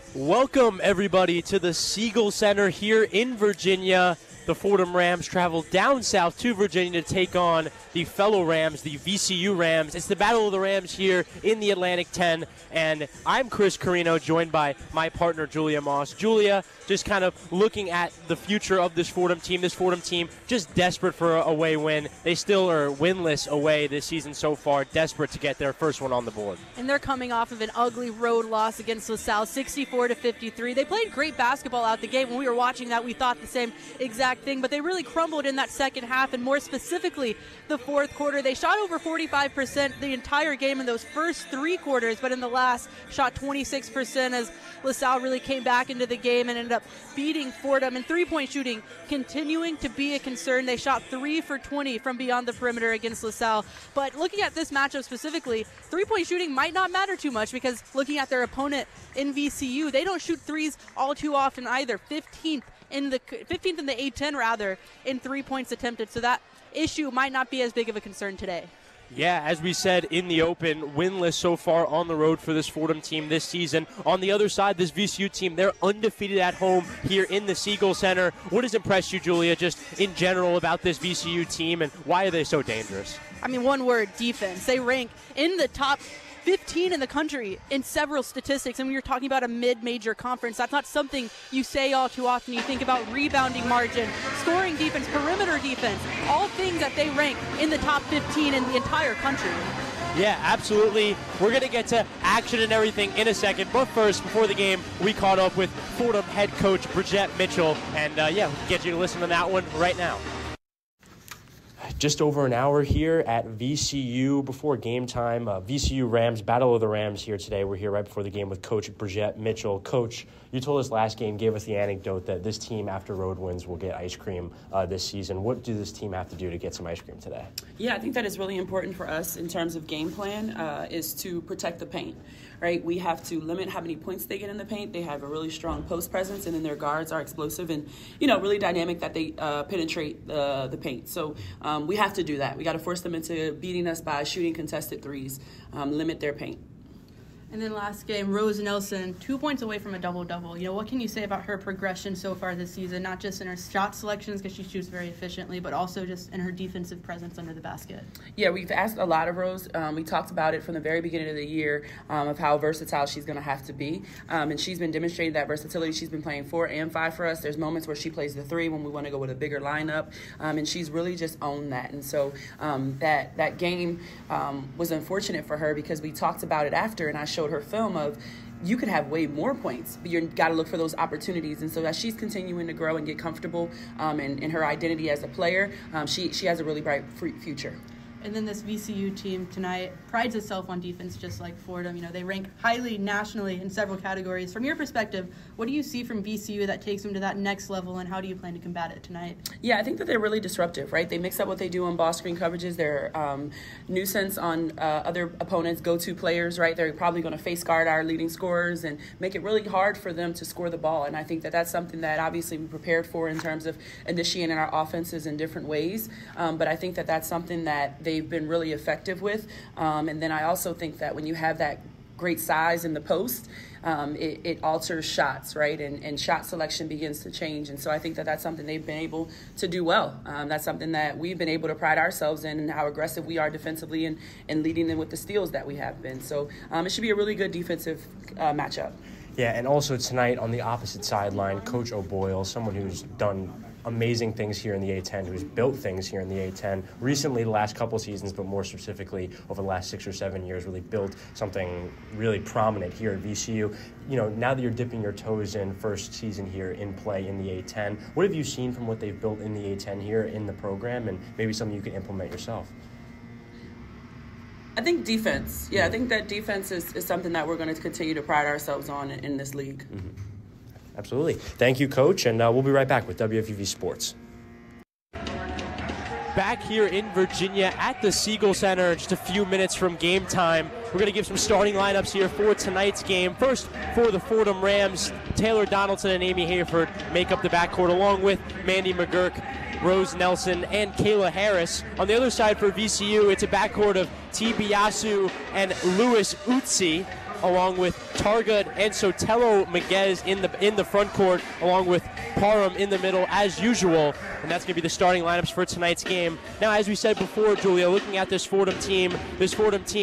Welcome, everybody, to the Siegel Center here in Virginia. The Fordham Rams travel down south to Virginia to take on the fellow Rams, the VCU Rams. It's the Battle of the Rams here in the Atlantic 10, and I'm Chris Carrino, joined by my partner, Julia Moss. Julia, just kind of looking at the future of this Fordham team. This Fordham team just desperate for a away win. They still are winless away this season so far, desperate to get their first one on the board. And they're coming off of an ugly road loss against LaSalle, 64-53. They played great basketball out the gate. When we were watching that, we thought the same exact thing, but they really crumbled in that second half, and more specifically the fourth quarter. They shot over 45% the entire game in those first three quarters, but in the last shot 26% as LaSalle really came back into the game and ended up beating Fordham. And three-point shooting continuing to be a concern. They shot 3 for 20 from beyond the perimeter against LaSalle. But looking at this matchup specifically, three-point shooting might not matter too much, because looking at their opponent in VCU, they don't shoot threes all too often either. 15th in the A10 rather in 3 points attempted, so that issue might not be as big of a concern today. Yeah, as we said in the open, winless so far on the road for this Fordham team this season. On the other side, this VCU team, they're undefeated at home here in the Siegel Center. What has impressed you, Julia, just in general about this VCU team, and why are they so dangerous? I mean, one word, defense. They rank in the top 15 in the country in several statistics, and when you're talking about a mid-major conference, that's not something you say all too often. You think about rebounding margin, scoring defense, perimeter defense, all things that they rank in the top 15 in the entire country. Yeah, absolutely. We're going to get to action and everything in a second, but first, before the game, we caught up with Fordham head coach Bridgette Mitchell, and yeah, we'll get you to listen to that one right now. Just over an hour here at VCU before game time. VCU Rams, Battle of the Rams here today. We're here right before the game with Coach Bridgette Mitchell. Coach, you told us last game, gave us the anecdote that this team, after road wins, will get ice cream this season. What do this team have to do to get some ice cream today? Yeah, I think that is really important for us in terms of game plan, is to protect the paint, right? We have to limit how many points they get in the paint. They have a really strong post presence, and then their guards are explosive and, really dynamic, that they penetrate the paint. So we have to do that. We got to force them into beating us by shooting contested threes, limit their paint. And then last game, Rose Nelson, 2 points away from a double-double. What can you say about her progression so far this season, not just in her shot selections, because she shoots very efficiently, but also just in her defensive presence under the basket? Yeah, we've asked a lot of Rose. We talked about it from the very beginning of the year, of how versatile she's going to have to be. And she's been demonstrating that versatility. She's been playing 4 and 5 for us. There's moments where she plays the 3 when we want to go with a bigger lineup. And she's really just owned that. And so that game was unfortunate for her, because we talked about it after, and I showed her film of, you could have way more points, but you got to look for those opportunities. And so as she's continuing to grow and get comfortable in her identity as a player, she has a really bright future. And then this VCU team tonight prides itself on defense, just like Fordham. They rank highly nationally in several categories. From your perspective, what do you see from VCU that takes them to that next level, and how do you plan to combat it tonight? Yeah, I think that they're really disruptive, right? They mix up what they do on ball screen coverages. They're nuisance on other opponents' go-to players, right? They're probably going to face guard our leading scorers and make it really hard for them to score the ball. And I think that that's something that obviously we prepared for in terms of initiating our offenses in different ways. But I think that that's something that they've been really effective with. And then I also think that when you have that great size in the post, it alters shots, right? And shot selection begins to change. And so I think that that's something they've been able to do well. That's something that we've been able to pride ourselves in, and how aggressive we are defensively and leading them with the steals that we have been. So it should be a really good defensive matchup. Yeah, and also tonight on the opposite sideline, Coach O'Boyle, someone who's done amazing things here in the A10, who's built things here in the A10 recently, the last couple seasons, but more specifically over the last 6 or 7 years, really built something really prominent here at VCU. Now that you're dipping your toes in, first season here in play in the A10, what have you seen from what they've built in the A10 here in the program, and maybe something you can implement yourself? I think defense. Yeah, I think that defense is something that we're going to continue to pride ourselves on in this league. Mm-hmm. Absolutely. Thank you, Coach, and we'll be right back with WFUV Sports. Back here in Virginia at the Siegel Center, just a few minutes from game time. We're going to give some starting lineups here for tonight's game. First, for the Fordham Rams, Taylor Donaldson and Amy Hayford make up the backcourt, along with Mandy McGurk, Rose Nelson, and Kayla Harris. On the other side for VCU, it's a backcourt of T. Biasu and Louis Utsi. along with Targa and Sotelo Miguez in the front court, along with Parham in the middle as usual. And that's going to be the starting lineups for tonight's game. Now, as we said before, Julia, looking at this Fordham team is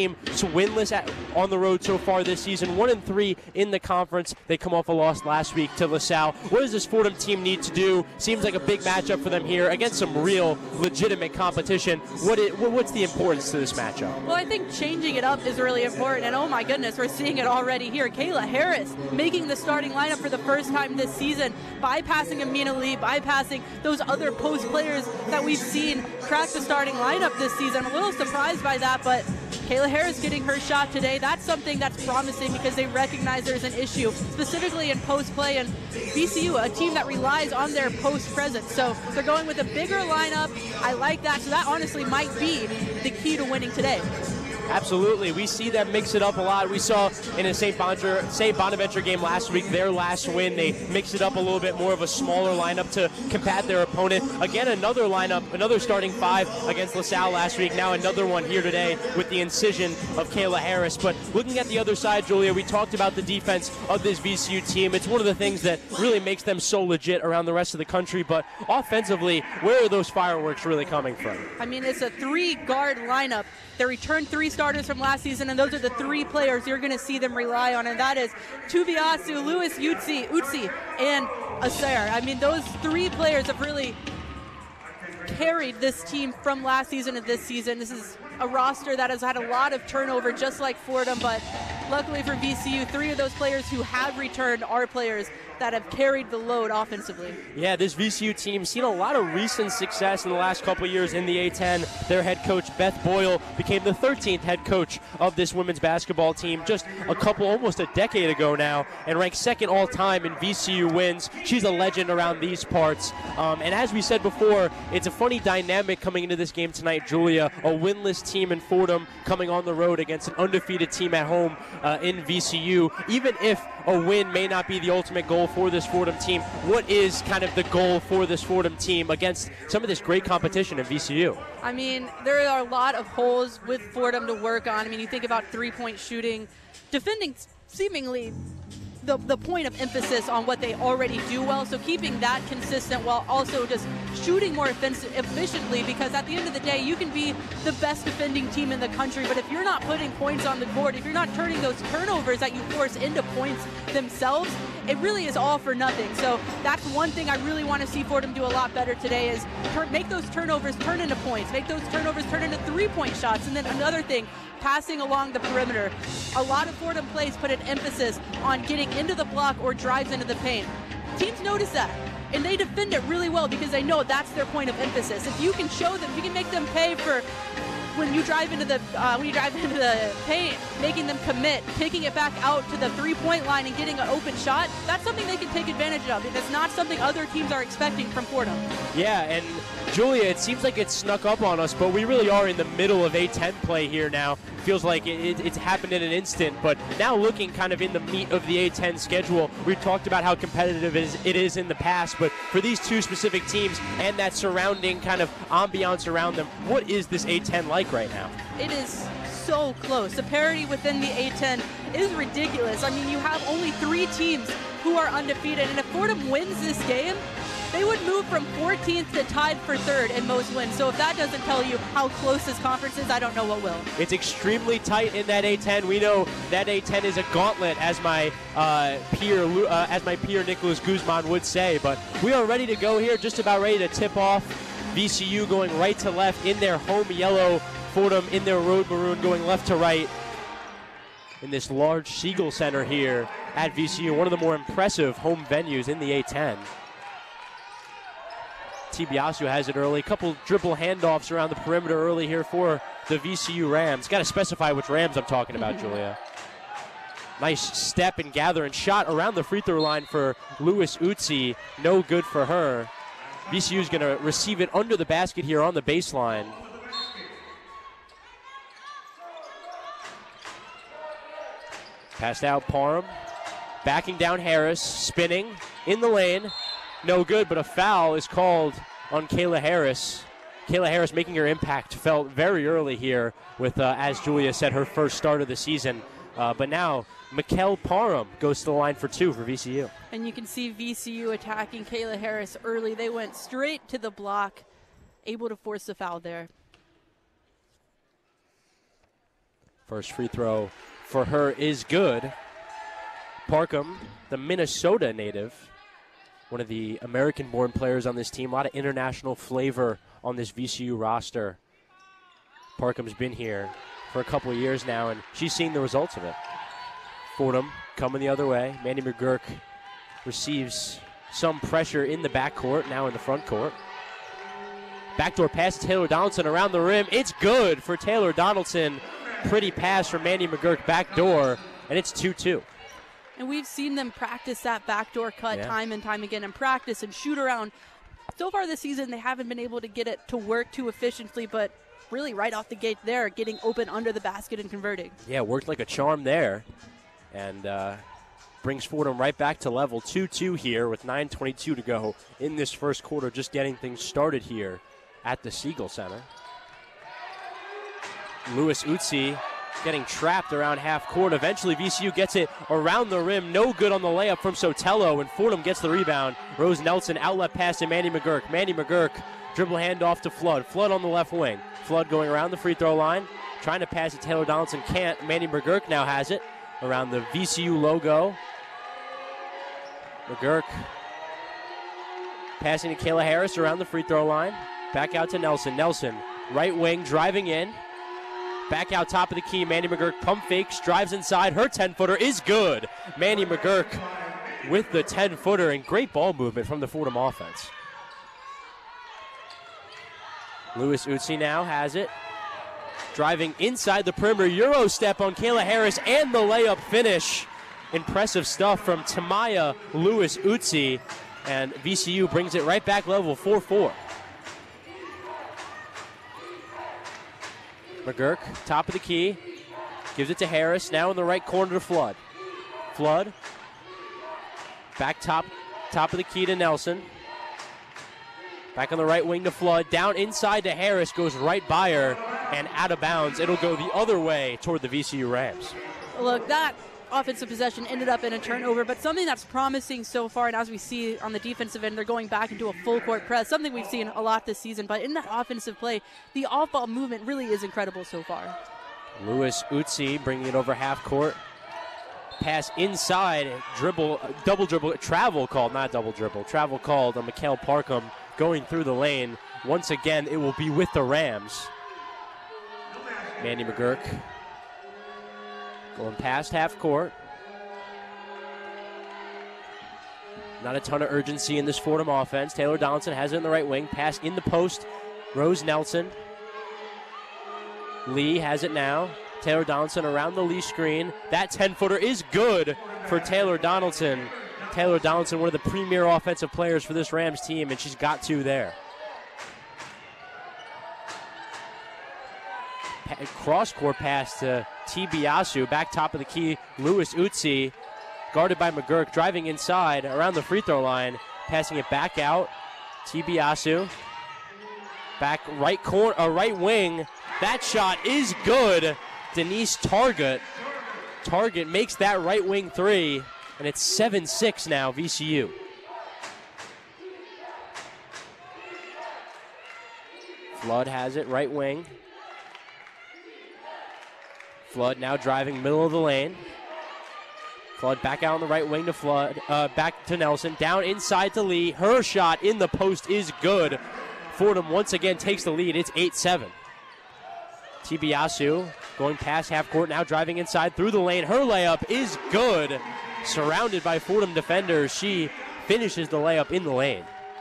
winless on the road so far this season, 1-3 in the conference. They come off a loss last week to LaSalle. What does this Fordham team need to do? Seems like a big matchup for them here against some real legitimate competition. What's the importance to this matchup? Well, I think changing it up is really important, and oh my goodness, we're seeing it already here. Kayla Harris making the starting lineup for the first time this season, bypassing Amina Lee, bypassing those other post players that we've seen crack the starting lineup this season. I'm a little surprised by that, but Kayla Harris getting her shot today, that's something that's promising because they recognize there's an issue, specifically in post play, and VCU, a team that relies on their post presence. So they're going with a bigger lineup. I like that. So that honestly might be the key to winning today. Absolutely. We see them mix it up a lot. We saw in a St. Bonaventure game last week, their last win, they mixed it up a little bit more of a smaller lineup to combat their opponent. Again, another lineup, another starting five against LaSalle last week. Now another one here today with the incision of Kayla Harris. But looking at the other side, Julia, we talked about the defense of this VCU team. It's one of the things that really makes them so legit around the rest of the country. But offensively, where are those fireworks really coming from? I mean, it's a three-guard lineup. They returned three starters from last season, and those are the three players you're going to see them rely on, and that is Tuviasu, Lewis Utsi, and Aser. I mean, those three players have really carried this team from last season to this season. This is a roster that has had a lot of turnover, just like Fordham, but luckily for VCU, three of those players who have returned are players that have carried the load offensively. Yeah, this VCU team seen a lot of recent success in the last couple of years in the A-10. Their head coach, Beth Boyle, became the 13th head coach of this women's basketball team just almost a decade ago now, and ranked second all-time in VCU wins. She's a legend around these parts. And as we said before, it's a funny dynamic coming into this game tonight, Julia. A winless team in Fordham coming on the road against an undefeated team at home in VCU. Even if a win may not be the ultimate goal for this Fordham team, what is kind of the goal for this Fordham team against some of this great competition in VCU? I mean, there are a lot of holes with Fordham to work on. I mean, you think about three-point shooting, defending seemingly the point of emphasis on what they already do well, so keeping that consistent while also just shooting more efficiently, because at the end of the day, you can be the best defending team in the country, but if you're not putting points on the board, if you're not turning those turnovers that you force into points themselves, it really is all for nothing. So that's one thing I really want to see Fordham do a lot better today, is make those turnovers turn into points, make those turnovers turn into three-point shots. And then another thing, passing along the perimeter. A lot of Fordham plays put an emphasis on getting into the block or drives into the paint. Teams notice that, and they defend it really well because they know that's their point of emphasis. If you can show them, you can make them pay for when you drive into the paint, making them commit, kicking it back out to the three-point line and getting an open shot, that's something they can take advantage of. It's not something other teams are expecting from Fordham. Yeah, and Julia, it seems like it snuck up on us, but we really are in the middle of A-10 play here now. Feels like it's happened in an instant, but now looking kind of in the meat of the A-10 schedule, we've talked about how competitive it is in the past, but for these two specific teams and that surrounding kind of ambiance around them, what is this A-10 like right now? It is so close. The parity within the A-10 is ridiculous. I mean, you have only 3 teams who are undefeated, and if Fordham wins this game, they would move from 14th to tied for 3rd in most wins. So if that doesn't tell you how close this conference is, I don't know what will. It's extremely tight in that A-10. We know that A-10 is a gauntlet, as my peer Nicholas Guzman would say. But we are ready to go here, just about ready to tip off. VCU going right to left in their home yellow, Fordham in their road maroon going left to right in this large Siegel Center here at VCU, one of the more impressive home venues in the A-10. Tuviasu has it early. A couple dribble handoffs around the perimeter early here for the VCU Rams. Got to specify which Rams I'm talking about, Julia. Nice step and gather and shot around the free throw line for Lewis Utsi. No good for her. VCU is going to receive it under the basket here on the baseline. Passed out Parham. Backing down Harris. Spinning in the lane. No good, but a foul is called on Kayla Harris. Kayla Harris making her impact felt very early here with, as Julia said, her first start of the season. But now Mikkel Parham goes to the line for 2 for VCU. And you can see VCU attacking Kayla Harris early. They went straight to the block, able to force the foul there. First free throw for her is good. Parham, the Minnesota native, one of the American-born players on this team. A lot of international flavor on this VCU roster. Parham's been here for a couple of years now, and she's seen the results of it. Fordham coming the other way. Mandy McGurk receives some pressure in the backcourt, now in the front court. Backdoor pass to Taylor Donaldson around the rim. It's good for Taylor Donaldson. Pretty pass from Mandy McGurk backdoor, and it's 2-2. And we've seen them practice that backdoor cut time and time again, and practice and shoot around. So far this season, they haven't been able to get it to work too efficiently, but really right off the gate there, getting open under the basket and converting. Yeah, worked like a charm there, and brings Fordham right back to level. 2-2 here with 9:22 to go in this first quarter, just getting things started here at the Siegel Center. Lewis Utsi getting trapped around half court. Eventually VCU gets it around the rim. No good on the layup from Sotelo, and Fordham gets the rebound. Rose Nelson outlet pass to Mandy McGurk. Mandy McGurk dribble handoff to Flood. Flood on the left wing. Flood going around the free throw line. Trying to pass it. Taylor Donaldson can't. Mandy McGurk now has it around the VCU logo. McGurk passing to Kayla Harris around the free throw line. Back out to Nelson. Nelson, right wing, driving in. Back out top of the key. Mandy McGurk pump fakes, drives inside. Her 10-footer is good. Mandy McGurk with the 10-footer, and great ball movement from the Fordham offense. Lewis Utsi now has it. Driving inside the perimeter. Euro step on Kayla Harris and the layup finish. Impressive stuff from Tamaya Lewis Utsi. And VCU brings it right back level, 4-4. McGurk, top of the key, gives it to Harris, now in the right corner to Flood. Flood, back top of the key to Nelson. Back on the right wing to Flood, down inside to Harris, goes right by her and out of bounds. It'll go the other way toward the VCU Rams. Look, that offensive possession ended up in a turnover, but something that's promising so far, and as we see on the defensive end, they're going back into a full court press, something we've seen a lot this season, but in that offensive play, the off-ball movement really is incredible so far. Lewis Utsi bringing it over half court. Pass inside, double dribble, travel called on Mikkel Parham going through the lane. Once again, it will be with the Rams. Mandy McGurk going past half court. Not a ton of urgency in this Fordham offense. Taylor Donaldson has it in the right wing. Pass in the post. Rose Nelson. Lee has it now. Taylor Donaldson around the Lee screen. That 10-footer is good for Taylor Donaldson. Taylor Donaldson, one of the premier offensive players for this Rams team, and she's got 2 there. Cross-court pass to Tibiasu, back top of the key. Lewis Utsi, guarded by McGurk, driving inside around the free throw line, passing it back out. Tibiasu, back right corner, right wing. That shot is good. Denise Target makes that right wing 3, and it's 7-6 now, VCU. Flood has it, right wing. Flood now driving middle of the lane. Flood back out on the right wing to Flood. Back to Nelson. Down inside to Lee. Her shot in the post is good. Fordham once again takes the lead. It's 8-7. Tibiasu going past half court, now driving inside through the lane. Her layup is good. Surrounded by Fordham defenders, she finishes the layup in the lane.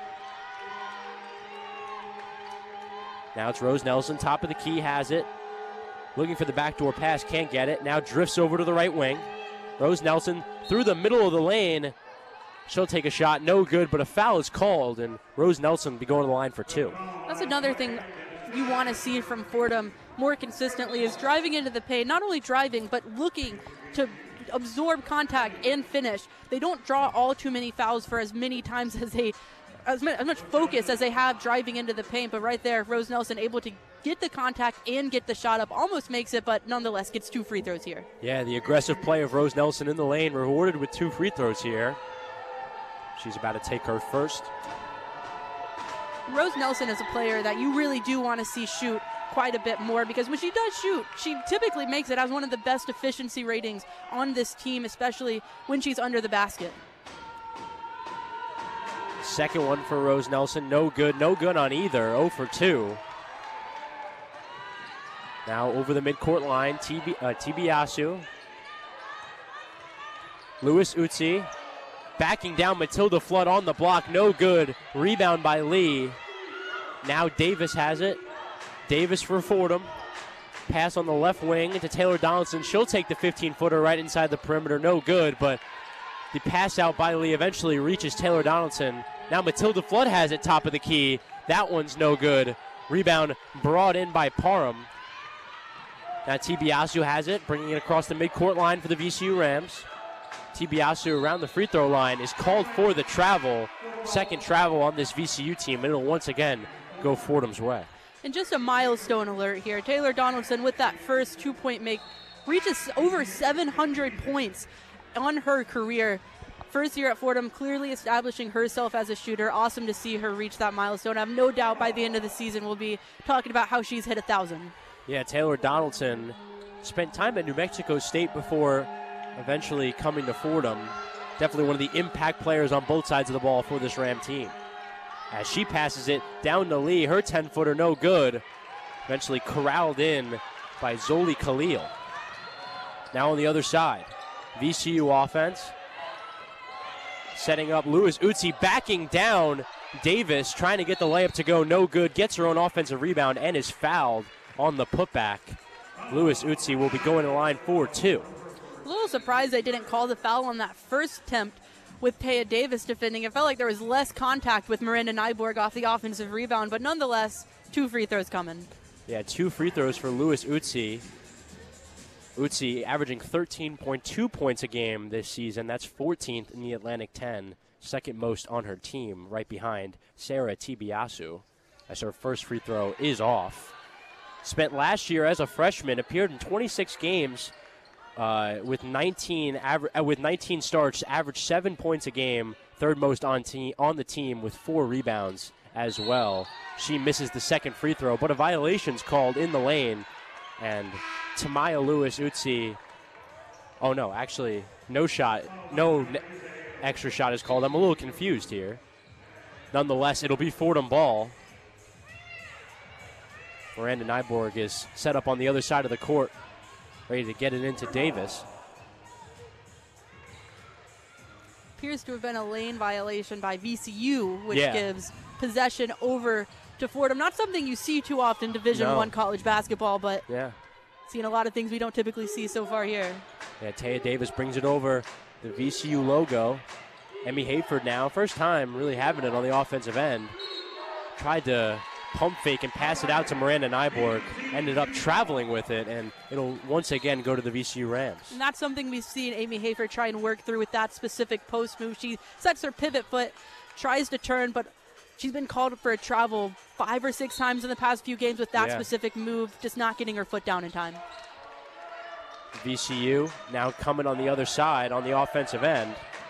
Now it's Rose Nelson, top of the key, has it. Looking for the backdoor pass, can't get it. Now drifts over to the right wing. Rose Nelson through the middle of the lane. She'll take a shot, no good, but a foul is called, and Rose Nelson will be going to the line for 2. That's another thing you want to see from Fordham more consistently, is driving into the paint. Not only driving, but looking to absorb contact and finish. They don't draw all too many fouls for as many times as much focus as they have driving into the paint, but right there, Rose Nelson able to get the contact and get the shot up. Almost makes it, but nonetheless gets 2 free throws here. Yeah, the aggressive play of Rose Nelson in the lane rewarded with 2 free throws here. She's about to take her first. Rose Nelson is a player that you really do want to see shoot quite a bit more, because when she does shoot, she typically makes it as one of the best efficiency ratings on this team, especially when she's under the basket. Second one for Rose Nelson, no good on either, 0 for 2. Now over the midcourt line, Tibiasu. Lewis Utsi backing down Matilda Flood on the block, no good. Rebound by Lee. Now Davis has it. Davis for Fordham. Pass on the left wing to Taylor Donaldson. She'll take the 15-footer right inside the perimeter, no good, but the pass out by Lee eventually reaches Taylor Donaldson. Now Matilda Flood has it top of the key. That one's no good. Rebound brought in by Parham. Now Tibiasu has it, bringing it across the midcourt line for the VCU Rams. Tibiasu around the free throw line is called for the travel. Second travel on this VCU team, and it'll once again go Fordham's way. And just a milestone alert here. Taylor Donaldson with that first 2-point make reaches over 700 points on her career. First year at Fordham, clearly establishing herself as a shooter. Awesome to see her reach that milestone. I have no doubt by the end of the season we'll be talking about how she's hit 1,000. Yeah, Taylor Donaldson spent time at New Mexico State before eventually coming to Fordham. Definitely one of the impact players on both sides of the ball for this Ram team. As she passes it down to Lee, her 10-footer no good. Eventually corralled in by Zoli Khalil. Now on the other side, VCU offense. Setting up Lewis Utsi, backing down Davis, trying to get the layup to go, no good. Gets her own offensive rebound and is fouled on the putback. Lewis Utsi will be going to the line for 2. A little surprised they didn't call the foul on that first attempt with Taya Davis defending. It felt like there was less contact with Miranda Nyborg off the offensive rebound, but nonetheless, 2 free throws coming. Yeah, 2 free throws for Lewis Utsi. Utsi averaging 13.2 points a game this season. That's 14th in the Atlantic 10, second most on her team, right behind Sarah Tibiasu, as her first free throw is off. Spent last year as a freshman, appeared in 26 games with 19 starts, averaged 7 points a game, third most on the team with 4 rebounds as well. She misses the second free throw, but a violation's called in the lane, and Tamaya Lewis Utsi, oh no, actually no extra shot is called. I'm a little confused here. Nonetheless, it'll be Fordham ball. Miranda Nyborg is set up on the other side of the court, ready to get it into Davis. Appears to have been a lane violation by VCU, which Yeah. gives possession over to Fordham. Not something you see too often, Division I college basketball, but Yeah. seen a lot of things we don't typically see so far here. Yeah, Taya Davis brings it over the VCU logo. Emmy Hayford now, first time really having it on the offensive end. Tried to pump fake and pass it out to Miranda Nyborg. Ended up traveling with it, and it'll once again go to the VCU Rams. And that's something we've seen Amy Hayford try and work through with that specific post move. She sets her pivot foot, tries to turn, but she's been called for a travel 5 or 6 times in the past few games with that specific move, just not getting her foot down in time. VCU now coming on the other side on the offensive end.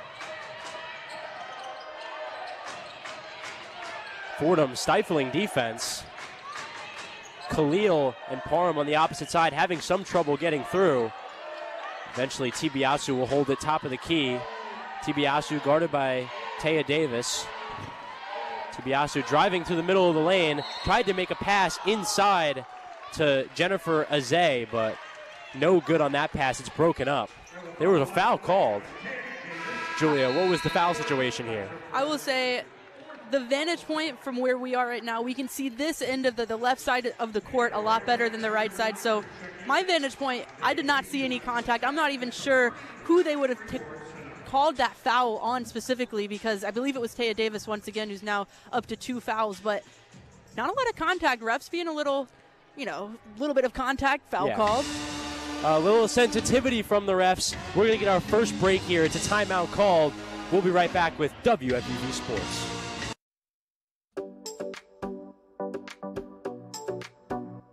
Fordham stifling defense. Khalil and Parham on the opposite side having some trouble getting through. Eventually Tibiasu will hold it top of the key. Tibiasu guarded by Taya Davis. Tibiasu driving through the middle of the lane, tried to make a pass inside to Jennifer Azay, but no good on that pass. It's broken up. There was a foul called. Julia, what was the foul situation here? I will say the vantage point from where we are right now, we can see this end of the left side of the court a lot better than the right side. So my vantage point, I did not see any contact. I'm not even sure who they would have called that foul on specifically, because I believe it was Taya Davis once again, who's now up to 2 fouls, but not a lot of contact. Refs being a little bit of contact, foul called. A little sensitivity from the refs. We're going to get our first break here. It's a timeout called. We'll be right back with WFUV Sports.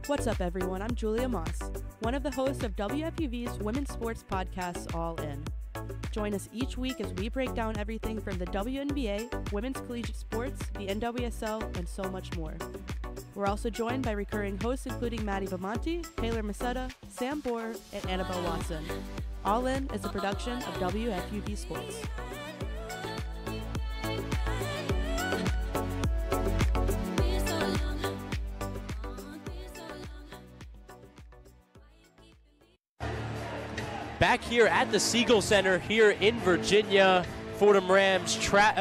What's up, everyone? I'm Julia Moss, one of the hosts of WFUV's women's sports podcast, All In. Join us each week as we break down everything from the WNBA, women's collegiate sports, the NWSL, and so much more. We're also joined by recurring hosts including Maddie Bamonte, Taylor Masetta, Sam Bohr, and Annabelle Watson. All In is a production of WFUV Sports. Back here at the Siegel Center here in Virginia, Fordham Rams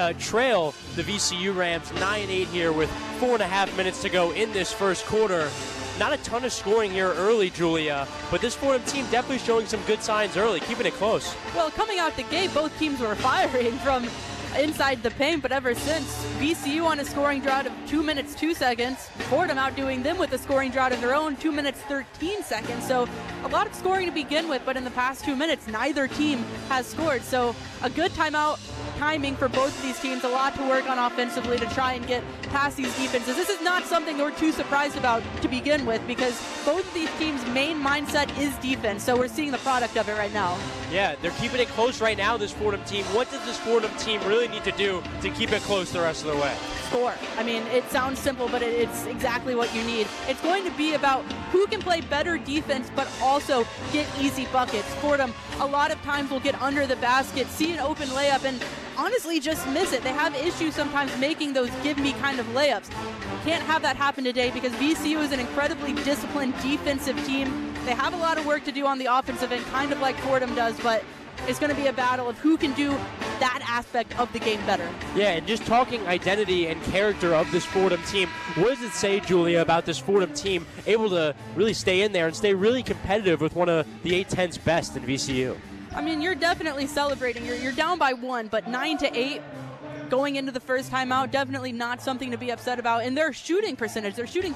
trail the VCU Rams 9-8 here with 4.5 minutes to go in this first quarter. Not a ton of scoring here early, Julia, but this Fordham team definitely showing some good signs early, keeping it close. Well, coming out the gate, both teams were firing from inside the paint, but ever since, VCU on a scoring drought of 2 minutes 2 seconds, Fordham outdoing them with a scoring drought of their own, 2 minutes 13 seconds. So a lot of scoring to begin with, but in the past 2 minutes, neither team has scored. So a good timing for both of these teams, a lot to work on offensively to try and get past these defenses. This is not something we're too surprised about to begin with, because both of these teams' main mindset is defense. So we're seeing the product of it right now. Yeah, they're keeping it close right now, this Fordham team. What does this Fordham team really need to do to keep it close the rest of the way? Score. I mean, it sounds simple, but it's exactly what you need. It's going to be about who can play better defense, but also get easy buckets. Fordham, a lot of times, will get under the basket, see an open layup, and honestly just miss it. They have issues sometimes making those give-me kind of layups. Can't have that happen today because VCU is an incredibly disciplined defensive team. They have a lot of work to do on the offensive end, kind of like Fordham does, but it's going to be a battle of who can do that aspect of the game better. Yeah, and just talking identity and character of this Fordham team, what does it say, Julia, about this Fordham team able to really stay in there and stay really competitive with one of the A-10's best in VCU? I mean, you're definitely celebrating. You're down by 1, but 9-8 going into the first timeout, definitely not something to be upset about. And their shooting percentage, they're shooting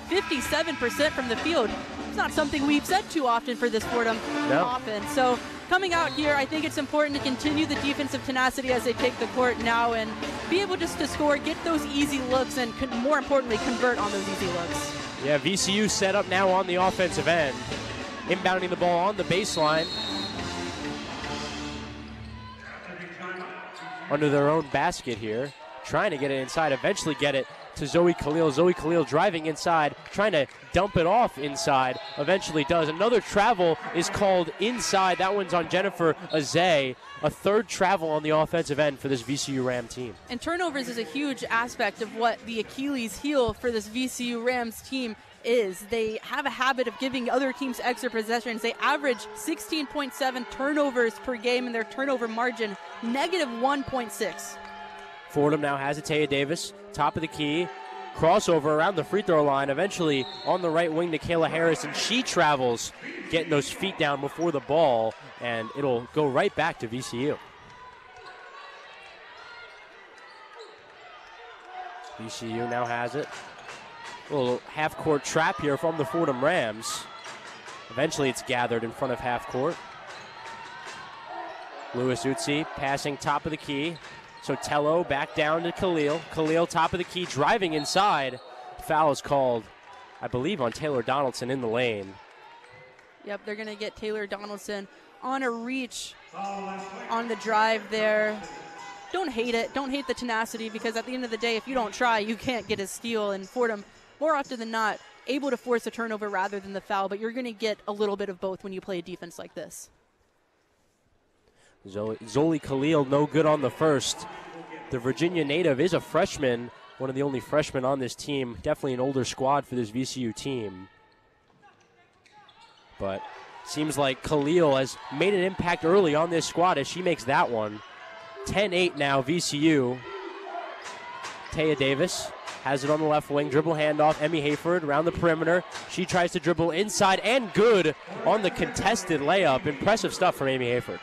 57% from the field. It's not something we've said too often for this Fordham offense. So coming out here, I think it's important to continue the defensive tenacity as they take the court now and be able just to score, get those easy looks, and more importantly, convert on those easy looks. Yeah, VCU set up now on the offensive end, inbounding the ball on the baseline. Under their own basket here, trying to get it inside, eventually get it to Zoe Khalil. Zoe Khalil driving inside, trying to dump it off inside, eventually does. Another travel is called inside. That one's on Jennifer Azay. A third travel on the offensive end for this VCU Ram team. And turnovers is a huge aspect of what the Achilles heel for this VCU Rams team is. They have a habit of giving other teams extra possessions. They average 16.7 turnovers per game, and their turnover margin negative 1.6. Fordham now has it. Taya Davis, top of the key, crossover around the free throw line, eventually on the right wing to Kayla Harris, and she travels, getting those feet down before the ball, and it'll go right back to VCU. VCU now has it. A little half-court trap here from the Fordham Rams. Eventually it's gathered in front of half-court. Lewis Utsi passing top of the key. Sotelo back down to Khalil. Khalil top of the key, driving inside. Foul is called, I believe, on Taylor Donaldson in the lane. Yep, they're going to get Taylor Donaldson on a reach on the drive there. Don't hate it. Don't hate the tenacity, because at the end of the day, if you don't try, you can't get a steal. And Fordham, more often than not, able to force a turnover rather than the foul, but you're going to get a little bit of both when you play a defense like this. Zoli Khalil, no good on the first. The Virginia native is a freshman, one of the only freshmen on this team. Definitely an older squad for this VCU team. But seems like Khalil has made an impact early on this squad as she makes that one. 10-8 now, VCU. Taya Davis has it on the left wing, dribble handoff. Emmy Hayford around the perimeter. She tries to dribble inside, and good on the contested layup. Impressive stuff from Amy Hayford.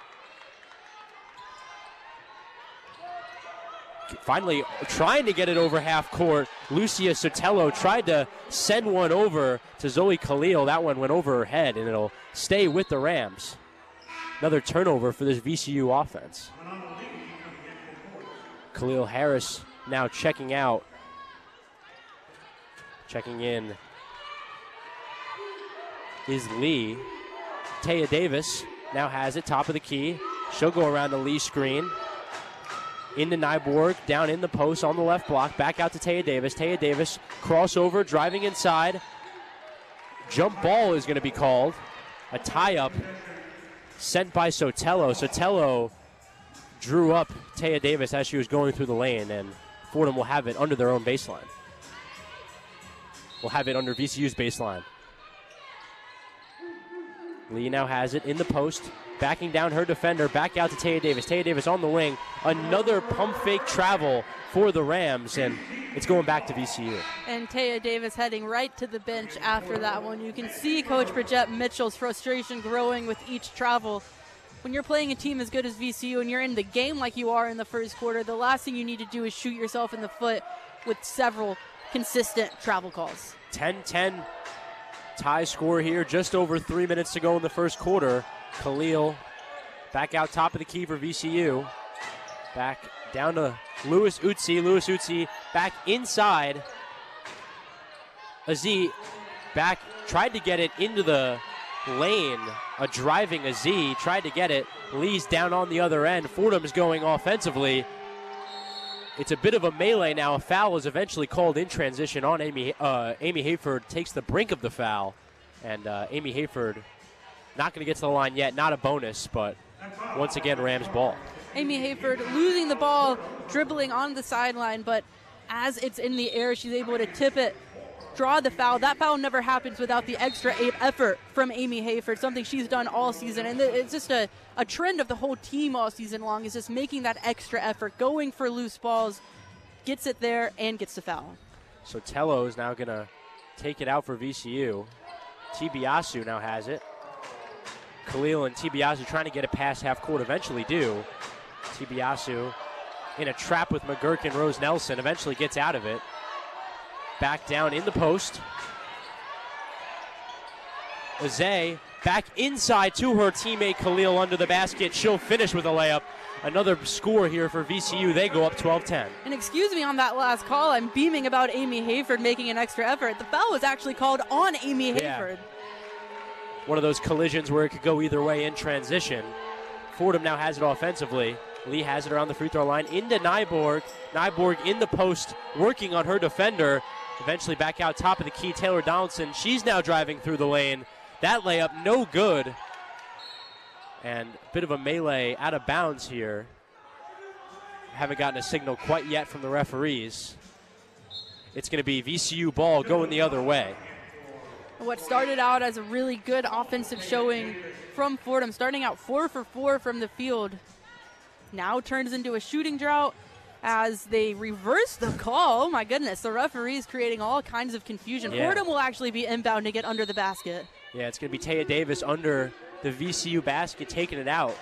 Finally trying to get it over half court. Lucia Sotelo tried to send one over to Zoe Khalil. That one went over her head, and it'll stay with the Rams. Another turnover for this VCU offense. Khalil Harris now checking out. Checking in is Lee. Taya Davis now has it, top of the key. She'll go around the Lee screen. Into Nyborg, down in the post on the left block. Back out to Taya Davis. Taya Davis, crossover, driving inside. Jump ball is going to be called. A tie-up sent by Sotelo. Sotelo drew up Taya Davis as she was going through the lane, and Fordham will have it under their own baseline. We'll have it under VCU's baseline. Lee now has it in the post, backing down her defender, back out to Taya Davis. Taya Davis on the wing. Another pump fake travel for the Rams, and it's going back to VCU. And Taya Davis heading right to the bench after that one. You can see Coach Bridgette Mitchell's frustration growing with each travel. When you're playing a team as good as VCU and you're in the game like you are in the first quarter, the last thing you need to do is shoot yourself in the foot with several consistent travel calls. 10-10 tie score here, just over 3 minutes to go in the first quarter. Khalil back out top of the key for VCU. Back down to Lewis Utsi. Lewis Utsi back inside. Azee back, tried to get it into the lane. A driving Azee tried to get it. Lee's down on the other end. Fordham's going offensively. It's a bit of a melee now. A foul is eventually called in transition on Amy. Amy Hayford takes the brink of the foul. And Amy Hayford not going to get to the line yet. Not a bonus, but once again, Rams ball. Amy Hayford losing the ball, dribbling on the sideline, but as it's in the air, she's able to tip it, draw the foul. That foul never happens without the extra effort from Amy Hayford, something she's done all season. And it's just a trend of the whole team all season long is just making that extra effort, going for loose balls, gets it there, and gets the foul. So Tello is now going to take it out for VCU. Tibiasu now has it. Khalil and Tibiasu trying to get it past half court, eventually do. Tibiasu in a trap with McGurk and Rose Nelson, eventually gets out of it. Back down in the post. Azee back inside to her teammate Khalil under the basket. She'll finish with a layup. Another score here for VCU. They go up 12-10. And excuse me on that last call, I'm beaming about Amy Hayford making an extra effort. The foul was actually called on Amy Hayford. Yeah. One of those collisions where it could go either way in transition. Fordham now has it offensively. Lee has it around the free throw line into Nyborg. Nyborg in the post, working on her defender. Eventually back out top of the key, Taylor Donaldson. She's now driving through the lane. That layup, no good. And a bit of a melee out of bounds here. Haven't gotten a signal quite yet from the referees. It's going to be VCU ball going the other way. What started out as a really good offensive showing from Fordham, starting out 4 for 4 from the field, now turns into a shooting drought as they reverse the call. Oh my goodness, the referees creating all kinds of confusion. Yeah. Fordham will actually be inbound to get under the basket. Yeah, it's going to be Taya Davis under the VCU basket, taking it out.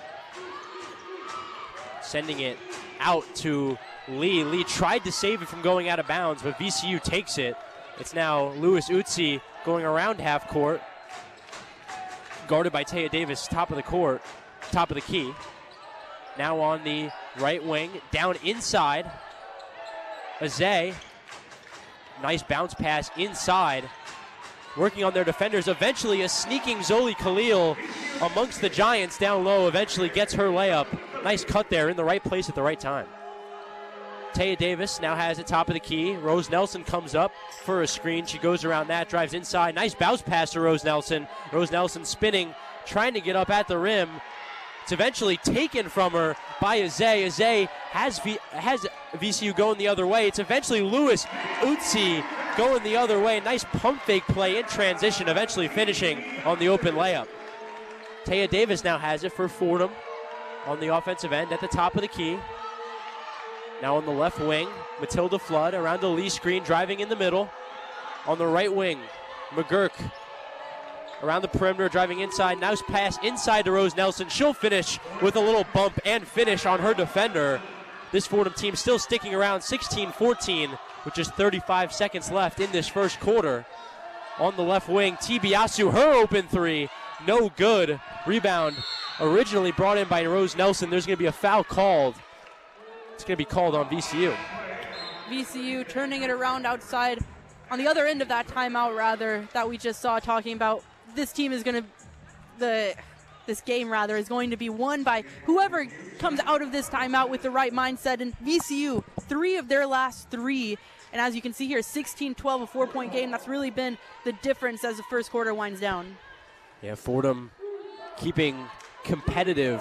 Sending it out to Lee. Lee tried to save it from going out of bounds, but VCU takes it. It's now Lewis Utsi going around half court. Guarded by Taya Davis, top of the court, top of the key. Now on the right wing, down inside. Azee, nice bounce pass inside. Working on their defenders. Eventually a sneaking Zoli Khalil amongst the Giants down low. Eventually gets her layup. Nice cut there in the right place at the right time. Taya Davis now has it top of the key. Rose Nelson comes up for a screen. She goes around that, drives inside. Nice bounce pass to Rose Nelson. Rose Nelson spinning, trying to get up at the rim. It's eventually taken from her by Azee. Azee has VCU going the other way. It's eventually Lewis Utsi going the other way. Nice pump fake play in transition, eventually finishing on the open layup. Taya Davis now has it for Fordham on the offensive end at the top of the key. Now on the left wing, Matilda Flood around the Lee screen, driving in the middle. On the right wing, McGurk around the perimeter, driving inside. Nice pass inside to Rose Nelson. She'll finish with a little bump and finish on her defender. This Fordham team still sticking around, 16-14, with just 35 seconds left in this first quarter. On the left wing, Tibiasu, her open three, no good. Rebound originally brought in by Rose Nelson. There's going to be a foul called. It's going to be called on VCU. VCU turning it around outside on the other end of that timeout, rather, that we just saw, talking about this team is going to this game rather is going to be won by whoever comes out of this timeout with the right mindset. And VCU, 3 of their last 3. And as you can see here, 16-12, a 4-point game. That's really been the difference as the first quarter winds down. Yeah, Fordham keeping a competitive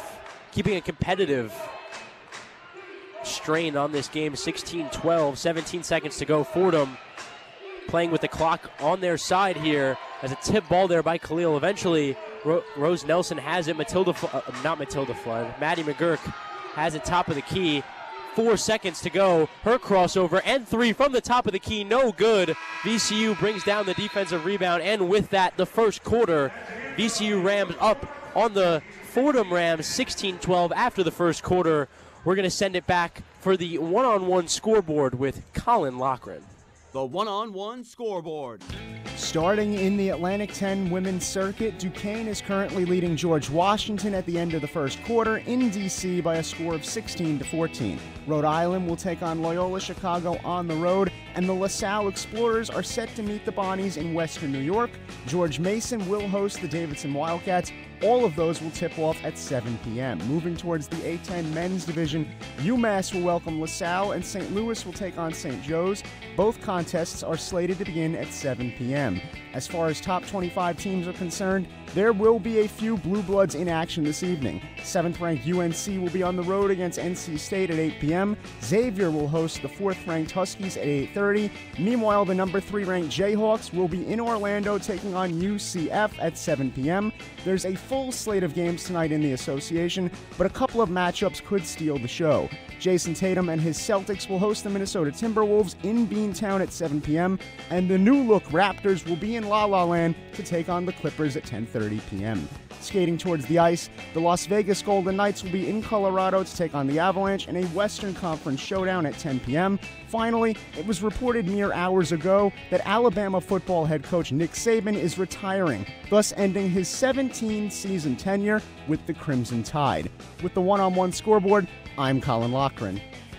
strain on this game. 16-12, 17 seconds to go. Fordham playing with the clock on their side here as a tip ball there by Khalil. Eventually, Rose Nelson has it. Maddie McGurk has it top of the key. 4 seconds to go. Her crossover and 3 from the top of the key. No good. VCU brings down the defensive rebound, and with that, the first quarter, VCU Rams up on the Fordham Rams 16-12 after the first quarter. We're going to send it back for the one-on-one scoreboard with Colin Loughran. The one-on-one scoreboard. Starting in the Atlantic 10 women's circuit, Duquesne is currently leading George Washington at the end of the first quarter in D.C. by a score of 16-14. Rhode Island will take on Loyola Chicago on the road, and the LaSalle Explorers are set to meet the Bonnies in Western New York. George Mason will host the Davidson Wildcats. All of those will tip off at 7 p.m. Moving towards the A10 men's division, UMass will welcome LaSalle, and St. Louis will take on St. Joe's. Both contests are slated to begin at 7 p.m. As far as top 25 teams are concerned, there will be a few Blue Bloods in action this evening. 7th-ranked UNC will be on the road against NC State at 8 p.m. Xavier will host the 4th-ranked Huskies at 8:30. Meanwhile, the number 3-ranked Jayhawks will be in Orlando taking on UCF at 7 p.m. There's a full slate of games tonight in the association, but a couple of matchups could steal the show. Jason Tatum and his Celtics will host the Minnesota Timberwolves in Beantown at 7 p.m., and the new-look Raptors will be in La La Land to take on the Clippers at 10:30 p.m. Skating towards the ice, the Las Vegas Golden Knights will be in Colorado to take on the Avalanche in a Western Conference showdown at 10 p.m. Finally, it was reported mere hours ago that Alabama football head coach Nick Saban is retiring, thus ending his 17-season tenure with the Crimson Tide. With the one-on-one scoreboard, I'm Colin Loughran.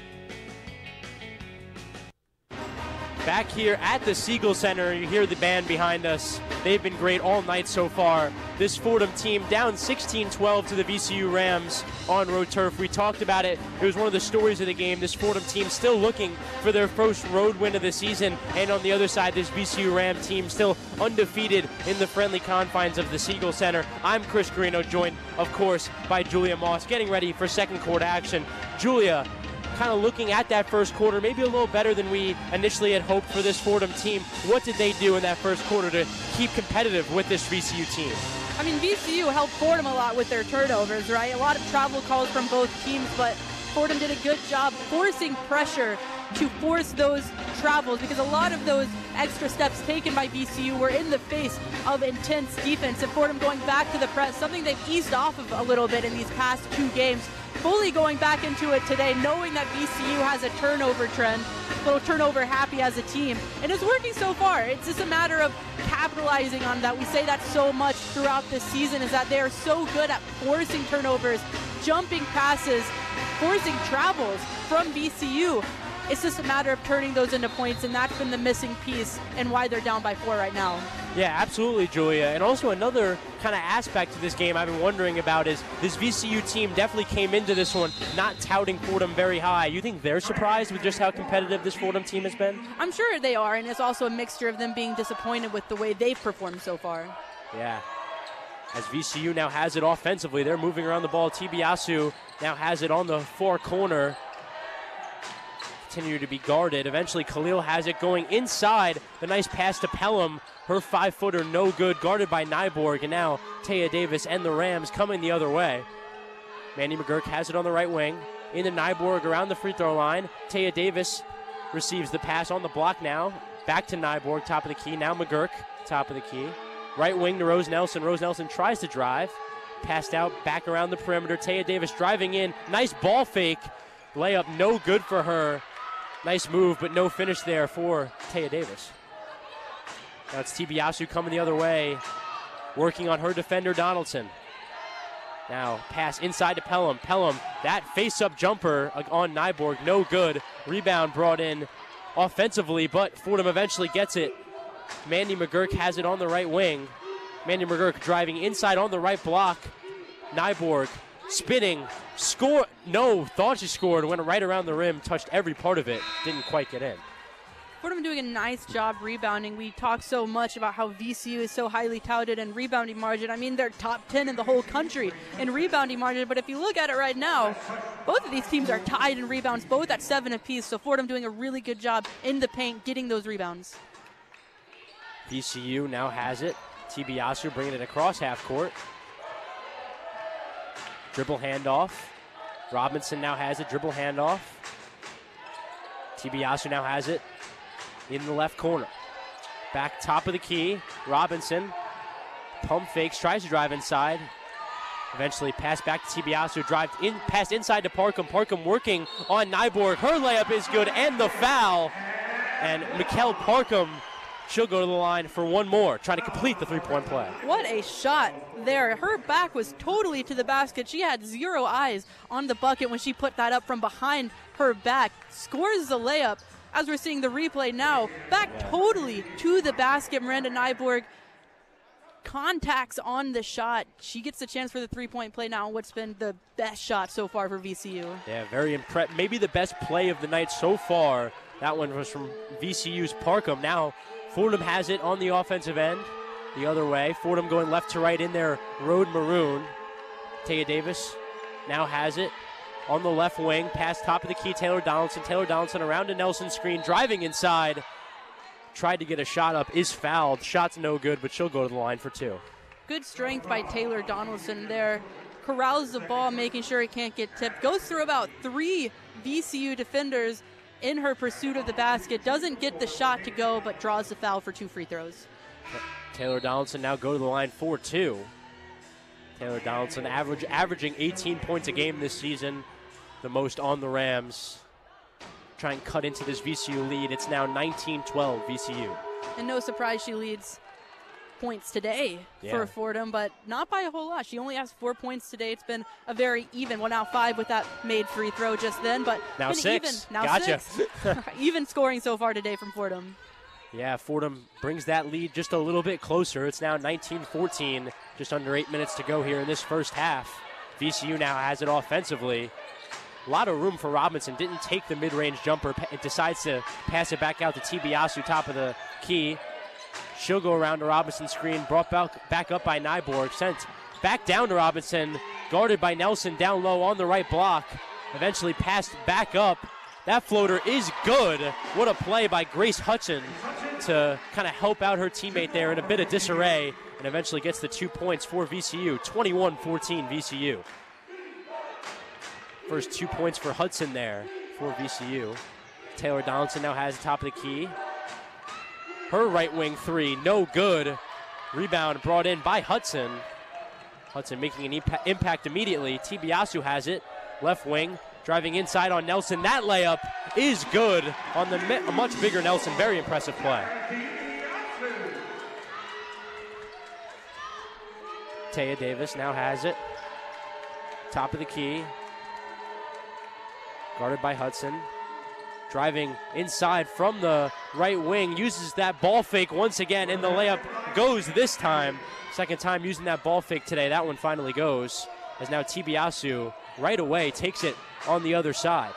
Back here at the Siegel Center, you hear the band behind us. They've been great all night so far. This Fordham team down 16-12 to the VCU Rams on road turf. We talked about it. It was one of the stories of the game. This Fordham team still looking for their first road win of the season. And on the other side, this VCU Ram team still undefeated in the friendly confines of the Siegel Center. I'm Chris Carrino, joined, of course, by Julia Moss, getting ready for second quarter action. Julia, kind of looking at that first quarter, maybe a little better than we initially had hoped for this Fordham team. What did they do in that first quarter to keep competitive with this VCU team? I mean, VCU helped Fordham a lot with their turnovers, right? A lot of travel calls from both teams, but Fordham did a good job forcing pressure to force those travels, because a lot of those extra steps taken by VCU were in the face of intense defense, and Fordham going back to the press, something they've eased off of a little bit in these past 2 games. Fully going back into it today, knowing that VCU has a turnover trend, a little turnover happy as a team, and it's working so far. It's just a matter of capitalizing on that. We say that so much throughout this season, is that they are so good at forcing turnovers, jumping passes, forcing travels from VCU. It's just a matter of turning those into points, and that's been the missing piece and why they're down by 4 right now. Yeah, absolutely, Julia. And also another kind of aspect to this game I've been wondering about is this VCU team definitely came into this one not touting Fordham very high. You think they're surprised with just how competitive this Fordham team has been? I'm sure they are, and it's also a mixture of them being disappointed with the way they've performed so far. Yeah. As VCU now has it offensively, they're moving around the ball. Tibiasu now has it on the far corner. Continue to be guarded. Eventually, Khalil has it going inside. The nice pass to Pelham. Her 5-footer no good, guarded by Nyborg. And now Taya Davis and the Rams coming the other way. Mandy McGurk has it on the right wing. Into Nyborg around the free throw line. Taya Davis receives the pass on the block now. Back to Nyborg, top of the key. Now McGurk, top of the key. Right wing to Rose Nelson. Rose Nelson tries to drive. Passed out, back around the perimeter. Taya Davis driving in. Nice ball fake. Layup no good for her. Nice move, but no finish there for Taya Davis. Now it's Tibiasu coming the other way, working on her defender, Donaldson. Now pass inside to Pelham. Pelham, that face-up jumper on Nyborg, no good. Rebound brought in offensively, but Fordham eventually gets it. Mandy McGurk has it on the right wing. Mandy McGurk driving inside on the right block. Nyborg spinning, score. No, thought she scored, went right around the rim, touched every part of it, didn't quite get in. Fordham doing a nice job rebounding. We talk so much about how VCU is so highly touted in rebounding margin. I mean, they're top 10 in the whole country in rebounding margin, but if you look at it right now, both of these teams are tied in rebounds, both at 7 apiece, so Fordham doing a really good job in the paint getting those rebounds. VCU now has it. Tibiasu bringing it across half court. Dribble handoff. Robinson now has it. Dribble handoff. Tibiasu now has it in the left corner. Back top of the key. Robinson pump fakes, tries to drive inside. Eventually pass back to Tibiasu. Drive in, pass inside to Parkham. Parkham working on Nyborg. Her layup is good and the foul. And Mikkel Parkham, she'll go to the line for one more, trying to complete the three-point play. What a shot there. Her back was totally to the basket. She had zero eyes on the bucket when she put that up from behind her back. Scores the layup. As we're seeing the replay now, back totally to the basket. Miranda Nyborg contacts on the shot. She gets the chance for the three-point play now, what's been the best shot so far for VCU. Yeah, very impressive. Maybe the best play of the night so far. That one was from VCU's Parkham. Now Fordham has it on the offensive end. The other way. Fordham going left to right in their road maroon. Taya Davis now has it on the left wing. Pass top of the key, Taylor Donaldson. Taylor Donaldson around to Nelson screen. Driving inside. Tried to get a shot up. Is fouled. Shot's no good, but she'll go to the line for two. Good strength by Taylor Donaldson there. Corrals the ball, making sure he can't get tipped. Goes through about 3 VCU defenders in her pursuit of the basket. Doesn't get the shot to go, but draws the foul for 2 free throws. Taylor Donaldson now go to the line for 2. Taylor Donaldson averaging 18 points a game this season, the most on the Rams. Try and cut into this VCU lead. It's now 19-12 VCU. And no surprise she leads points today for Fordham, but not by a whole lot. She only has 4 points today. It's been a very even, well, now 5 with that made free throw just then, but now 6. Even, now gotcha. 6. Even scoring so far today from Fordham. Yeah, Fordham brings that lead just a little bit closer. It's now 19-14, just under 8 minutes to go here in this first half. VCU now has it offensively. A lot of room for Robinson. Didn't take the mid-range jumper. It decides to pass it back out to Tibiasu, top of the key. She'll go around to Robinson's screen. Brought back up by Nyborg. Sent back down to Robinson. Guarded by Nelson down low on the right block. Eventually passed back up. That floater is good. What a play by Grace Hudson to kind of help out her teammate there in a bit of disarray, and eventually gets the 2 points for VCU. 21-14 VCU. First 2 points for Hudson there for VCU. Taylor Donaldson now has the top of the key. Her right wing 3, no good. Rebound brought in by Hudson. Hudson making an impact immediately. Tibiasu has it. Left wing, driving inside on Nelson. That layup is good on a much bigger Nelson. Very impressive play. Taya Davis now has it. Top of the key. Guarded by Hudson. Driving inside from the right wing. Uses that ball fake once again, and the layup goes this time. Second time using that ball fake today. That one finally goes, as now Tibiasu right away takes it on the other side.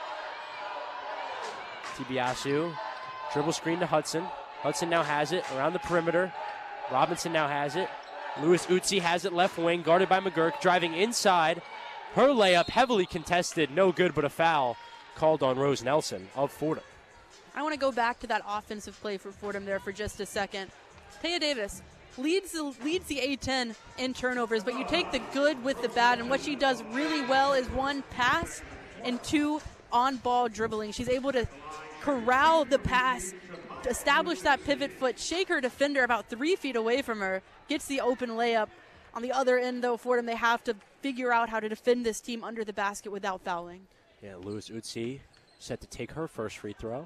Tibiasu, dribble screen to Hudson. Hudson now has it around the perimeter. Robinson now has it. Lewis Utsi has it left wing, guarded by McGurk, driving inside. Her layup heavily contested, no good, but a foul called on Rose Nelson of Fordham. I want to go back to that offensive play for Fordham there for just a second. Taya Davis leads the A-10 in turnovers, but you take the good with the bad, and what she does really well is 1, pass, and 2, on-ball dribbling. She's able to corral the pass, establish that pivot foot, shake her defender about 3 feet away from her, gets the open layup. On the other end, though, Fordham, they have to figure out how to defend this team under the basket without fouling. Yeah, Lewis Utsi set to take her first free throw.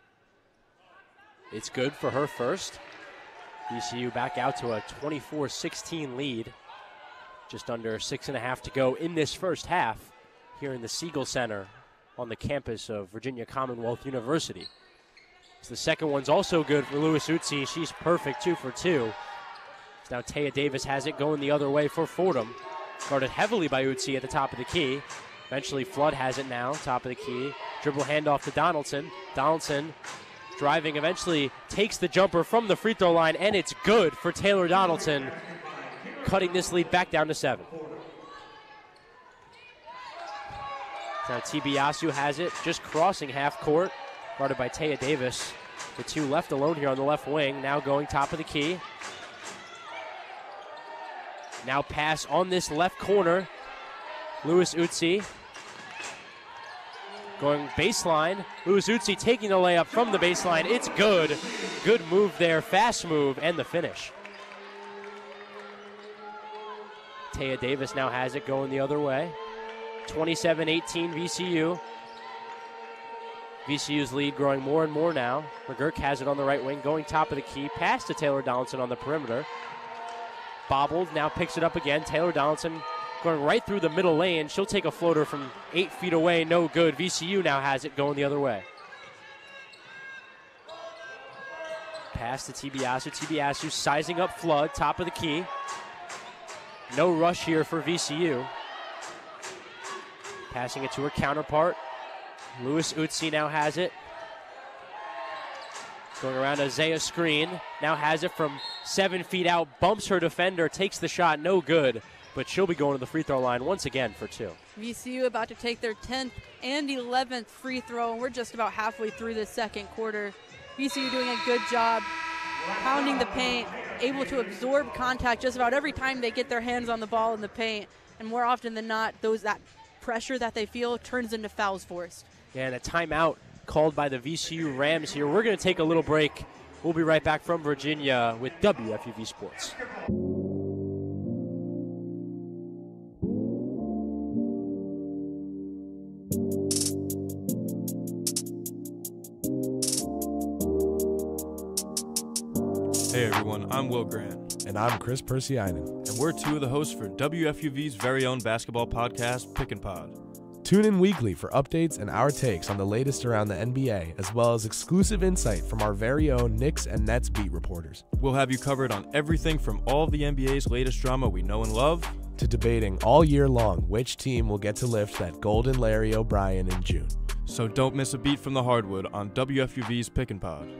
It's good for her first. VCU back out to a 24-16 lead. Just under 6.5 to go in this first half here in the Siegel Center on the campus of Virginia Commonwealth University. So the second one's also good for Lewis Utsi. She's perfect, 2 for 2. Now Taya Davis has it going the other way for Fordham. Guarded heavily by Utsi at the top of the key. Eventually Flood has it now, top of the key. Dribble handoff to Donaldson. Donaldson driving, eventually takes the jumper from the free throw line, and it's good for Taylor Donaldson, cutting this lead back down to 7. Now Tibiasu has it, just crossing half court, guarded by Taya Davis. The two left alone here on the left wing, now going top of the key. Now pass on this left corner. Lewis Utsi going baseline. Lewis Utsi taking the layup from the baseline. It's good. Good move there, fast move, and the finish. Taya Davis now has it going the other way. 27-18 VCU. VCU's lead growing more and more now. McGurk has it on the right wing, going top of the key. Pass to Taylor Donaldson on the perimeter. Bobbled, now picks it up again. Taylor Donaldson going right through the middle lane. She'll take a floater from 8 feet away, no good. VCU now has it going the other way. Pass to Tibiasu. Tibiasu sizing up Flood, top of the key. No rush here for VCU. Passing it to her counterpart. Lewis Utsi now has it. Going around Isaiah screen. Now has it from 7 feet out. Bumps her defender. Takes the shot. No good. But she'll be going to the free throw line once again for 2. VCU about to take their 10th and 11th free throw. And we're just about halfway through the second quarter. VCU doing a good job pounding the paint. Able to absorb contact just about every time they get their hands on the ball in the paint. And more often than not, that pressure that they feel turns into fouls forced. Yeah, and a timeout called by the VCU Rams here. We're going to take a little break. We'll be right back from Virginia with WFUV Sports. Hey everyone, I'm Will Grant. And I'm Chris Persianen. And we're 2 of the hosts for WFUV's very own basketball podcast, Pick and Pod. Tune in weekly for updates and our takes on the latest around the NBA, as well as exclusive insight from our very own Knicks and Nets beat reporters. We'll have you covered on everything from all of the NBA's latest drama we know and love, to debating all year long which team will get to lift that golden Larry O'Brien in June. So don't miss a beat from the hardwood on WFUV's Pick and Pod.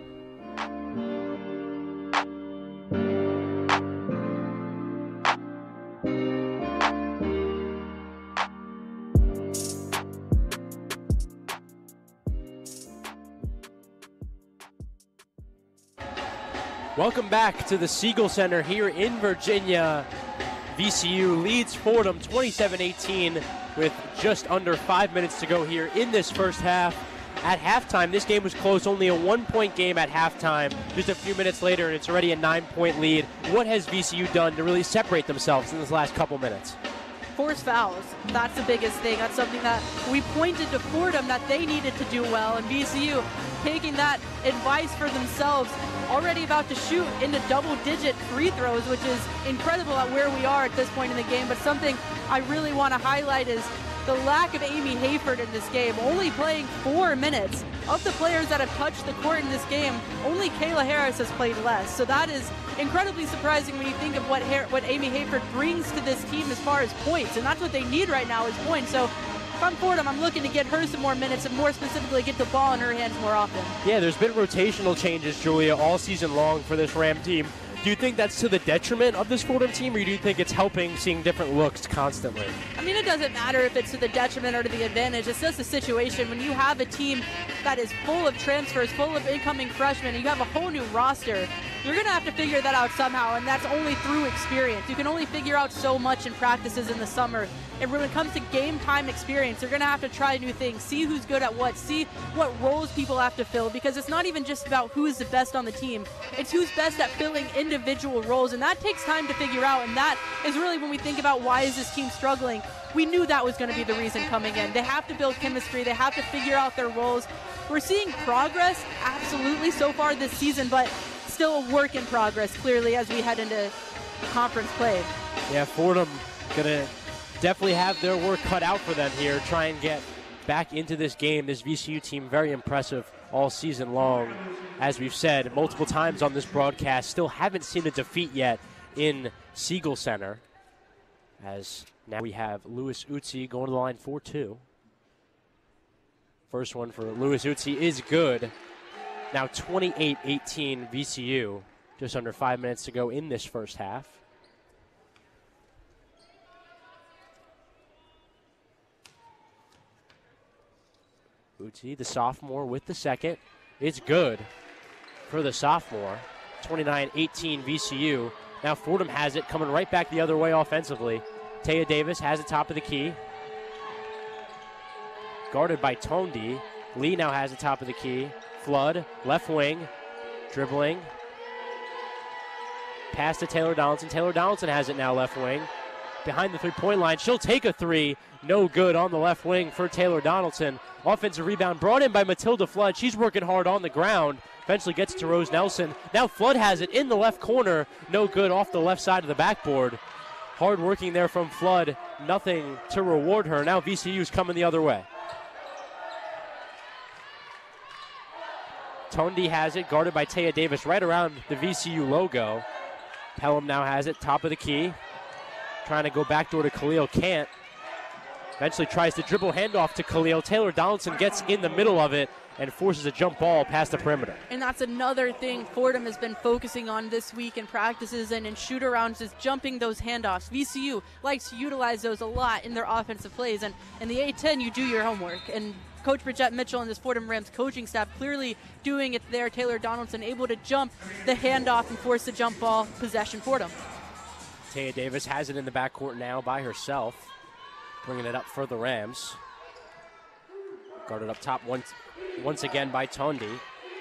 Welcome back to the Siegel Center here in Virginia. VCU leads Fordham 27-18 with just under 5 minutes to go here in this first half. At halftime, this game was close, only a 1-point game at halftime. Just a few minutes later, and it's already a 9-point lead. What has VCU done to really separate themselves in this last couple minutes? Force fouls. That's the biggest thing. That's something that we pointed to Fordham that they needed to do well, and VCU taking that advice for themselves. Already about to shoot into double-digit free throws, which is incredible at where we are at this point in the game. But something I really want to highlight is the lack of Amy Hayford in this game, only playing 4 minutes. Of the players that have touched the court in this game, only Kayla Harris has played less. So that is incredibly surprising when you think of what Amy Hayford brings to this team as far as points. And that's what they need right now is points. So if I'm Fordham, I'm looking to get her some more minutes and more specifically get the ball in her hands more often. Yeah, there's been rotational changes, Julia, all season long for this Ram team. Do you think that's to the detriment of this Fordham team, or do you think it's helping seeing different looks constantly? I mean, it doesn't matter if it's to the detriment or to the advantage. It's just a situation when you have a team that is full of transfers, full of incoming freshmen, and you have a whole new roster, you're going to have to figure that out somehow, and that's only through experience. You can only figure out so much in practices in the summer. And when it comes to game time experience, you're going to have to try new things, see who's good at what, see what roles people have to fill, because it's not even just about who is the best on the team. It's who's best at filling individual roles, and that takes time to figure out, and that is really when we think about why is this team struggling. We knew that was going to be the reason coming in. They have to build chemistry. They have to figure out their roles. We're seeing progress, absolutely, so far this season, but still a work in progress, clearly, as we head into conference play. Yeah, Fordham going to definitely have their work cut out for them here, try and get back into this game. This VCU team, very impressive all season long. As we've said multiple times on this broadcast, still haven't seen a defeat yet in Siegel Center. As now we have Lewis Utsi going to the line 4-2. First one for Lewis Utsi is good. Now 28-18 VCU. Just under 5 minutes to go in this first half. Utsi, the sophomore, with the second. It's good for the sophomore. 29-18 VCU. Now Fordham has it, coming right back the other way offensively. Taya Davis has the top of the key. Guarded by Tondi. Lee now has the top of the key. Flood, left wing, dribbling. Pass to Taylor Donaldson. Taylor Donaldson has it now left wing. Behind the three-point line, she'll take a three. No good on the left wing for Taylor Donaldson. Offensive rebound brought in by Matilda Flood. She's working hard on the ground. Eventually gets to Rose Nelson. Now Flood has it in the left corner. No good off the left side of the backboard. Hard working there from Flood. Nothing to reward her. Now VCU's coming the other way. Tondi has it, guarded by Taya Davis right around the VCU logo. Pelham now has it, top of the key. Trying to go backdoor to Khalil, can't. Eventually tries to dribble handoff to Khalil. Taylor Donaldson gets in the middle of it and forces a jump ball past the perimeter. And that's another thing Fordham has been focusing on this week in practices and in shoot-arounds, is jumping those handoffs. VCU likes to utilize those a lot in their offensive plays. And in the A-10, you do your homework. And Coach Bridgette Mitchell and this Fordham Rams coaching staff clearly doing it there. Taylor Donaldson able to jump the handoff and force the jump ball possession Fordham. Taya Davis has it in the backcourt now by herself, bringing it up for the Rams. Guarded up top once again by Tondi.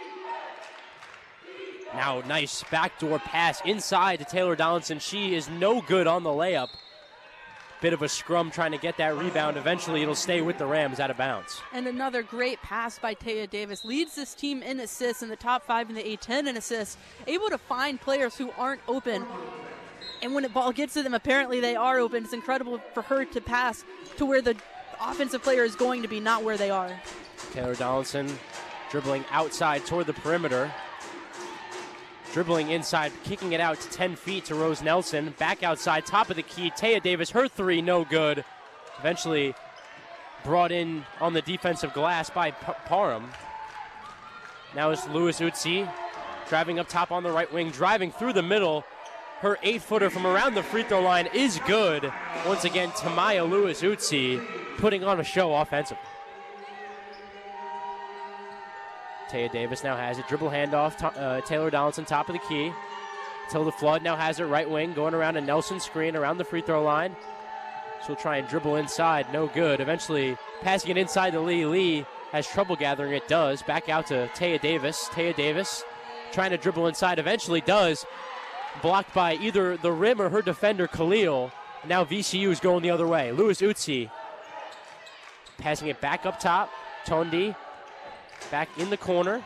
Now nice backdoor pass inside to Taylor Donaldson. She is no good on the layup. Bit of a scrum trying to get that rebound. Eventually it'll stay with the Rams out of bounds. And another great pass by Taya Davis. Leads this team in assists, in the top 5 in the A-10 in assists. Able to find players who aren't open. And when the ball gets to them, apparently they are open. It's incredible for her to pass to where the offensive player is going to be, not where they are. Taylor Donaldson dribbling outside toward the perimeter. Dribbling inside, kicking it out to 10 feet to Rose Nelson. Back outside, top of the key. Taya Davis, her three, no good. Eventually brought in on the defensive glass by Parham. Now it's Lewis Utsi driving up top on the right wing, driving through the middle. Her 8-footer from around the free throw line is good. Once again, Tamaya Lewis Utsi putting on a show offensively. Taya Davis now has it. Dribble handoff. Taylor Donaldson, top of the key. Tilda Flood now has it right wing, going around a Nelson screen around the free throw line. She'll try and dribble inside. No good. Eventually passing it inside to Lee. Lee has trouble gathering. It does. Back out to Taya Davis. Taya Davis trying to dribble inside. Eventually does. Blocked by either the rim or her defender, Khalil. Now VCU is going the other way. Lewis Utsi passing it back up top. Tondi back in the corner.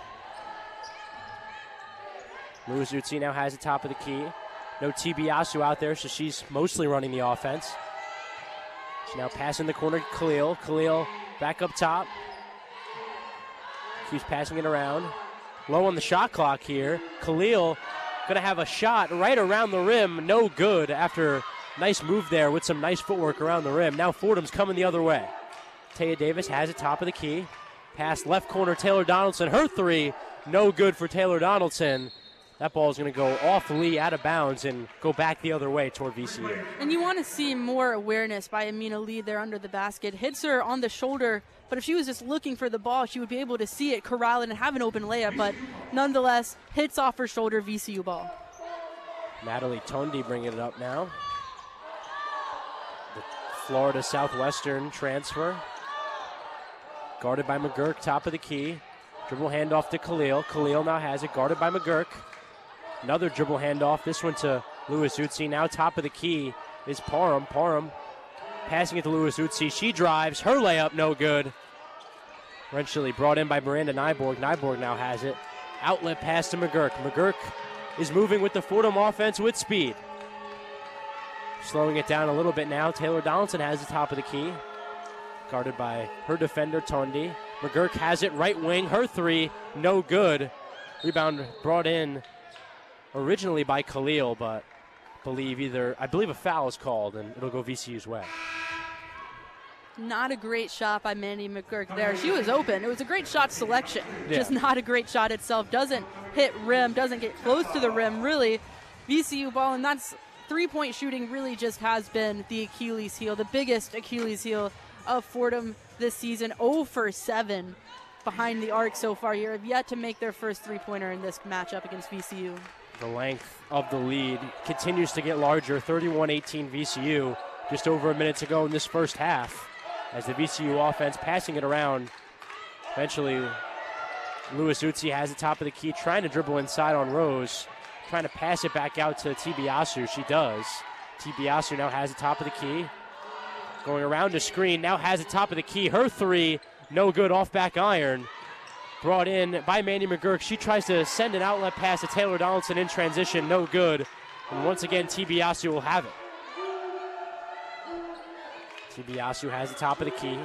Lewis Utsi now has the top of the key. No Tibiasu out there, so she's mostly running the offense. She now passing the corner to Khalil. Khalil back up top. Keeps passing it around. Low on the shot clock here. Khalil going to have a shot right around the rim. No good after nice move there with some nice footwork around the rim. Now Fordham's coming the other way. Taya Davis has it top of the key. Pass left corner, Taylor Donaldson. Her three, no good for Taylor Donaldson. That ball is going to go off Lee, out of bounds, and go back the other way toward VCU. And you want to see more awareness by Amina Lee there under the basket. Hits her on the shoulder, but if she was just looking for the ball, she would be able to see it, corral it, and have an open layup. But nonetheless, hits off her shoulder, VCU ball. Natalie Tondi bringing it up now. The Florida Southwestern transfer. Guarded by McGurk, top of the key. Dribble handoff to Khalil. Khalil now has it, guarded by McGurk. Another dribble handoff, this one to Lewis Utsi. Now top of the key is Parham. Parham passing it to Lewis Utsi. She drives, her layup no good. Eventually brought in by Miranda Nyborg. Nyborg now has it. Outlet pass to McGurk. McGurk is moving with the Fordham offense with speed. Slowing it down a little bit now. Taylor Donaldson has the top of the key. Guarded by her defender, Tondi. McGurk has it right wing. Her three, no good. Rebound brought in originally by Khalil, but believe a foul is called, and it'll go VCU's way. Not a great shot by Mandy McGurk there. She was open. It was a great shot selection, just not a great shot itself. Doesn't hit rim, doesn't get close to the rim. Really, VCU ball, and that's three-point shooting really just has been the Achilles heel, the biggest Achilles heel of Fordham this season. 0 for 7 behind the arc so far here. Have yet to make their first three-pointer in this matchup against VCU. The length of the lead continues to get larger. 31-18 VCU just over a minute to go in this first half. As the VCU offense passing it around. Eventually, Lewis Utsi has the top of the key, trying to dribble inside on Rose, trying to pass it back out to Tibiasu. She does. Tibiasu now has the top of the key. Going around the screen, now has the top of the key. Her three, no good, off back iron. Brought in by Mandy McGurk. She tries to send an outlet pass to Taylor Donaldson in transition, no good. And once again, Tibiasu will have it. Tibiasu has the top of the key.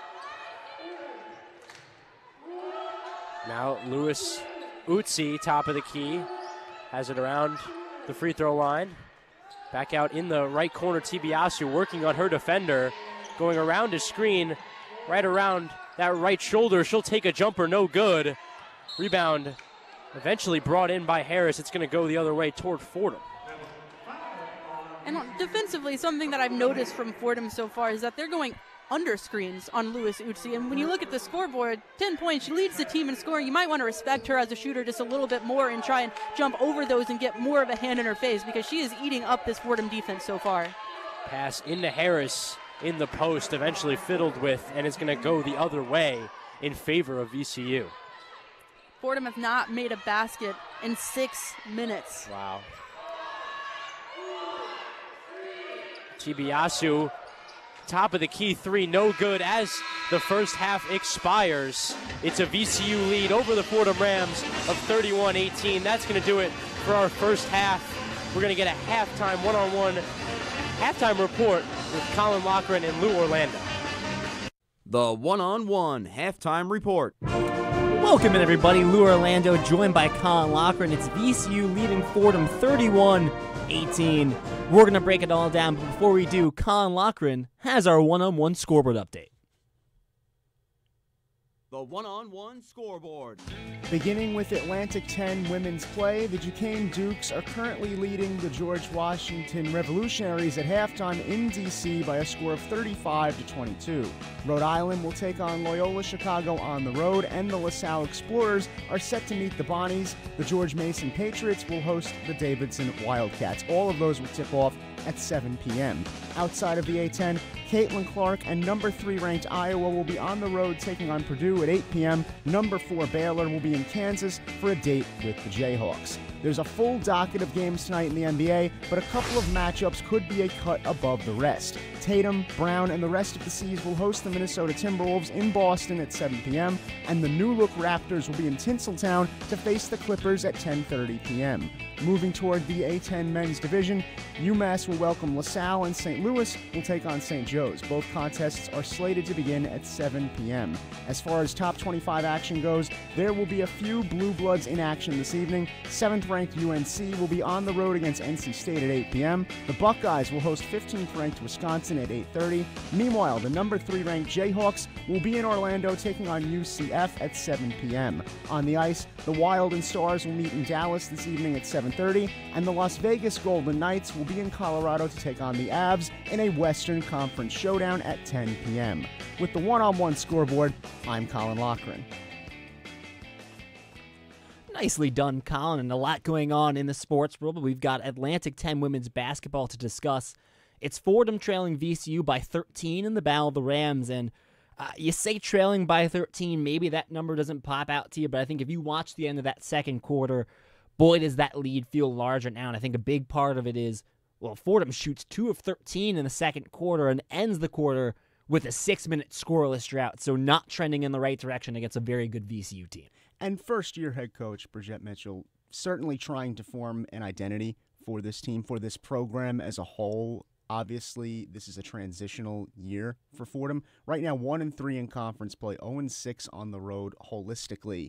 Now Lewis Utsi, top of the key, has it around the free throw line. Back out in the right corner, Tibiasu working on her defender. Going around his screen, right around that right shoulder. She'll take a jumper, no good. Rebound eventually brought in by Harris. It's going to go the other way toward Fordham. And defensively, something that I've noticed from Fordham so far is that they're going under screens on Lewis Utsi. And when you look at the scoreboard, 10 points, she leads the team in scoring. You might want to respect her as a shooter just a little bit more and try and jump over those and get more of a hand in her face, because she is eating up this Fordham defense so far. Pass into Harris in the post, eventually fiddled with, and it's going to go the other way in favor of VCU. Fordham has not made a basket in 6 minutes. Wow. Tibiasu, top of the key three, no good as the first half expires. It's a VCU lead over the Fordham Rams of 31-18. That's going to do it for our first half. We're going to get a halftime one-on-one halftime report with Colin, Loughran, and Lou Orlando. The one-on-one halftime report. Welcome in, everybody. Lou Orlando joined by Colin Loughran. It's VCU leading Fordham 31-18. We're going to break it all down, but before we do, Colin Loughran has our one-on-one scoreboard update. The one-on-one scoreboard. Beginning with Atlantic 10 women's play, the Duquesne Dukes are currently leading the George Washington Revolutionaries at halftime in D.C. by a score of 35-22. Rhode Island will take on Loyola Chicago on the road, and the LaSalle Explorers are set to meet the Bonnies. The George Mason Patriots will host the Davidson Wildcats. All of those will tip off at 7 p.m. Outside of the A-10, Caitlin Clark and number 3 ranked Iowa will be on the road taking on Purdue at 8 p.m. Number 4 Baylor will be in Kansas for a date with the Jayhawks. There's a full docket of games tonight in the NBA, but a couple of matchups could be a cut above the rest. Tatum, Brown, and the rest of the C's will host the Minnesota Timberwolves in Boston at 7 p.m., and the New Look Raptors will be in Tinseltown to face the Clippers at 10:30 p.m. Moving toward the A-10 men's division, UMass will welcome LaSalle, and St. Louis will take on St. Joe's. Both contests are slated to begin at 7 p.m. As far as top 25 action goes, there will be a few Blue Bloods in action this evening. 7th-ranked UNC will be on the road against NC State at 8 p.m. The Buckeyes will host 15th-ranked Wisconsin at 8:30. Meanwhile, the number 3-ranked Jayhawks will be in Orlando taking on UCF at 7 p.m. On the ice, the Wild and Stars will meet in Dallas this evening at 7:30, and the Las Vegas Golden Knights will be in Colorado to take on the Avs in a Western Conference showdown at 10 p.m. With the one-on-one scoreboard, I'm Colin Loughran. Nicely done, Colin, and a lot going on in the sports world, but we've got Atlantic 10 women's basketball to discuss. It's Fordham trailing VCU by 13 in the Battle of the Rams, and you say trailing by 13, maybe that number doesn't pop out to you, but I think if you watch the end of that second quarter, boy, does that lead feel larger now, and I think a big part of it is, well, Fordham shoots 2 of 13 in the second quarter and ends the quarter with a 6-minute scoreless drought, so not trending in the right direction against a very good VCU team. And first-year head coach Bridgette Mitchell certainly trying to form an identity for this team, for this program as a whole. Obviously, this is a transitional year for Fordham. Right now, 1-3 in conference play, 0-6 on the road holistically.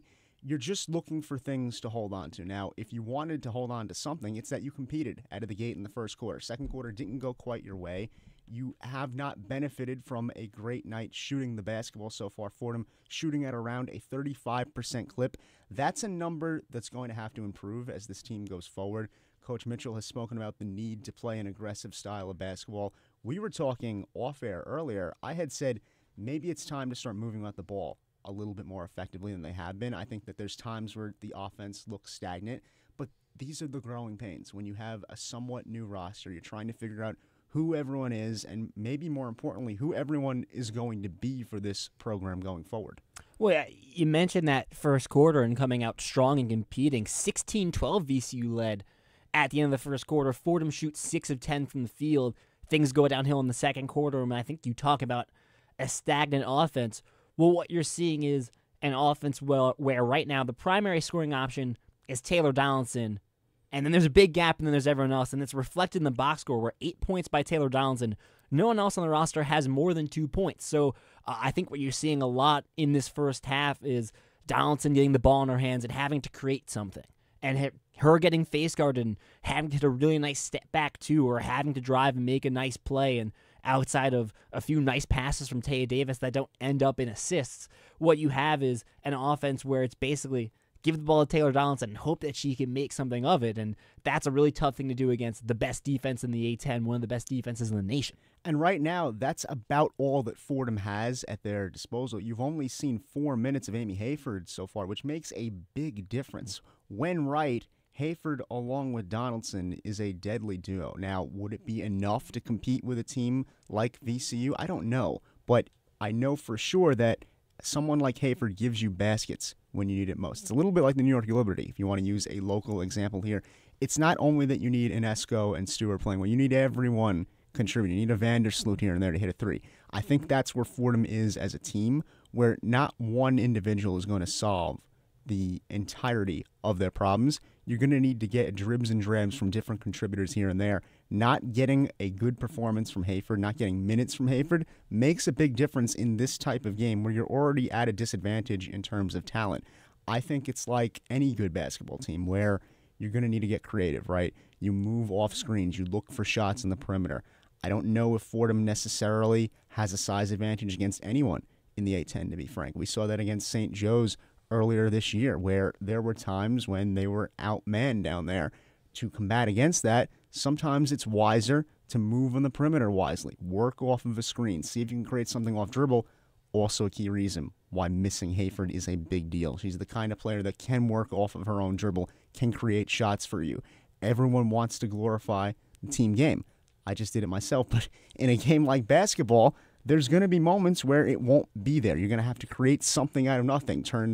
you're just looking for things to hold on to. Now, if you wanted to hold on to something, it's that you competed out of the gate in the first quarter. Second quarter didn't go quite your way. You have not benefited from a great night shooting the basketball so far. Fordham shooting at around a 35% clip. That's a number that's going to have to improve as this team goes forward. Coach Mitchell has spoken about the need to play an aggressive style of basketball. We were talking off air earlier. I had said maybe it's time to start moving out the ball a little bit more effectively than they have been. I think that there's times where the offense looks stagnant, but these are the growing pains. When you have a somewhat new roster, you're trying to figure out who everyone is and maybe more importantly, who everyone is going to be for this program going forward. Well, you mentioned that first quarter and coming out strong and competing. 16-12 VCU led at the end of the first quarter. Fordham shoots 6 of 10 from the field. Things go downhill in the second quarter, and I think you talk about a stagnant offense. Well, what you're seeing is an offense where right now the primary scoring option is Taylor Donaldson, and then there's a big gap, and then there's everyone else, and it's reflected in the box score where 8 points by Taylor Donaldson. No one else on the roster has more than 2 points. So I think what you're seeing a lot in this first half is Donaldson getting the ball in her hands and having to create something. And her getting face guarded and having to hit a really nice step back too, or having to drive and make a nice play. And outside of a few nice passes from Taya Davis that don't end up in assists, what you have is an offense where it's basically give the ball to Taylor Donaldson and hope that she can make something of it. And that's a really tough thing to do against the best defense in the A-10, one of the best defenses in the nation. And right now, that's about all that Fordham has at their disposal. You've only seen 4 minutes of Amy Hayford so far, which makes a big difference. When right, Hayford along with Donaldson is a deadly duo. Now, would it be enough to compete with a team like VCU? I don't know, but I know for sure that someone like Hayford gives you baskets when you need it most. It's a little bit like the New York Liberty, if you want to use a local example here. It's not only that you need Inesco and Stewart playing well, you need everyone contributing. You need a Vandersloot here and there to hit a three. I think that's where Fordham is as a team, where not one individual is going to solve the entirety of their problems. You're going to need to get dribs and drabs from different contributors here and there. Not getting a good performance from Hayford, not getting minutes from Hayford, makes a big difference in this type of game where you're already at a disadvantage in terms of talent. I think it's like any good basketball team where you're going to need to get creative, right? You move off screens, you look for shots in the perimeter. I don't know if Fordham necessarily has a size advantage against anyone in the A-10, to be frank. We saw that against St. Joe's earlier this year, where there were times when they were outmanned down there. To combat against that, sometimes it's wiser to move on the perimeter wisely, work off of a screen, see if you can create something off dribble. Also a key reason why missing Hayford is a big deal. She's the kind of player that can work off of her own dribble, can create shots for you. Everyone wants to glorify the team game. I just did it myself, but in a game like basketball, there's going to be moments where it won't be there. You're going to have to create something out of nothing, turn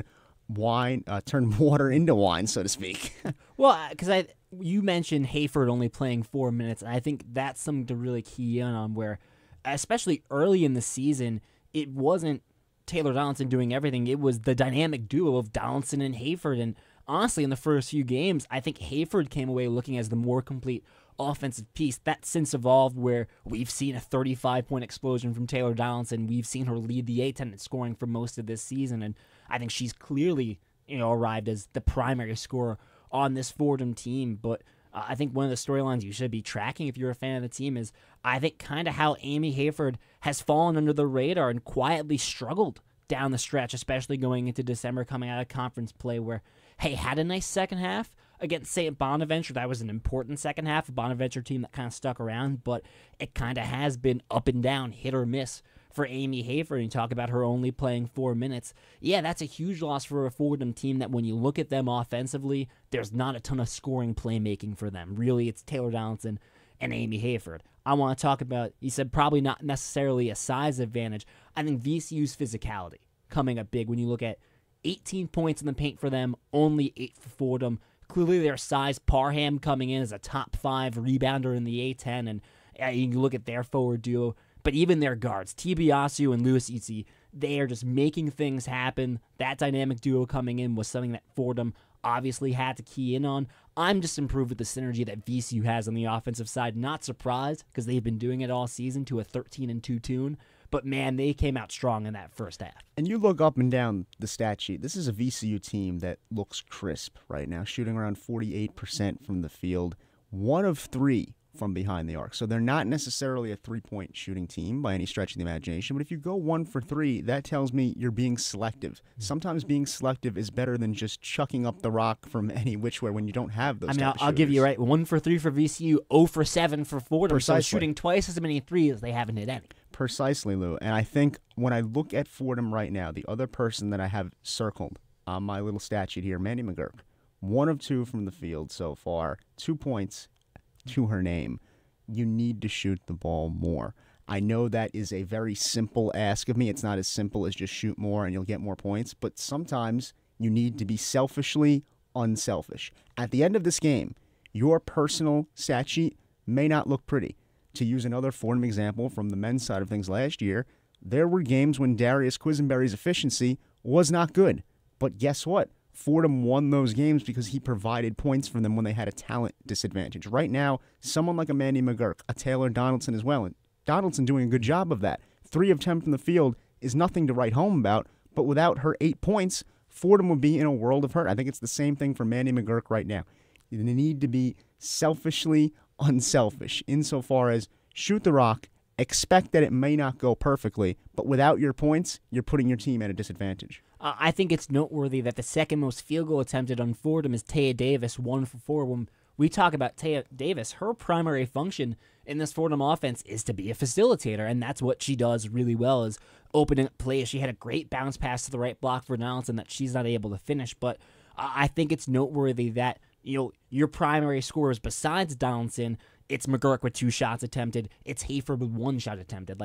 water into wine, so to speak. Well, because you mentioned Hayford only playing 4 minutes, and I think that's something to really key in on, where, especially early in the season, it wasn't Taylor Donaldson doing everything. It was the dynamic duo of Donaldson and Hayford, and honestly, in the first few games, I think Hayford came away looking as the more complete offensive piece. That's since evolved where we've seen a 35-point explosion from Taylor Donaldson. We've seen her lead the A-10 in scoring for most of this season, and I think she's clearly arrived as the primary scorer on this Fordham team. But I think one of the storylines you should be tracking if you're a fan of the team is, I think, kind of how Amy Hayford has fallen under the radar and quietly struggled down the stretch, especially going into December, coming out of conference play where, hey, had a nice second half against St. Bonaventure. That was an important second half, a Bonaventure team that kind of stuck around, but it kind of has been up and down, hit or miss for Amy Hayford. And you talk about her only playing 4 minutes. Yeah, that's a huge loss for a Fordham team that when you look at them offensively, there's not a ton of scoring playmaking for them. Really, it's Taylor Donaldson and Amy Hayford. I want to talk about, you said probably not necessarily a size advantage. I think VCU's physicality coming up big when you look at 18 points in the paint for them, only 8 for Fordham. Clearly their size, Parham coming in as a top 5 rebounder in the A-10, and you can look at their forward duo, but even their guards, Tibiasu and Lewis Itzi, they are just making things happen. That dynamic duo coming in was something that Fordham obviously had to key in on. I'm just improved with the synergy that VCU has on the offensive side. Not surprised, because they've been doing it all season to a 13-2 tune, But, man, they came out strong in that first half. And you look up and down the stat sheet. This is a VCU team that looks crisp right now, shooting around 48% from the field, 1 of 3 from behind the arc. So they're not necessarily a three-point shooting team by any stretch of the imagination. But if you go 1 for 3, that tells me you're being selective. Sometimes being selective is better than just chucking up the rock from any which way when you don't have those. I'll give you right. 1 for 3 for VCU, 0 for 7 for Fordham. Precisely. So shooting twice as many threes, they haven't hit any. Precisely, Lou. And I think when I look at Fordham right now, the other person that I have circled on my little stat sheet here, Mandy McGurk, 1 of 2 from the field so far, 2 points to her name. You need to shoot the ball more. I know that is a very simple ask of me. It's not as simple as just shoot more and you'll get more points, but sometimes you need to be selfishly unselfish. At the end of this game, your personal stat sheet may not look pretty. To use another Fordham example from the men's side of things last year, there were games when Darius Quisenberry's efficiency was not good. But guess what? Fordham won those games because he provided points for them when they had a talent disadvantage. Right now, someone like a Mandy McGurk, a Taylor Donaldson as well, and Donaldson doing a good job of that. 3 of 10 from the field is nothing to write home about, but without her 8 points, Fordham would be in a world of hurt. I think it's the same thing for Mandy McGurk right now. You need to be selfishly unselfish insofar as shoot the rock, expect that it may not go perfectly, but without your points, you're putting your team at a disadvantage. I think it's noteworthy that the second most field goal attempted on Fordham is Taya Davis, 1 for 4. When we talk about Taya Davis, her primary function in this Fordham offense is to be a facilitator, and that's what she does really well, is opening up plays. She had a great bounce pass to the right block for Donaldson that she's not able to finish, but I think it's noteworthy that your primary scorers besides Donaldson, it's McGurk with 2 shots attempted. It's Hayford with 1 shot attempted.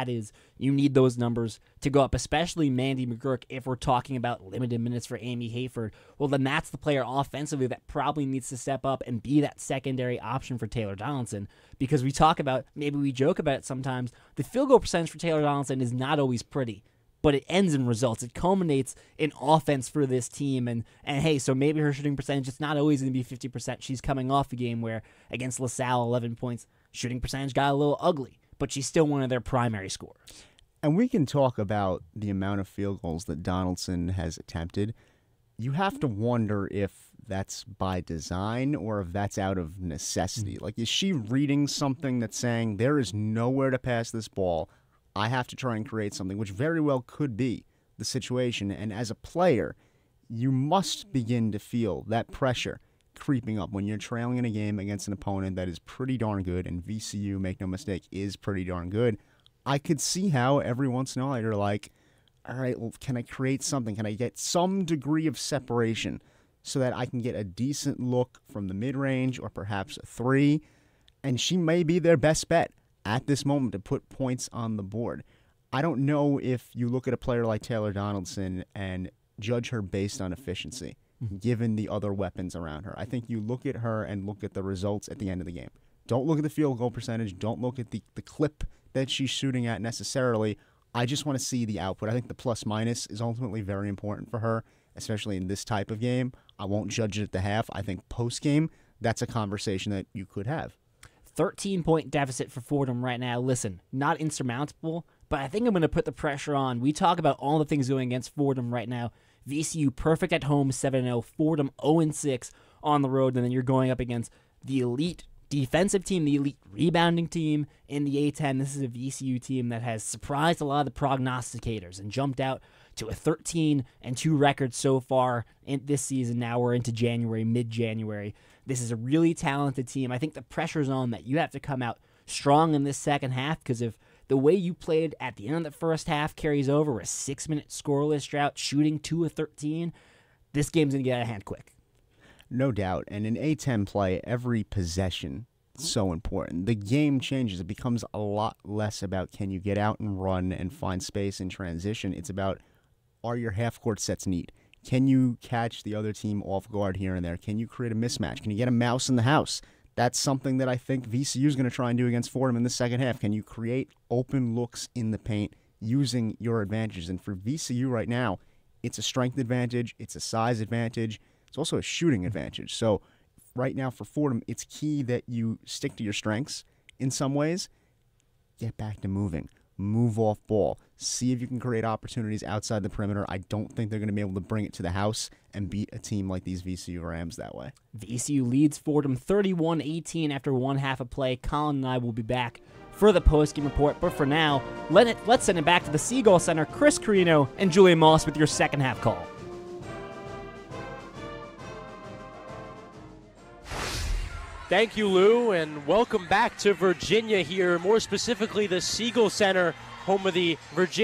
You need those numbers to go up, especially Mandy McGurk. If we're talking about limited minutes for Amy Hayford, well, then that's the player offensively that probably needs to step up and be that secondary option for Taylor Donaldson. Because we talk about, maybe we joke about it sometimes, the field goal percentage for Taylor Donaldson is not always pretty, but it ends in results. It culminates in offense for this team. And hey, so maybe her shooting percentage, it's not always going to be 50%. She's coming off a game where against LaSalle, 11 points, shooting percentage got a little ugly, but she's still one of their primary scorers. And we can talk about the amount of field goals that Donaldson has attempted. You have to wonder if that's by design or if that's out of necessity. Like, is she reading something that's saying there is nowhere to pass this ball? I have to try and create something, which very well could be the situation. And as a player, you must begin to feel that pressure creeping up when you're trailing in a game against an opponent that is pretty darn good, and VCU, make no mistake, is pretty darn good. I could see how every once in a while you're like, all right, well, can I create something? Can I get some degree of separation so that I can get a decent look from the mid-range or perhaps a 3? And she may be their best bet at this moment to put points on the board. I don't know if you look at a player like Taylor Donaldson and judge her based on efficiency, given the other weapons around her. I think you look at her and look at the results at the end of the game. Don't look at the field goal percentage. Don't look at the clip that she's shooting at necessarily. I just want to see the output. I think the plus-minus is ultimately very important for her, especially in this type of game. I won't judge it at the half. I think post-game, that's a conversation that you could have. 13-point deficit for Fordham right now. Listen, not insurmountable, but I think I'm going to put the pressure on. We talk about all the things going against Fordham right now. VCU perfect at home, 7-0. Fordham 0-6 on the road, and then you're going up against the elite defensive team, the elite rebounding team in the A-10. This is a VCU team that has surprised a lot of the prognosticators and jumped out to a 13-2 record so far in this season. Now we're into January, mid-January. This is a really talented team. I think the pressure's on that you have to come out strong in this second half, because if the way you played at the end of the first half carries over, a 6-minute scoreless drought, shooting 2 of 13, this game's going to get out of hand quick. No doubt. And in A-10 play, every possession is so important. The game changes. It becomes a lot less about can you get out and run and find space in transition. It's about, are your half-court sets neat? Can you catch the other team off guard here and there? Can you create a mismatch? Can you get a mouse in the house? That's something that I think VCU is going to try and do against Fordham in the second half. Can you create open looks in the paint using your advantages? And for VCU right now, it's a strength advantage. It's a size advantage. It's also a shooting advantage. So right now for Fordham, it's key that you stick to your strengths in some ways. Get back to moving. move off ball. See if you can create opportunities outside the perimeter. I don't think they're going to be able to bring it to the house and beat a team like these VCU Rams that way. VCU leads Fordham 31-18 after one half of play. Colin and I will be back for the postgame report, but for now, let's send it back to the Seagull Center. Chris Carrino and Julia Moss with your second half call. Thank you, Lou, and welcome back to Virginia here, more specifically the Seagull Center, home of the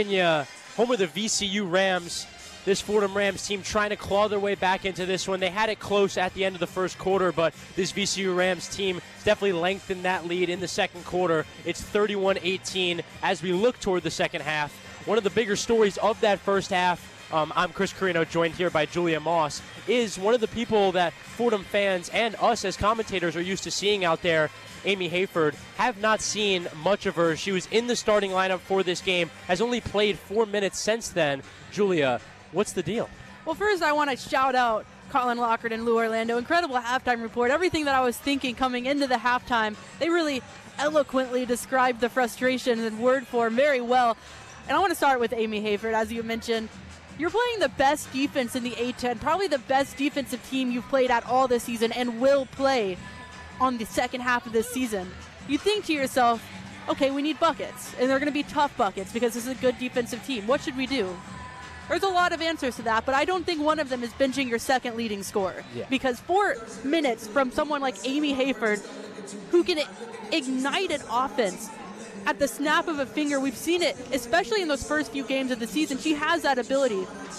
VCU Rams. This Fordham Rams team trying to claw their way back into this one. They had it close at the end of the first quarter, but this VCU Rams team definitely lengthened that lead in the second quarter. It's 31-18 as we look toward the second half. One of the bigger stories of that first half, I'm Chris Carrino, joined here by Julia Moss, is one of the people that Fordham fans and us as commentators are used to seeing out there. Amy Hayford, have not seen much of her. She was in the starting lineup for this game, has only played 4 minutes since then. Julia, what's the deal? Well, first I want to shout out Colin, Loughran, and Lou Orlando. Incredible halftime report. Everything that I was thinking coming into the halftime, they really eloquently described the frustration in word form very well. And I want to start with Amy Hayford, as you mentioned. You're playing the best defense in the A-10, probably the best defensive team you've played at all this season and will play on the second half of this season. You think to yourself, okay, we need buckets, and they're going to be tough buckets because this is a good defensive team. What should we do? There's a lot of answers to that, but I don't think one of them is benching your second leading scorer. Yeah. Because 4 minutes from someone like Amy Hayford, who can ignite an offense at the snap of a finger. We've seen it, especially in those first few games of the season. She has that ability.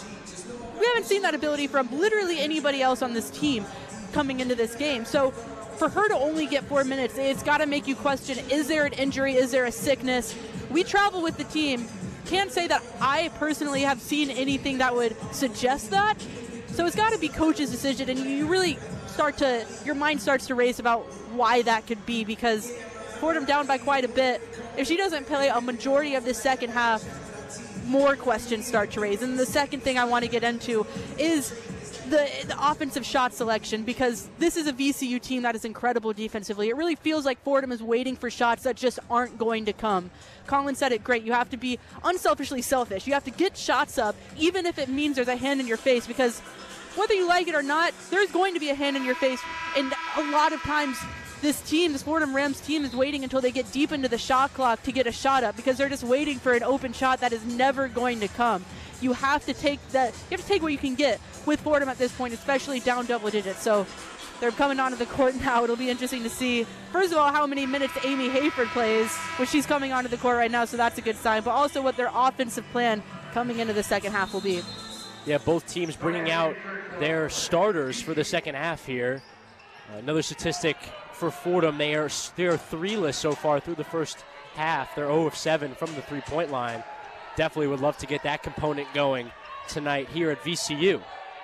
We haven't seen that ability from literally anybody else on this team coming into this game. So for her to only get 4 minutes, it's got to make you question, is there an injury? Is there a sickness? We travel with the team. Can't say that I personally have seen anything that would suggest that. So it's got to be coach's decision, and you really your mind starts to race about why that could be, because Fordham down by quite a bit. If she doesn't play a majority of the second half, more questions start to raise. And the second thing I want to get into is the offensive shot selection, because this is a VCU team that is incredible defensively. It really feels like Fordham is waiting for shots that just aren't going to come. Colin said it great. You have to be unselfishly selfish. You have to get shots up, even if it means there's a hand in your face, because whether you like it or not, there's going to be a hand in your face. And a lot of times, this Fordham Rams team is waiting until they get deep into the shot clock to get a shot up, because they're just waiting for an open shot that is never going to come. You have to take what you can get with Fordham at this point, especially down double digits. So they're coming onto the court now. It'll be interesting to see, first of all, how many minutes Amy Hayford plays, which she's coming onto the court right now, so that's a good sign, but also what their offensive plan coming into the second half will be. Yeah, both teams bringing out their starters for the second half here. Another statistic for Fordham, they are 3-less so far through the first half. They're 0 of 7 from the three-point line. Definitely would love to get that component going tonight here at VCU.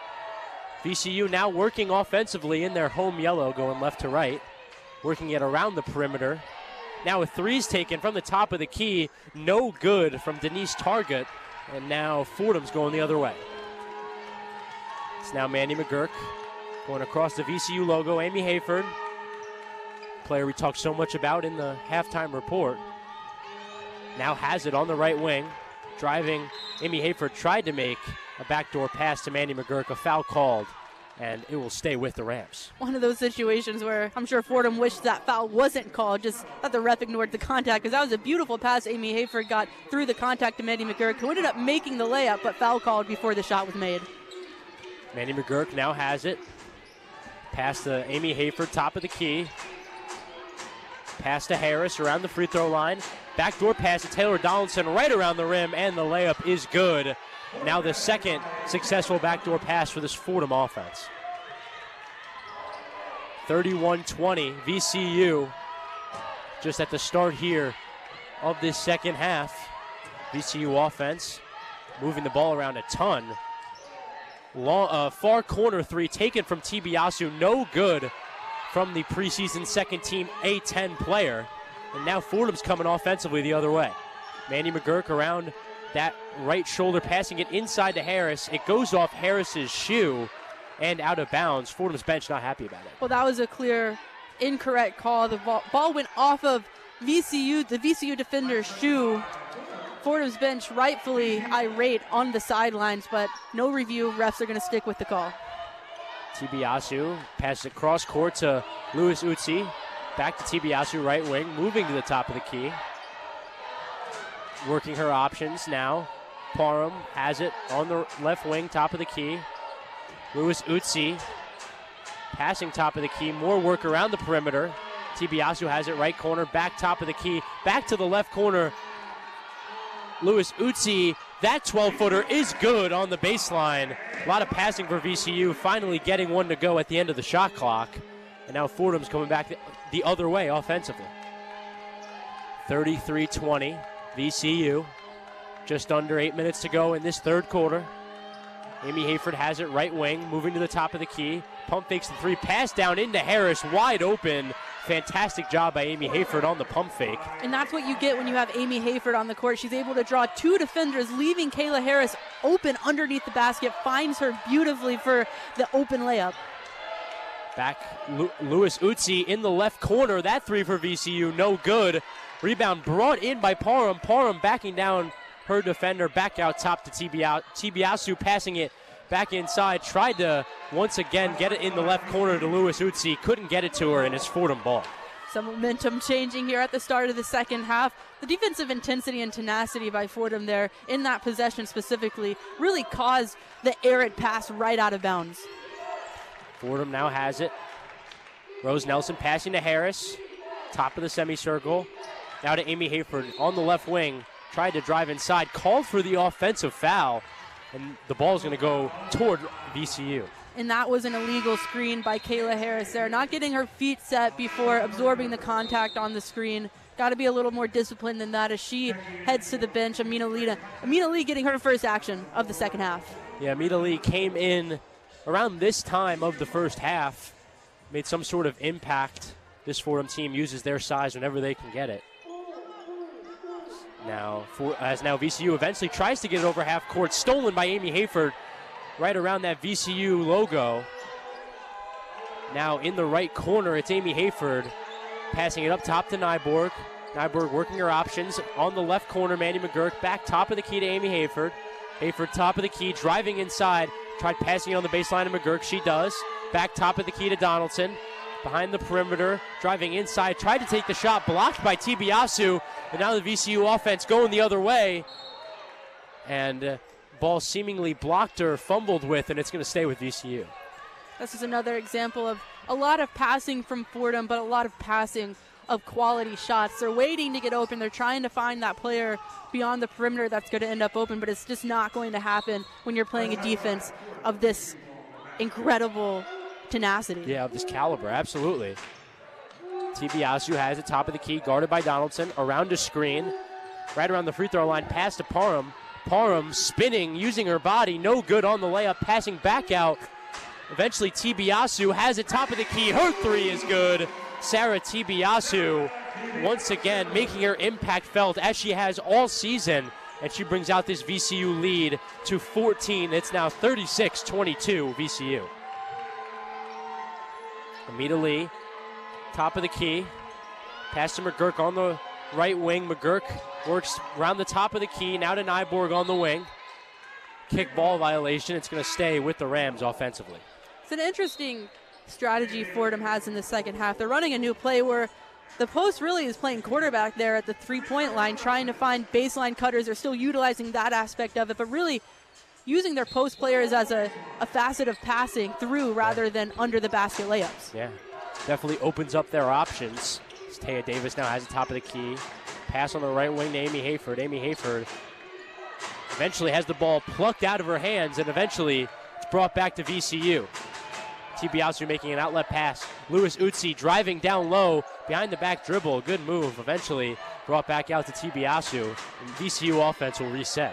VCU now working offensively in their home yellow, going left to right, working it around the perimeter. Now with threes taken from the top of the key, no good from Denise Targett, and now Fordham's going the other way. It's now Mandy McGurk going across the VCU logo. Amy Hayford, player we talked so much about in the halftime report, now has it on the right wing. Driving, Amy Hayford tried to make a backdoor pass to Mandy McGurk, a foul called, and it will stay with the Rams. One of those situations where I'm sure Fordham wished that foul wasn't called, just that the ref ignored the contact, because that was a beautiful pass Amy Hayford got through the contact to Mandy McGurk, who ended up making the layup, but foul called before the shot was made. Mandy McGurk now has it. Pass to Amy Hayford, top of the key. Pass to Harris around the free throw line. Backdoor pass to Taylor Donaldson right around the rim, and the layup is good. Now the second successful backdoor pass for this Fordham offense. 31-20, VCU just at the start here of this second half. VCU offense moving the ball around a ton. Far corner three taken from Tibiasu, no good from the preseason second team A10 player. And now Fordham's coming offensively the other way. Mandy McGurk around that right shoulder, passing it inside to Harris. It goes off Harris's shoe and out of bounds. Fordham's bench not happy about it. Well, that was a clear incorrect call. The ball went off of the VCU defender's shoe Fordham's bench rightfully irate on the sidelines, but no review. Refs are going to stick with the call. Tibiasu passes it cross court to Louis Utsi. Back to Tibiasu, right wing, moving to the top of the key. Working her options now. Parham has it on the left wing, top of the key. Louis Utsi passing top of the key. More work around the perimeter. Tibiasu has it right corner, back top of the key, back to the left corner. Louis Utsi, that 12-footer is good on the baseline. A lot of passing for VCU, finally getting one to go at the end of the shot clock. And now Fordham's coming back the other way offensively. 33-20, VCU. Just under 8 minutes to go in this third quarter. Amy Hayford has it right wing, moving to the top of the key. Pump fakes the three, pass down into Harris, wide open. Fantastic job by Amy Hayford on the pump fake. And that's what you get when you have Amy Hayford on the court. She's able to draw two defenders, leaving Kayla Harris open underneath the basket, finds her beautifully for the open layup. Back, Louis Utsi in the left corner. That three for VCU, no good. Rebound brought in by Parham. Parham backing down her defender, back out top to Tibiasu, passing it back inside. Tried to, once again, get it in the left corner to Louis Utsi. Couldn't get it to her, and it's Fordham ball. Some momentum changing here at the start of the second half. The defensive intensity and tenacity by Fordham there in that possession specifically really caused the errant pass right out of bounds. Fordham now has it. Rose Nelson passing to Harris. Top of the semicircle. Now to Amy Hayford on the left wing. Tried to drive inside. Called for the offensive foul. And the ball's going to go toward VCU. And that was an illegal screen by Kayla Harris there. Not getting her feet set before absorbing the contact on the screen. Got to be a little more disciplined than that as she heads to the bench. Amina Lee getting her first action of the second half. Yeah, Amina Lee came in around this time of the first half. Made some sort of impact. This Fordham team uses their size whenever they can get it. Now VCU eventually tries to get it over half court. Stolen by Amy Hayford right around that VCU logo. Now in the right corner, it's Amy Hayford passing it up top to Nyborg. Nyborg working her options on the left corner. Mandy McGurk back top of the key to Amy Hayford. Hayford top of the key, driving inside. Tried passing it on the baseline to McGurk. She does. Back top of the key to Donaldson. Behind the perimeter, driving inside. Tried to take the shot, blocked by Tibiasu. And now the VCU offense going the other way. And ball seemingly blocked or fumbled with, and it's going to stay with VCU. This is another example of a lot of passing from Fordham, but a lot of passing of quality shots. They're waiting to get open. They're trying to find that player beyond the perimeter that's going to end up open, but it's just not going to happen when you're playing a defense of this incredible tenacity. Yeah, of this caliber, absolutely. Tibiasu has it top of the key, guarded by Donaldson, around a screen, right around the free throw line, pass to Parham. Parham spinning, using her body, no good on the layup, passing back out. Eventually Tibiasu has it top of the key, her three is good. Sarah Tibiasu once again making her impact felt as she has all season, and she brings out this VCU lead to 14. It's now 36-22 VCU. Amita Lee, top of the key. Pass to McGurk on the right wing. McGurk works around the top of the key. Now to Nyborg on the wing. Kick ball violation. It's going to stay with the Rams offensively. It's an interesting strategy Fordham has in the second half. They're running a new play where the post really is playing quarterback there at the three-point line, trying to find baseline cutters. They're still utilizing that aspect of it, but really using their post players as a facet of passing through rather than under the basket layups. Yeah, definitely opens up their options. Taya Davis now has the top of the key. Pass on the right wing to Amy Hayford. Amy Hayford eventually has the ball plucked out of her hands, and eventually it's brought back to VCU. Tibiasu making an outlet pass. Louis Utsi driving down low, behind the back dribble. Good move. Eventually brought back out to Tibiasu, and VCU offense will reset.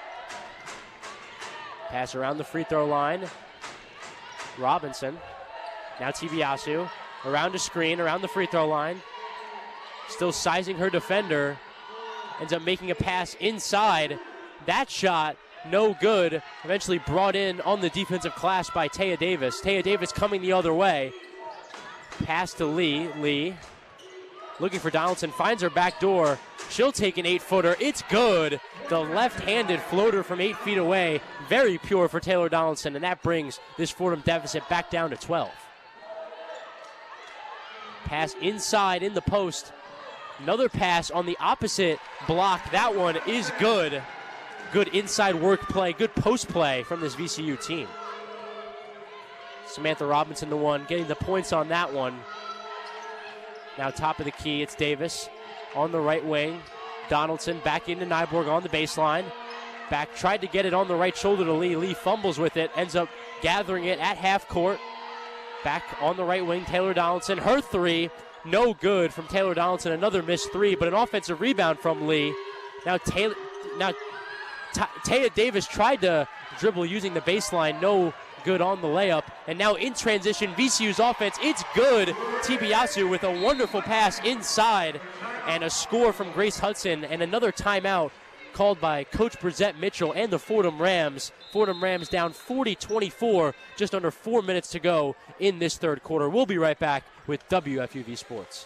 Pass around the free throw line. Robinson. Now Tibiasu around a screen, around the free throw line. Still sizing her defender. Ends up making a pass inside. That shot, no good. Eventually brought in on the defensive clash by Taya Davis. Taya Davis coming the other way. Pass to Lee. Lee looking for Donaldson. Finds her back door. She'll take an 8-footer. It's good. the left-handed floater from 8 feet away. Very pure for Taylor Donaldson, and that brings this Fordham deficit back down to 12. Pass inside in the post. Another pass on the opposite block. That one is good. Good inside work play, good post play from this VCU team. Samantha Robinson, the one, getting the points on that one. Now top of the key, it's Davis on the right wing. Donaldson back into Nyborg on the baseline. Back, tried to get it on the right shoulder to Lee. Lee fumbles with it, ends up gathering it at half court. Back on the right wing, Taylor Donaldson. Her three, no good from Taylor Donaldson. Another missed three, but an offensive rebound from Lee. Now Taya Davis tried to dribble using the baseline. No good on the layup. And now in transition, VCU's offense, it's good. Tibiasu with a wonderful pass inside. And a score from Grace Hudson, and another timeout called by Coach Brissette Mitchell and the Fordham Rams. Fordham Rams down 40-24, just under 4 minutes to go in this third quarter. We'll be right back with WFUV Sports.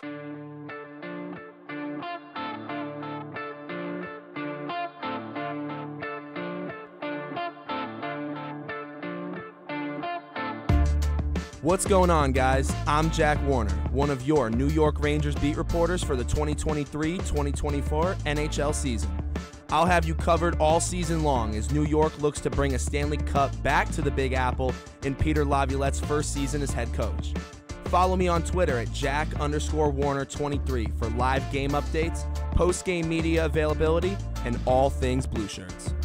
What's going on, guys? I'm Jack Warner, one of your New York Rangers beat reporters for the 2023-2024 NHL season. I'll have you covered all season long as New York looks to bring a Stanley Cup back to the Big Apple in Peter Laviolette's first season as head coach. Follow me on Twitter at Jack_Warner23 for live game updates, post-game media availability, and all things Blue Shirts.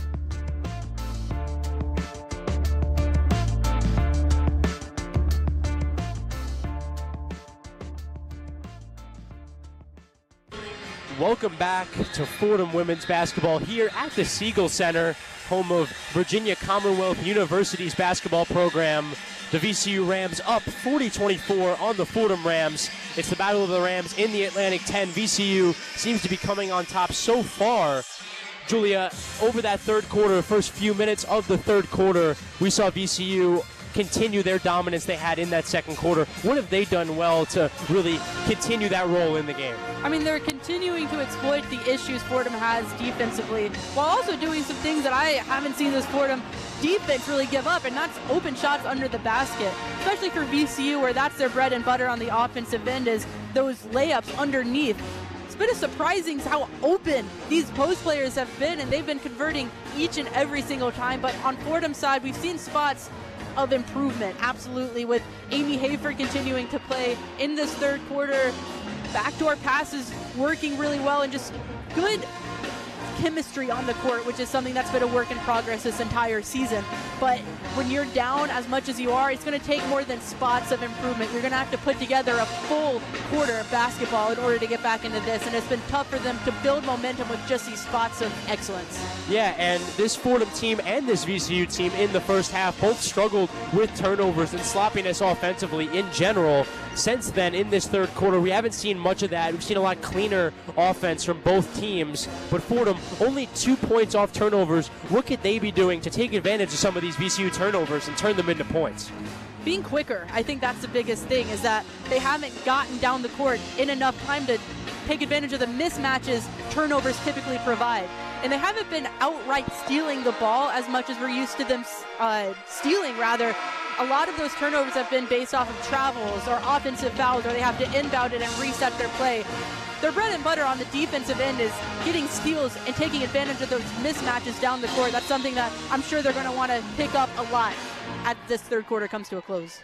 Welcome back to Fordham women's basketball here at the Siegel Center, home of Virginia Commonwealth University's basketball program. The VCU Rams up 40-24 on the Fordham Rams. It's the Battle of the Rams in the Atlantic 10. VCU seems to be coming on top so far. Julia, over that third quarter, first few minutes of the third quarter, we saw VCU continue their dominance they had in that second quarter. What have they done well to really continue that role in the game? I mean, they're continuing to exploit the issues Fordham has defensively, while also doing some things that I haven't seen this Fordham defense really give up, and that's open shots under the basket, especially for VCU, where that's their bread and butter on the offensive end, is those layups underneath. It's been surprising how open these post players have been, and they've been converting each and every single time. But on Fordham's side, we've seen spots of improvement, absolutely, with Amy Hayford continuing to play in this third quarter. Backdoor passes working really well, and just good chemistry on the court, which is something that's been a work in progress this entire season. But when you're down as much as you are, it's going to take more than spots of improvement. You're going to have to put together a full quarter of basketball in order to get back into this, and it's been tough for them to build momentum with just these spots of excellence. Yeah, and this Fordham team and this VCU team in the first half both struggled with turnovers and sloppiness offensively in general. Since then, in this third quarter, we haven't seen much of that. We've seen a lot cleaner offense from both teams, but Fordham only 2 points off turnovers. What could they be doing to take advantage of some of these VCU turnovers and turn them into points? Being quicker. I think that's the biggest thing, is that they haven't gotten down the court in enough time to take advantage of the mismatches turnovers typically provide. And they haven't been outright stealing the ball as much as we're used to them stealing, rather. A lot of those turnovers have been based off of travels or offensive fouls, or they have to inbound it and reset their play. Their bread and butter on the defensive end is getting steals and taking advantage of those mismatches down the court. That's something that I'm sure they're going to want to pick up a lot as this third quarter comes to a close.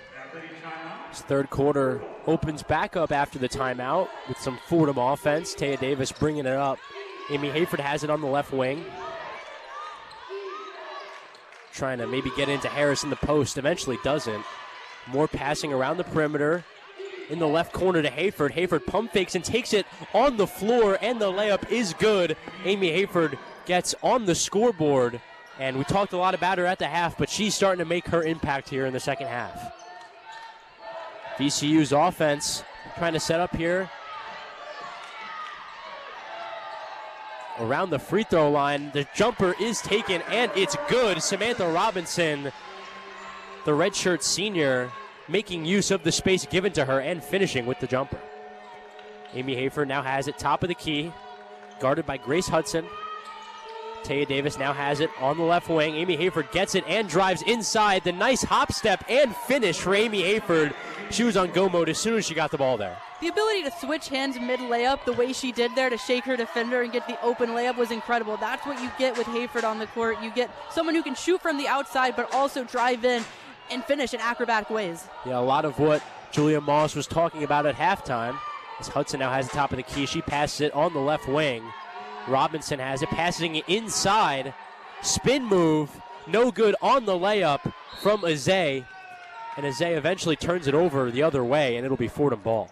This third quarter opens back up after the timeout with some Fordham offense. Taya Davis bringing it up. Amy Hayford has it on the left wing. Trying to maybe get into Harris in the post. Eventually doesn't. More passing around the perimeter. In the left corner to Hayford. Hayford pump fakes and takes it on the floor, and the layup is good. Amy Hayford gets on the scoreboard, and we talked a lot about her at the half, but she's starting to make her impact here in the second half. VCU's offense trying to set up here around the free throw line. The jumper is taken, and it's good. Samantha Robinson, the redshirt senior, making use of the space given to her and finishing with the jumper. Amy Hayford now has it top of the key, guarded by Grace Hudson. Taya Davis now has it on the left wing. Amy Hayford gets it and drives inside. The nice hop step and finish for Amy Hayford. She was on go mode as soon as she got the ball there. The ability to switch hands mid-layup the way she did there to shake her defender and get the open layup was incredible. That's what you get with Hayford on the court. You get someone who can shoot from the outside but also drive in and finish in acrobatic ways. Yeah, a lot of what Julia Moss was talking about at halftime. As Hudson now has the top of the key. She passes it on the left wing. Robinson has it, passing it inside. Spin move, no good on the layup from Azay. And Azay eventually turns it over the other way, and it'll be Fordham ball.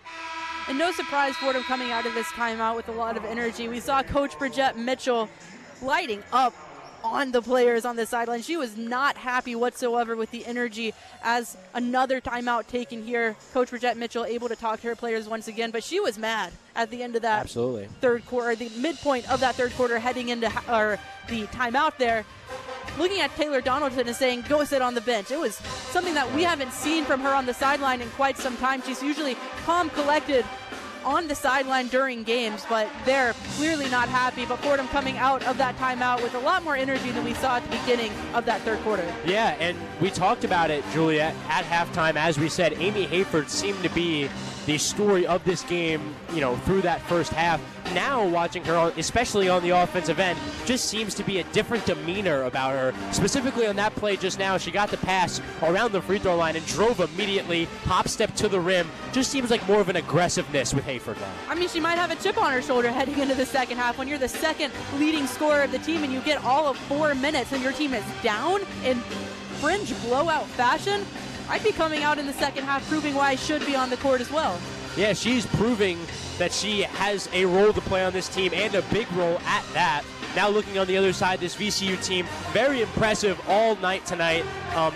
And no surprise, Fordham coming out of this timeout with a lot of energy. We saw Coach Bridgette Mitchell lighting up on the players on the sideline. She was not happy whatsoever with the energy as another timeout taken here. Coach Bridgette Mitchell able to talk to her players once again, but she was mad at the end of that third quarter, the midpoint of that third quarter heading into the timeout there. Looking at Taylor Donaldson and saying, go sit on the bench. It was something that we haven't seen from her on the sideline in quite some time. She's usually calm, collected on the sideline during games, but they're clearly not happy. But Fordham coming out of that timeout with a lot more energy than we saw at the beginning of that third quarter. Yeah, and we talked about it, Julia, at halftime. As we said, Amy Hayford seemed to be the story of this game, through that first half. Now watching her, especially on the offensive end, just seems to be a different demeanor about her. Specifically on that play just now, she got the pass around the free throw line and drove immediately, hop step to the rim. Just seems like more of an aggressiveness with Hayford now. I mean, she might have a chip on her shoulder heading into the second half. When you're the second leading scorer of the team and you get all of 4 minutes and your team is down in fringe blowout fashion, I'd be coming out in the second half proving why I should be on the court as well. Yeah, she's proving that she has a role to play on this team, and a big role at that. Now looking on the other side, this VCU team, very impressive all night tonight.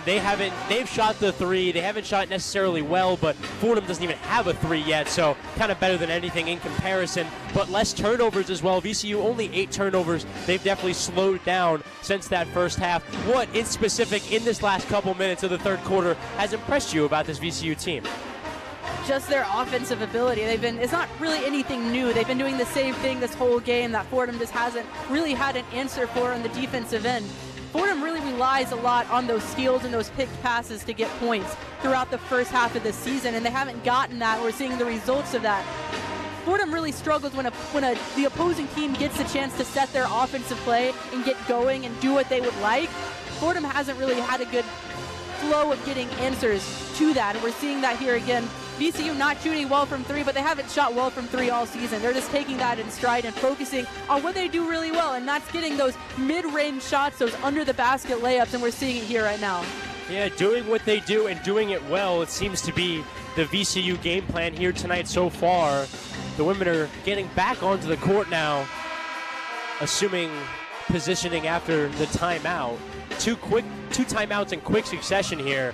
They've shot the three. They haven't shot necessarily well, but Fordham doesn't even have a three yet, so kind of better than anything in comparison. But less turnovers as well. VCU only 8 turnovers. They've definitely slowed down since that first half. What in specific in this last couple minutes of the third quarter has impressed you about this VCU team? Just their offensive ability. It's not really anything new. They've been doing the same thing this whole game that Fordham just hasn't really had an answer for on the defensive end. Fordham really relies a lot on those steals and those picked passes to get points throughout the first half of the season, and they haven't gotten that. We're seeing the results of that. Fordham really struggles when the opposing team gets a chance to set their offensive play and get going and do what they would like. Fordham hasn't really had a good flow of getting answers to that, and we're seeing that here again. VCU not shooting well from three, but they haven't shot well from three all season. They're just taking that in stride and focusing on what they do really well, and that's getting those mid-range shots, those under-the-basket layups, and we're seeing it here right now. Yeah, doing what they do and doing it well, it seems to be the VCU game plan here tonight so far. The women are getting back onto the court now, assuming positioning after the timeout. Two timeouts in quick succession here.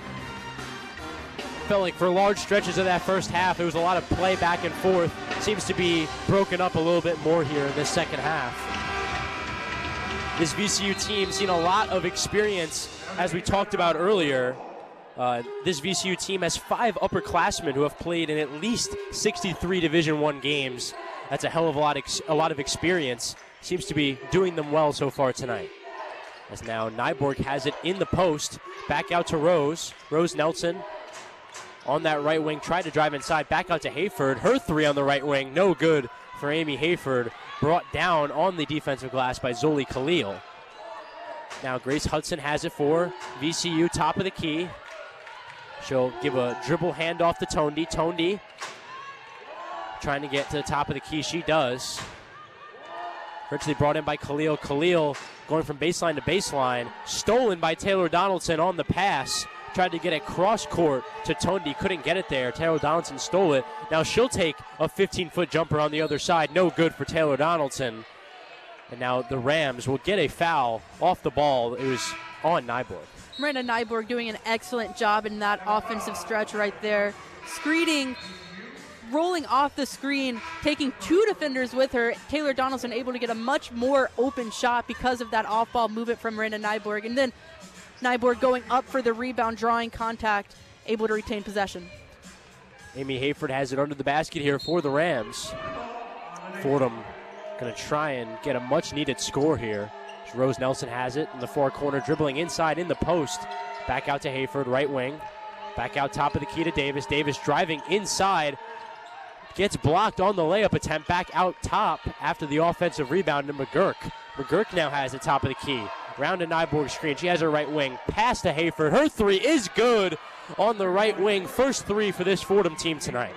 Felt like for large stretches of that first half, there was a lot of play back and forth. Seems to be broken up a little bit more here in the second half. This VCU team seen a lot of experience, as we talked about earlier. This VCU team has 5 upperclassmen who have played in at least 63 Division I games. That's a hell of a lot of experience. Seems to be doing them well so far tonight. As now Nyborg has it in the post. Back out to Rose. Rose Nelson on that right wing, tried to drive inside, back out to Hayford. Her three on the right wing, no good for Amy Hayford. Brought down on the defensive glass by Zoli Khalil. Now Grace Hudson has it for VCU, top of the key. She'll give a dribble handoff to Tondi. Tondi trying to get to the top of the key. She does. Virtually brought in by Khalil. Khalil going from baseline to baseline. Stolen by Taylor Donaldson on the pass. Tried to get it cross court to Tondi. Couldn't get it there. Taylor Donaldson stole it. Now she'll take a 15-foot jumper on the other side. No good for Taylor Donaldson. And now the Rams will get a foul off the ball. It was on Nyborg. Miranda Nyborg doing an excellent job in that offensive stretch right there. Screening, rolling off the screen, taking 2 defenders with her. Taylor Donaldson able to get a much more open shot because of that off-ball movement from Miranda Nyborg. And then Nyborg going up for the rebound, drawing contact, able to retain possession. Amy Hayford has it under the basket here for the Rams. Fordham going to try and get a much-needed score here. Rose Nelson has it in the far corner, dribbling inside in the post. Back out to Hayford, right wing. Back out top of the key to Davis. Davis driving inside. Gets blocked on the layup attempt. Back out top after the offensive rebound to McGurk. McGurk now has the top of the key. Round to Nyborg screen. She has her right wing. Pass to Hayford. Her three is good on the right wing. First three for this Fordham team tonight.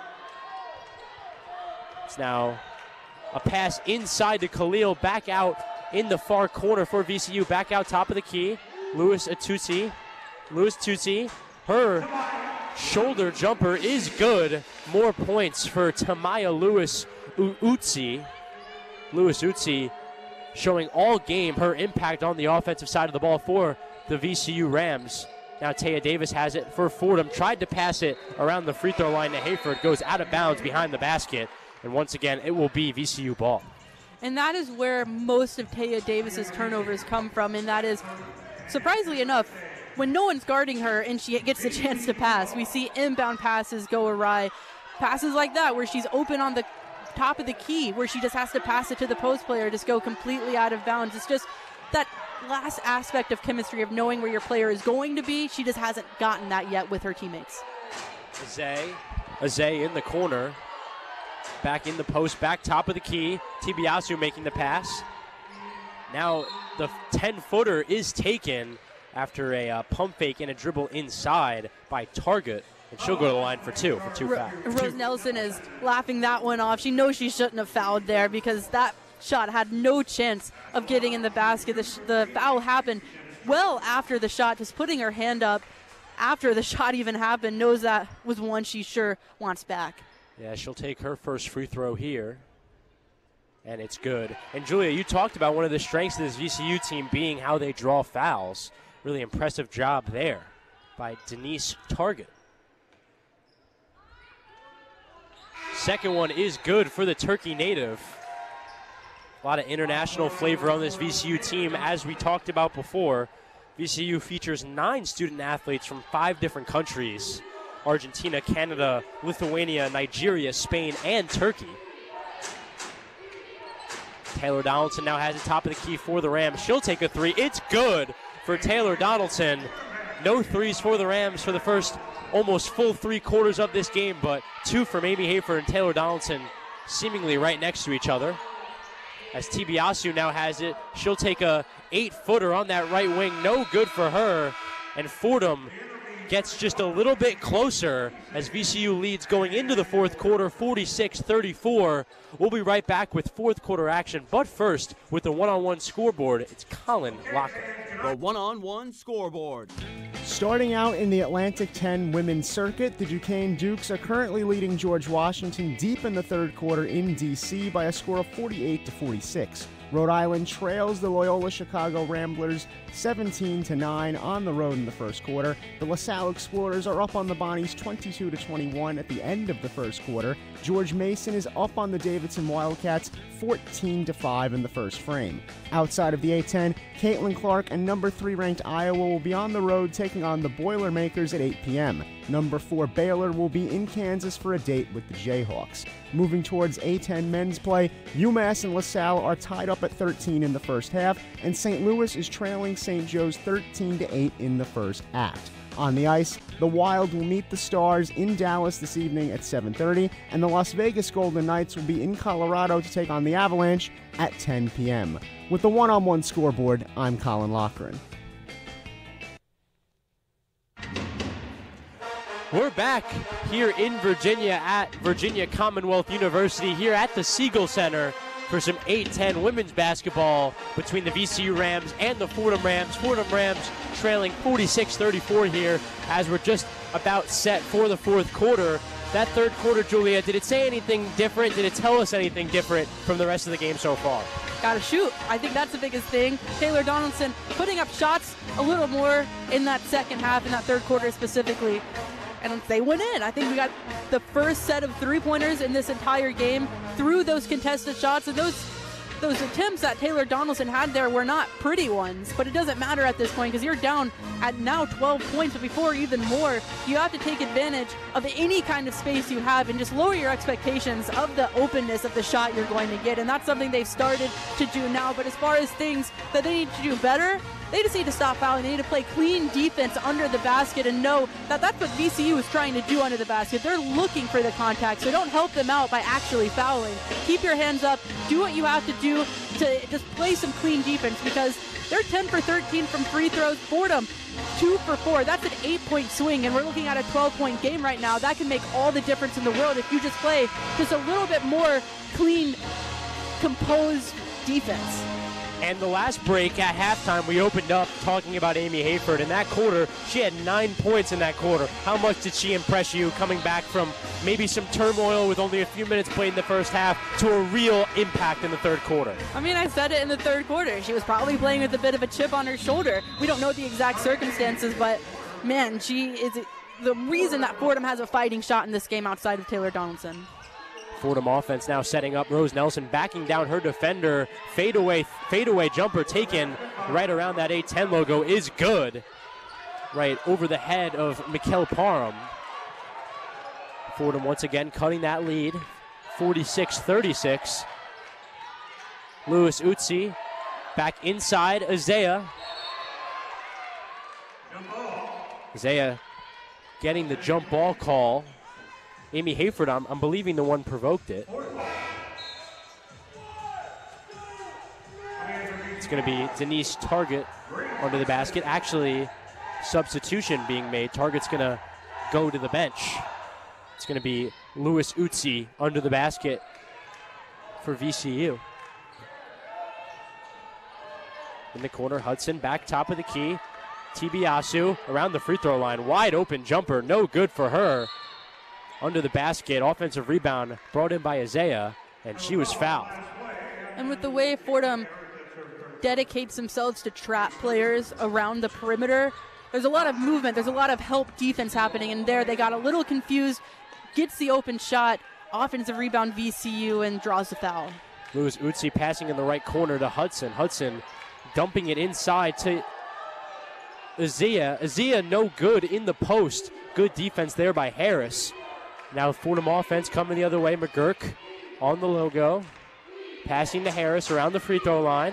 It's now a pass inside to Khalil. Back out in the far corner for VCU. Back out top of the key. Lewis Tutsi. Her shoulder jumper is good. More points for Tamaya Lewis Utsi. Lewis Utsi showing all game her impact on the offensive side of the ball for the VCU Rams. Now Taya Davis has it for Fordham. Tried to pass it around the free throw line to Hayford. Goes out of bounds behind the basket. And once again, it will be VCU ball. And that is where most of Taya Davis's turnovers come from. And that is, surprisingly enough, when no one's guarding her and she gets the chance to pass, we see inbound passes go awry. Passes like that where she's open on the top of the key, where she just has to pass it to the post player, just go completely out of bounds. It's just that last aspect of chemistry of knowing where your player is going to be. She just hasn't gotten that yet with her teammates. Azay in the corner. Back in the post, back top of the key. Tibiasu making the pass. Now the 10-footer is taken after a pump fake and a dribble inside by Target. And she'll go to the line for two fouls. Rose Nelson is laughing that one off. She knows she shouldn't have fouled there because that shot had no chance of getting in the basket. The foul happened well after the shot, just putting her hand up after the shot even happened, knows that was one she sure wants back. Yeah, she'll take her first free throw here. And it's good. And Julia, you talked about one of the strengths of this VCU team being how they draw fouls. Really impressive job there by Denise Target. Second one is good for the Turkey native. A lot of international flavor on this VCU team. As we talked about before, VCU features 9 student athletes from 5 different countries: Argentina, Canada, Lithuania, Nigeria, Spain, and Turkey. Taylor Donaldson now has the top of the key for the Rams. She'll take a three. It's good for Taylor Donaldson. No threes for the Rams for the first almost full 3 quarters of this game, but 2 from Amy Hayford and Taylor Donaldson seemingly right next to each other. As Tibiasu now has it, she'll take a 8-footer on that right wing. No good for her. And Fordham gets just a little bit closer as VCU leads going into the fourth quarter, 46-34. We'll be right back with fourth quarter action, but first, with the one-on-one scoreboard, it's Colin Loughran. The one-on-one scoreboard. Starting out in the Atlantic 10 women's circuit, the Duquesne Dukes are currently leading George Washington deep in the third quarter in D.C. by a score of 48-46. Rhode Island trails the Loyola Chicago Ramblers 17-9 on the road in the first quarter. The LaSalle Explorers are up on the Bonnies 22-21 at the end of the first quarter. George Mason is up on the Davidson Wildcats 14-5 in the first frame. Outside of the A-10, Caitlin Clark and number 3 ranked Iowa will be on the road taking on the Boilermakers at 8 p.m. Number 4 Baylor will be in Kansas for a date with the Jayhawks. Moving towards A-10 men's play, UMass and LaSalle are tied up at 13 in the first half, and St. Louis is trailing St. Joe's 13-8 in the first act. On the ice, the Wild will meet the Stars in Dallas this evening at 7:30, and the Las Vegas Golden Knights will be in Colorado to take on the Avalanche at 10 p.m. With the one-on-one scoreboard, I'm Colin Loughran. We're back here in Virginia at Virginia Commonwealth University here at the Siegel Center for some 8-10 women's basketball between the VCU Rams and the Fordham Rams. Fordham Rams trailing 46-34 here as we're just about set for the fourth quarter. That third quarter, Julia, did it say anything different? Did it tell us anything different from the rest of the game so far? Gotta shoot. I think that's the biggest thing. Taylor Donaldson putting up shots a little more in that second half, in that third quarter specifically. And they went in. I think we got the first set of three-pointers in this entire game through those contested shots. And those those attempts that Taylor Donaldson had there were not pretty ones, but it doesn't matter at this point because you're down at now 12 points, but before even more, you have to take advantage of any kind of space you have and just lower your expectations of the openness of the shot you're going to get, and that's something they've started to do now. But as far as things that they need to do better, they just need to stop fouling. They need to play clean defense under the basket and know that that's what VCU is trying to do under the basket. They're looking for the contact, so don't help them out by actually fouling. Keep your hands up. Do what you have to do to just play some clean defense because they're 10 for 13 from free throws. Fordham, 2 for 4. That's an 8-point swing, and we're looking at a 12-point game right now. That can make all the difference in the world if you just play just a little bit more clean, composed defense. And the last break at halftime, we opened up talking about Amy Hayford. In that quarter, she had 9 points in that quarter. How much did she impress you coming back from maybe some turmoil with only a few minutes played in the first half to a real impact in the third quarter? I mean, I said it in the third quarter. She was probably playing with a bit of a chip on her shoulder. We don't know the exact circumstances, but, man, she is the reason that Fordham has a fighting shot in this game outside of Taylor Donaldson. Fordham offense now setting up. Rose Nelson backing down her defender. Fadeaway jumper taken right around that 8-10 logo is good. Right over the head of Mikkel Parham. Fordham once again cutting that lead. 46-36. Lewis Utsi back inside Isaiah. Isaiah getting the jump ball call. Amy Hayford, I'm believing the one provoked it. It's going to be Denise Target under the basket. Actually, substitution being made. Target's going to go to the bench. It's going to be Lewis Utsi under the basket for VCU. In the corner, Hudson back top of the key. Tibiasu around the free throw line. Wide open jumper, no good for her. Under the basket, offensive rebound brought in by Isaiah, and she was fouled. And with the way Fordham dedicates themselves to trap players around the perimeter, there's a lot of movement, there's a lot of help defense happening, and there they got a little confused, gets the open shot, offensive rebound VCU, and draws the foul. Lewis Utsi passing in the right corner to Hudson. Hudson dumping it inside to Isaiah. Isaiah no good in the post. Good defense there by Harris. Now Fordham offense coming the other way. McGurk on the logo. Passing to Harris around the free throw line.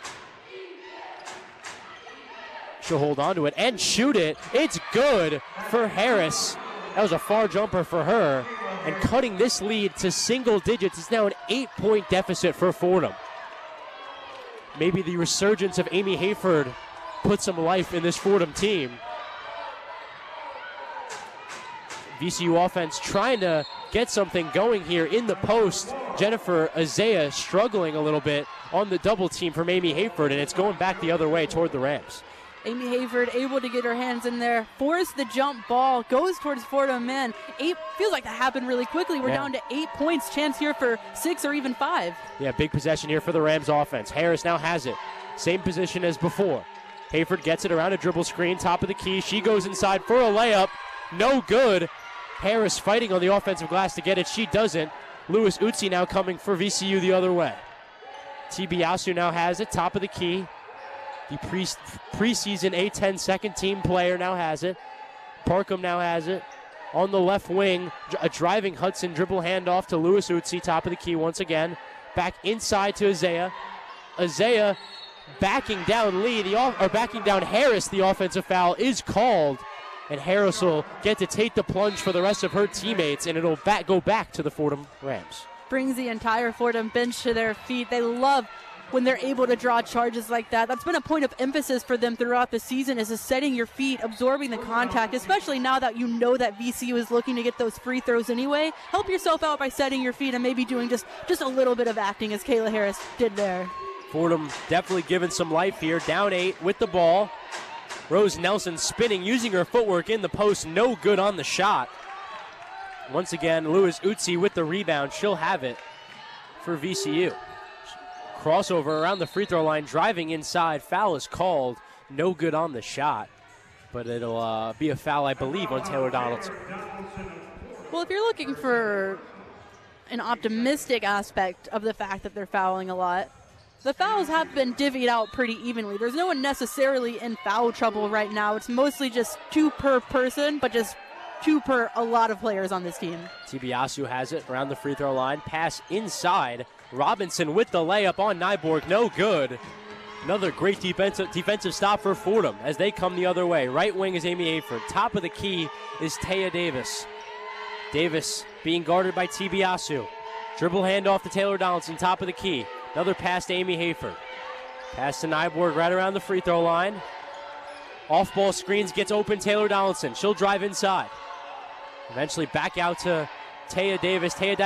She'll hold on to it and shoot it. It's good for Harris. That was a far jumper for her. And cutting this lead to single digits. It's now an 8-point deficit for Fordham. Maybe the resurgence of Amy Hayford put some life in this Fordham team. VCU offense trying to get something going here in the post. Jennifer Isaiah struggling a little bit on the double team from Amy Hayford, and it's going back the other way toward the Rams. Amy Hayford able to get her hands in there, force the jump ball, goes towards Fordham men. Feels like that happened really quickly. We're down to 8 points, chance here for 6 or even 5. Yeah, big possession here for the Rams offense. Harris now has it. Same position as before. Hayford gets it around a dribble screen, top of the key. She goes inside for a layup. No good. Harris fighting on the offensive glass to get it. She doesn't. Lewis Utsi now coming for VCU the other way. Tibiasu now has it, top of the key. The preseason A-10 second team player now has it. Parkham now has it. On the left wing, a driving Hudson dribble handoff to Lewis Utsi, top of the key once again. Back inside to Isaiah. Isaiah backing down backing down Harris. The offensive foul is called. And Harris will get to take the plunge for the rest of her teammates, and it'll go back to the Fordham Rams. Brings the entire Fordham bench to their feet. They love when they're able to draw charges like that. That's been a point of emphasis for them throughout the season, is setting your feet, absorbing the contact, especially now that you know that VCU is looking to get those free throws anyway. Help yourself out by setting your feet and maybe doing just a little bit of acting, as Kayla Harris did there. Fordham definitely giving some life here. Down 8 with the ball. Rose Nelson spinning, using her footwork in the post. No good on the shot. Once again, Lewis Utsi with the rebound. She'll have it for VCU. Crossover around the free throw line, driving inside. Foul is called. No good on the shot. But it'll be a foul, I believe, on Taylor Donaldson. Well, if you're looking for an optimistic aspect of the fact that they're fouling a lot, The fouls have been divvied out pretty evenly. There's no one necessarily in foul trouble right now. It's mostly just 2 per person, but just 2 per a lot of players on this team. TBSU has it around the free throw line. Pass inside. Robinson with the layup on Nyborg. No good. Another great defensive stop for Fordham as they come the other way. Right wing is Amy Hayford. Top of the key is Taya Davis. Davis being guarded by TBSU. Dribble handoff to Taylor Donaldson. Top of the key. Another pass to Amy Hayford. Pass to Nyborg right around the free throw line. Off-ball screens, gets open Taylor Donaldson. She'll drive inside. Eventually back out to Taya Davis. Taya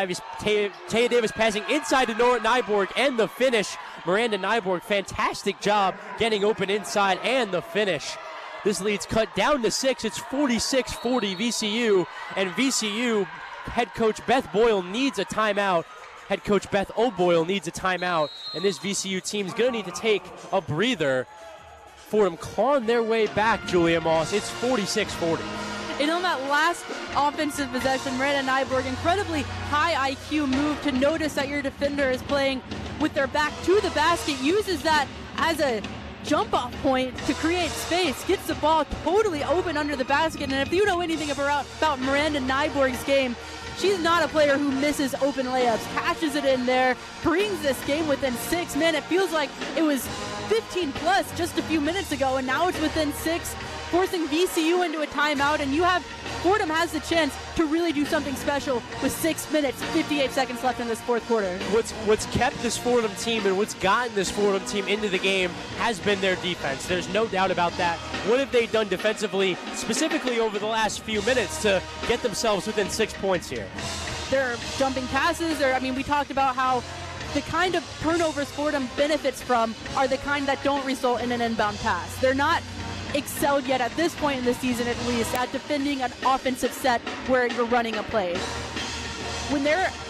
Davis passing inside to Nora Nyborg, and the finish. Miranda Nyborg, fantastic job getting open inside, and the finish. This lead's cut down to 6. It's 46-40 VCU, and VCU head coach Beth Boyle needs a timeout. Head coach Beth O'Boyle needs a timeout, and this VCU team's going to need to take a breather. Fordham clawing their way back, Julia Moss. It's 46-40. And on that last offensive possession, Miranda Nyborg, incredibly high IQ move to notice that your defender is playing with their back to the basket, uses that as a jump-off point to create space, gets the ball totally open under the basket. And if you know anything about Miranda Nyborg's game, she's not a player who misses open layups, catches it in there, brings this game within 6. Man, it feels like it was 15 plus just a few minutes ago, and now it's within 6, forcing VCU into a timeout, and Fordham has the chance to really do something special with 6 minutes, 58 seconds left in this fourth quarter. What's kept this Fordham team and what's gotten this Fordham team into the game has been their defense. There's no doubt about that. What have they done defensively, specifically over the last few minutes, to get themselves within 6 points here? They're jumping passes. We talked about how the kind of turnovers Fordham benefits from are the kind that don't result in an inbound pass. They're not excelled yet at this point in the season, at least, at defending an offensive set where you're running a play. When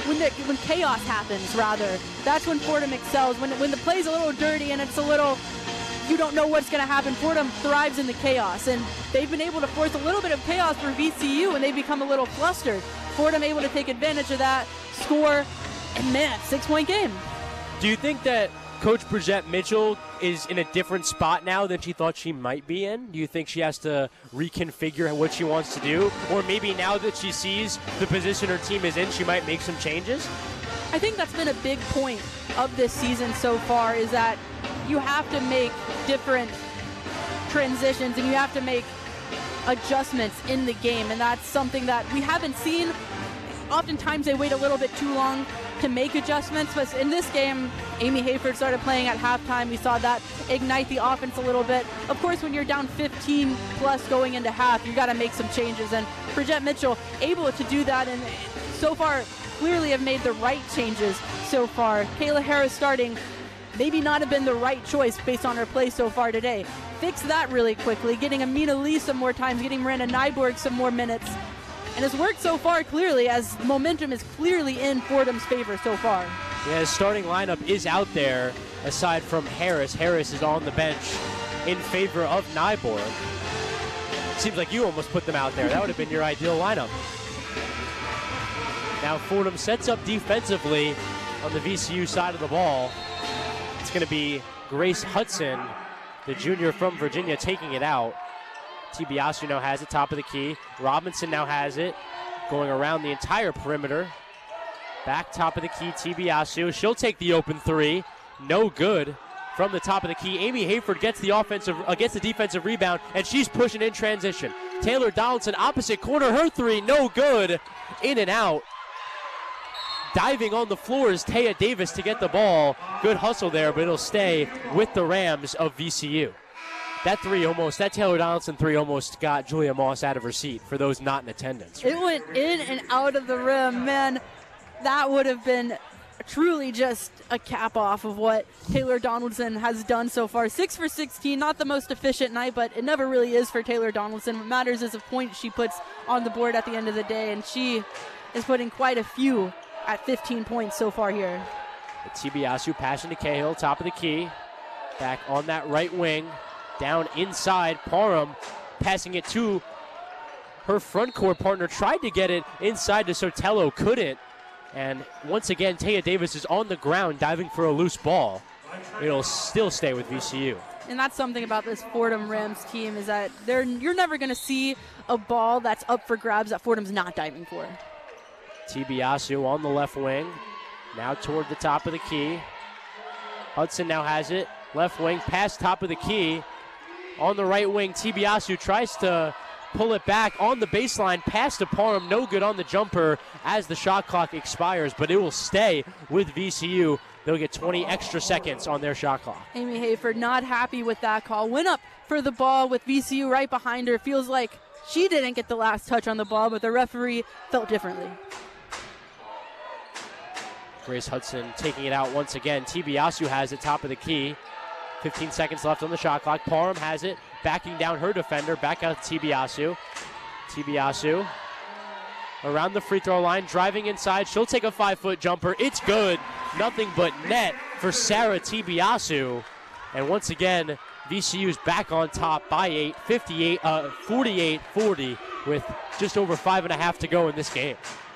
chaos happens, rather, that's when Fordham excels. When the play's a little dirty and it's a little, you don't know what's going to happen, Fordham thrives in the chaos, and they've been able to force a little bit of chaos for VCU, and they become a little flustered. Fordham able to take advantage of that, score, and man, 6-point game. Do you think that Coach Bridgette Mitchell is in a different spot now than she thought she might be in? Do you think she has to reconfigure what she wants to do? Or maybe now that she sees the position her team is in, she might make some changes? I think that's been a big point of this season so far, is that you have to make different transitions and you have to make adjustments in the game, and that's something that we haven't seen. Oftentimes they wait a little bit too long to make adjustments, but in this game, Amy Hayford started playing at halftime. We saw that ignite the offense a little bit. Of course, when you're down 15 plus going into half, you got to make some changes, and Bridgette Mitchell able to do that, and so far clearly have made the right changes so far. Kayla Harris starting maybe not have been the right choice based on her play so far today. Fix that really quickly, getting Amina Lee some more times, getting Miranda Nyborg some more minutes. And it's worked so far clearly, as momentum is clearly in Fordham's favor so far. Yeah, his starting lineup is out there aside from Harris. Harris is on the bench in favor of Nyborg. Seems like you almost put them out there. That would have been your ideal lineup. Now Fordham sets up defensively on the VCU side of the ball. It's going to be Grace Hudson, the junior from Virginia, taking it out. TBSU now has it, top of the key. Robinson now has it, going around the entire perimeter. Back top of the key, TBSU. She'll take the open three. No good from the top of the key. Amy Hayford gets the defensive rebound, and she's pushing in transition. Taylor Donaldson, opposite corner, her three, no good. In and out. Diving on the floor is Taya Davis to get the ball. Good hustle there, but it'll stay with the Rams of VCU. That Taylor Donaldson three almost got Julia Moss out of her seat, for those not in attendance. Right? It went in and out of the rim. Man, that would have been truly just a cap off of what Taylor Donaldson has done so far. 6 for 16, not the most efficient night, but it never really is for Taylor Donaldson. What matters is the point she puts on the board at the end of the day, and she is putting quite a few at 15 points so far here. The TBSU passing to Cahill, top of the key. Back on that right wing. Down inside, Parham passing it to her front court partner. Tried to get it inside to Sotelo, couldn't. And once again, Taya Davis is on the ground diving for a loose ball. it'll still stay with VCU. And that's something about this Fordham Rams team is that you're never going to see a ball that's up for grabs that Fordham's not diving for. Tibiasu on the left wing, now toward the top of the key. Hudson now has it, left wing, past top of the key. On the right wing, Tibiasu tries to pull it back on the baseline, pass to Parham, no good on the jumper as the shot clock expires, but it will stay with VCU. They'll get 20 extra seconds on their shot clock. Amy Hayford not happy with that call. Went up for the ball with VCU right behind her. Feels like she didn't get the last touch on the ball, but the referee felt differently. Grace Hudson taking it out once again. Tibiasu has it, top of the key. 15 seconds left on the shot clock. Parham has it, backing down her defender. Back out to Tibiasu. Tibiasu around the free throw line, driving inside. She'll take a 5-foot jumper. It's good. Nothing but net for Sarah Tibiasu. And once again, VCU's back on top by 8, 48-40 with just over 5.5 to go in this game.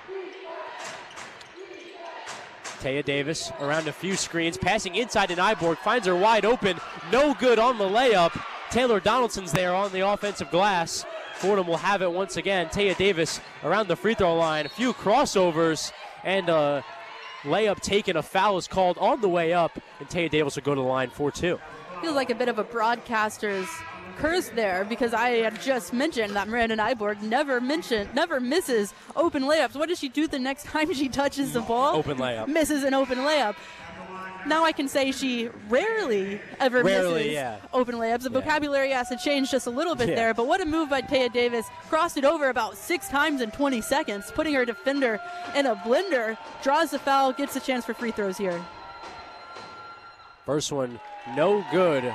Taya Davis around a few screens, passing inside to Nyborg, finds her wide open. No good on the layup. Taylor Donaldson's there on the offensive glass. Fordham will have it once again. Taya Davis around the free throw line. A few crossovers and a layup taken. A foul is called on the way up, and Taya Davis will go to the line for 2. Feels like a bit of a broadcaster's curse there because I had just mentioned that Miranda Nyborg never misses open layups. What does she do the next time she touches the ball? Open layup. Misses an open layup. Now I can say she rarely misses open layups. The vocabulary has to change just a little bit there, but what a move by Taya Davis. Crossed it over about 6 times in 20 seconds, putting her defender in a blender. Draws the foul, gets a chance for free throws here. First one, no good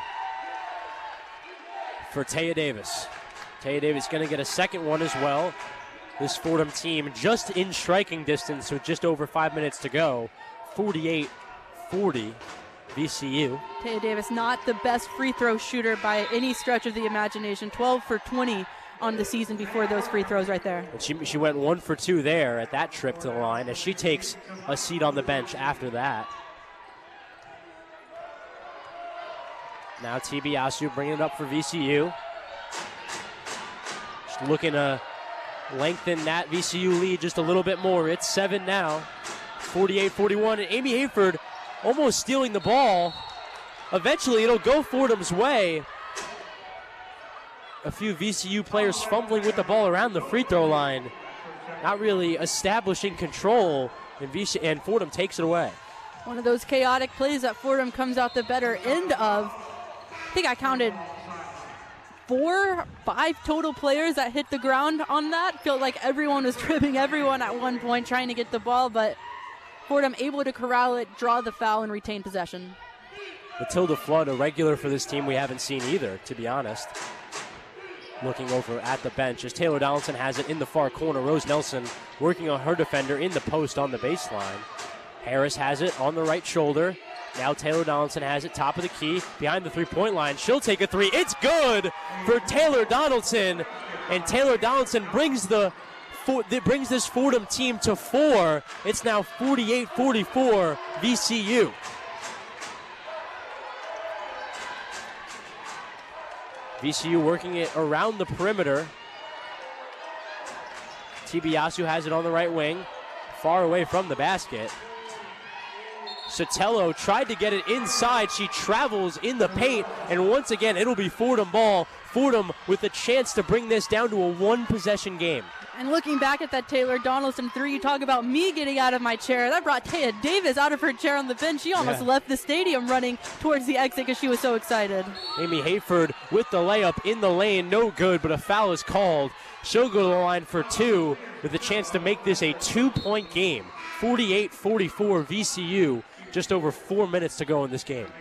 for Taya Davis. Taya Davis going to get a second one as well. This Fordham team just in striking distance with just over 5 minutes to go. 48-40 VCU. Taya Davis not the best free throw shooter by any stretch of the imagination. 12 for 20 on the season before those free throws right there. And she went 1 for 2 there at that trip to the line as she takes a seat on the bench after that. Now Tibiasu bringing it up for VCU. Just looking to lengthen that VCU lead just a little bit more. It's 7 now, 48-41, and Amy Hayford almost stealing the ball. Eventually it'll go Fordham's way. A few VCU players fumbling with the ball around the free throw line. Not really establishing control, and Fordham takes it away. One of those chaotic plays that Fordham comes out the better end of. I think I counted 4, 5 total players that hit the ground on that. Felt like everyone was tripping everyone at one point trying to get the ball, but Fordham able to corral it, draw the foul, and retain possession. Matilda Flood, a regular for this team we haven't seen either, to be honest. Looking over at the bench as Taylor Donaldson has it in the far corner. Rose Nelson working on her defender in the post on the baseline. Harris has it on the right shoulder. Now Taylor Donaldson has it, top of the key, behind the three-point line. She'll take a 3. It's good for Taylor Donaldson. And Taylor Donaldson brings this Fordham team to 4. It's now 48-44 VCU. VCU working it around the perimeter. Tibiasu has it on the right wing, far away from the basket. Sotelo tried to get it inside. She travels in the paint, and once again, it'll be Fordham ball. Fordham with a chance to bring this down to a 1-possession game. And looking back at that Taylor Donaldson 3, you talk about me getting out of my chair. That brought Taya Davis out of her chair on the bench. She almost left the stadium running towards the exit because she was so excited. Amy Hayford with the layup in the lane, no good, but a foul is called. She'll go to the line for 2 with a chance to make this a 2-point game. 48-44 VCU. Just over 4 minutes to go in this game.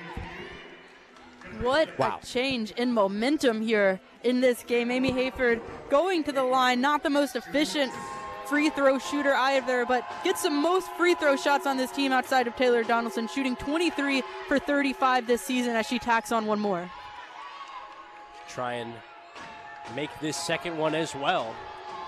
What a change in momentum here in this game. Amy Hayford going to the line, not the most efficient free throw shooter either, but gets the most free throw shots on this team outside of Taylor Donaldson, shooting 23 for 35 this season as she tacks on one more. Try and make this second one as well.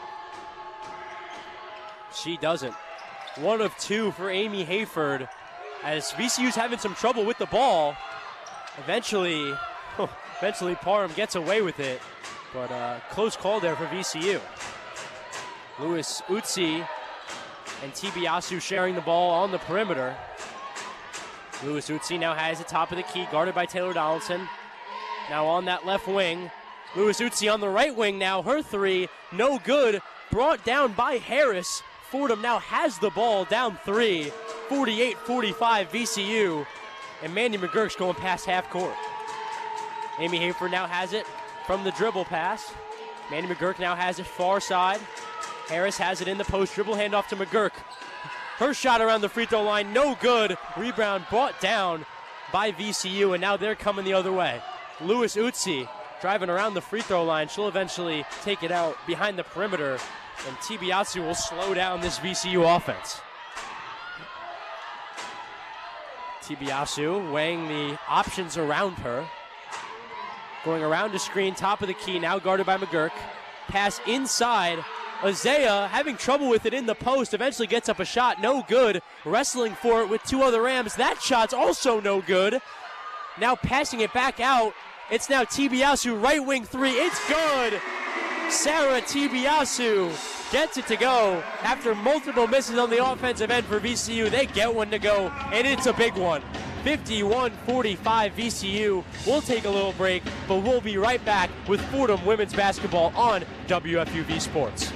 She doesn't. 1 of 2 for Amy Hayford. as VCU's having some trouble with the ball. Eventually Parham gets away with it, but close call there for VCU. Lewis Utsi and Tibiasu sharing the ball on the perimeter. Lewis Utsi now has the top of the key, guarded by Taylor Donaldson. Now on that left wing, Lewis Utsi on the right wing now. Her three, no good, brought down by Harris. Fordham now has the ball, down 3, 48-45 VCU. And Mandy McGurk's going past half court. Amy Hayford now has it from the dribble pass. Mandy McGurk now has it far side. Harris has it in the post, dribble handoff to McGurk. Her shot around the free throw line, no good. Rebound brought down by VCU, and now they're coming the other way. Lewis Utsi driving around the free throw line. She'll eventually take it out behind the perimeter, and Tibiasu will slow down this VCU offense. Tibiasu weighing the options around her. Going around the screen, top of the key, now guarded by McGurk. Pass inside. Azea having trouble with it in the post, eventually gets up a shot, no good. Wrestling for it with two other Rams. That shot's also no good. Now passing it back out. It's now Tibiasu, right wing three. It's good. Sarah Tibiasu gets it to go. After multiple misses on the offensive end for VCU, they get one to go, and it's a big one. 51-45 VCU. We'll take a little break, but we'll be right back with Fordham women's basketball on WFUV Sports.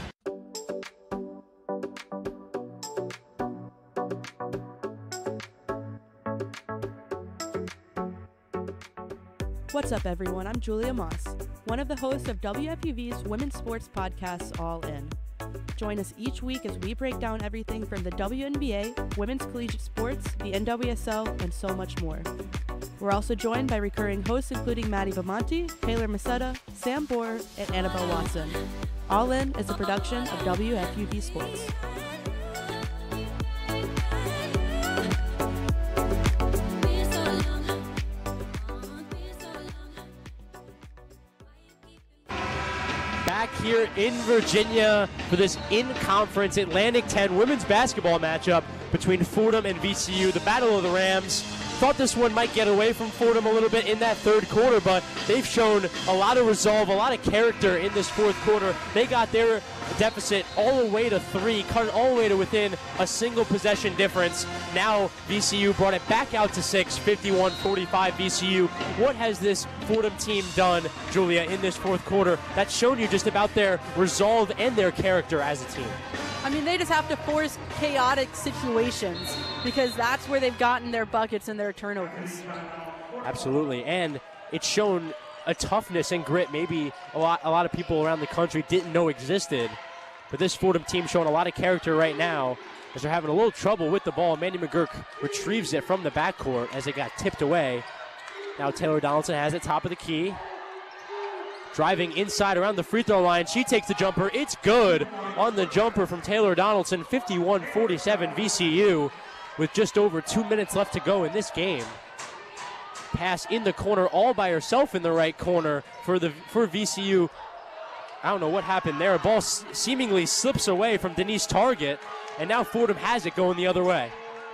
What's up, everyone? I'm Julia Moss, one of the hosts of WFUV's women's sports podcasts, All In. Join us each week as we break down everything from the WNBA, women's collegiate sports, the NWSL, and so much more. We're also joined by recurring hosts including Maddie Bamonte, Taylor Masetta, Sam Bohr, and Annabelle Watson. All In is a production of WFUV Sports. Back here in Virginia for this in-conference Atlantic 10 women's basketball matchup between Fordham and VCU, the Battle of the Rams. Thought this one might get away from Fordham a little bit in that third quarter, but they've shown a lot of resolve, a lot of character in this fourth quarter. They got their deficit all the way to 3, cut it all the way to within a single possession difference. Now VCU brought it back out to 6, 51-45 VCU. What has this Fordham team done, Julia, in this fourth quarter that's shown you just about their resolve and their character as a team? I mean, they just have to force chaotic situations because that's where they've gotten their buckets and their turnovers. Absolutely, and it's shown a toughness and grit maybe a lot of people around the country didn't know existed. But this Fordham team showing a lot of character right now as they're having a little trouble with the ball. Mandy McGurk retrieves it from the backcourt as it got tipped away. Now Taylor Donaldson has it, top of the key. Driving inside around the free throw line. She takes the jumper. It's good on the jumper from Taylor Donaldson. 51-47 VCU with just over 2 minutes left to go in this game. Pass in the corner all by herself in the right corner for VCU. I don't know what happened there. A ball seemingly slips away from Denise Target, and now Fordham has it going the other way.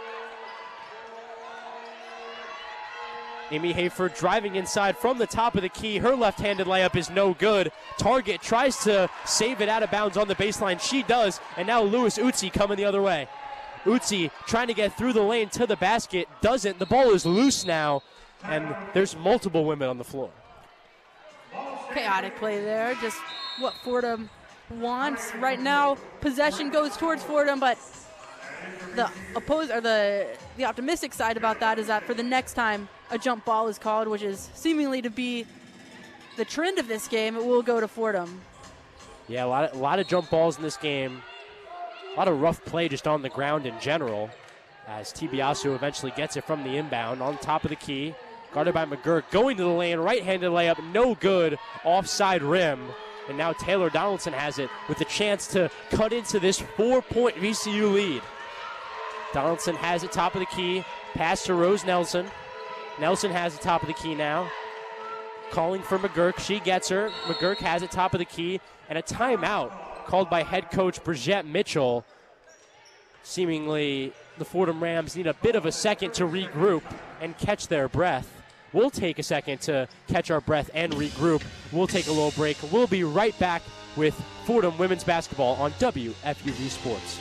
Amy Hayford driving inside from the top of the key. Her left-handed layup is no good. Target tries to save it out of bounds on the baseline. She does, and now Lewis Utsi coming the other way. Utsi trying to get through the lane to the basket. Doesn't. The ball is loose now, and there's multiple women on the floor. Chaotic play there, just what Fordham wants right now. Possession goes towards Fordham, but the optimistic side about that is that for the next time a jump ball is called, which is seemingly to be the trend of this game, it will go to Fordham. Yeah, a lot of jump balls in this game. A lot of rough play just on the ground in general as Tibiasu eventually gets it from the inbound on top of the key. Guarded by McGurk, going to the lane, right-handed layup, no good, offside rim. And now Taylor Donaldson has it with a chance to cut into this 4-point VCU lead. Donaldson has it top of the key, pass to Rose Nelson. Nelson has it top of the key now. Calling for McGurk, she gets her. McGurk has it top of the key, and a timeout called by head coach Bridgette Mitchell. Seemingly The Fordham Rams need a bit of a second to regroup and catch their breath. We'll take a second to catch our breath and regroup. We'll take a little break. We'll be right back with Fordham women's basketball on WFUV Sports.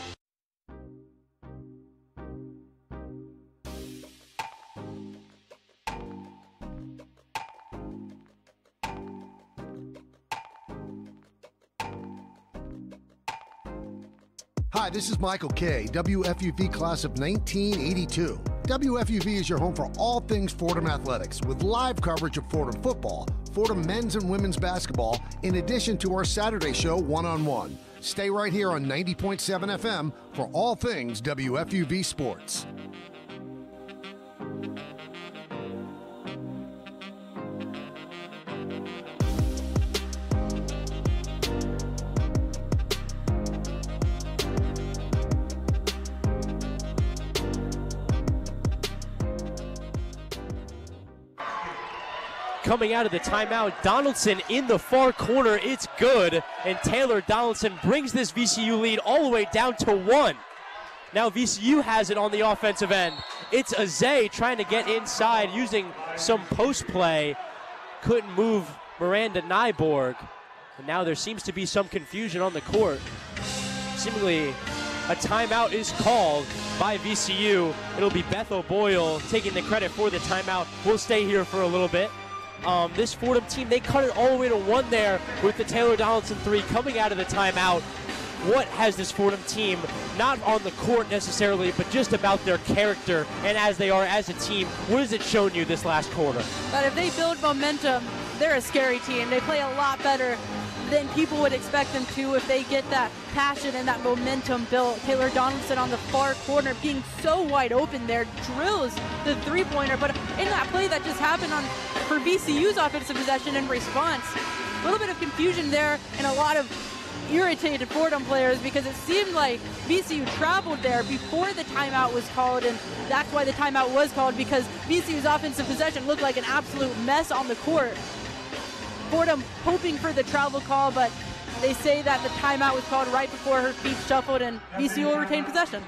Hi, this is Michael Kay, WFUV class of 1982. WFUV is your home for all things Fordham athletics, with live coverage of Fordham football, Fordham men's and women's basketball, in addition to our Saturday show, One on One. Stay right here on 90.7 FM for all things WFUV Sports. Coming out of the timeout, Donaldson in the far corner. It's good, and Taylor Donaldson brings this VCU lead all the way down to 1. Now VCU has it on the offensive end. It's Azay trying to get inside using some post play. Couldn't move Miranda Nyborg. And now there seems to be some confusion on the court. Seemingly a timeout is called by VCU. It'll be Beth O'Boyle taking the credit for the timeout. We'll stay here for a little bit. This Fordham team, they cut it all the way to 1 there with the Taylor Donaldson 3 coming out of the timeout. What has this Fordham team, not on the court necessarily, but just about their character and as they are as a team, what has it shown you this last quarter? But if they build momentum, they're a scary team. They play a lot better than people would expect them to if they get that passion and that momentum built. Taylor Donaldson on the far corner being so wide open there, drills the three-pointer, but in that play that just happened for VCU's offensive possession in response, a little bit of confusion there and a lot of irritated Fordham players because it seemed like VCU traveled there before the timeout was called, and that's why the timeout was called, because VCU's offensive possession looked like an absolute mess on the court. Fordham hoping for the travel call, but they say that the timeout was called right before her feet shuffled and VCU will retain possession.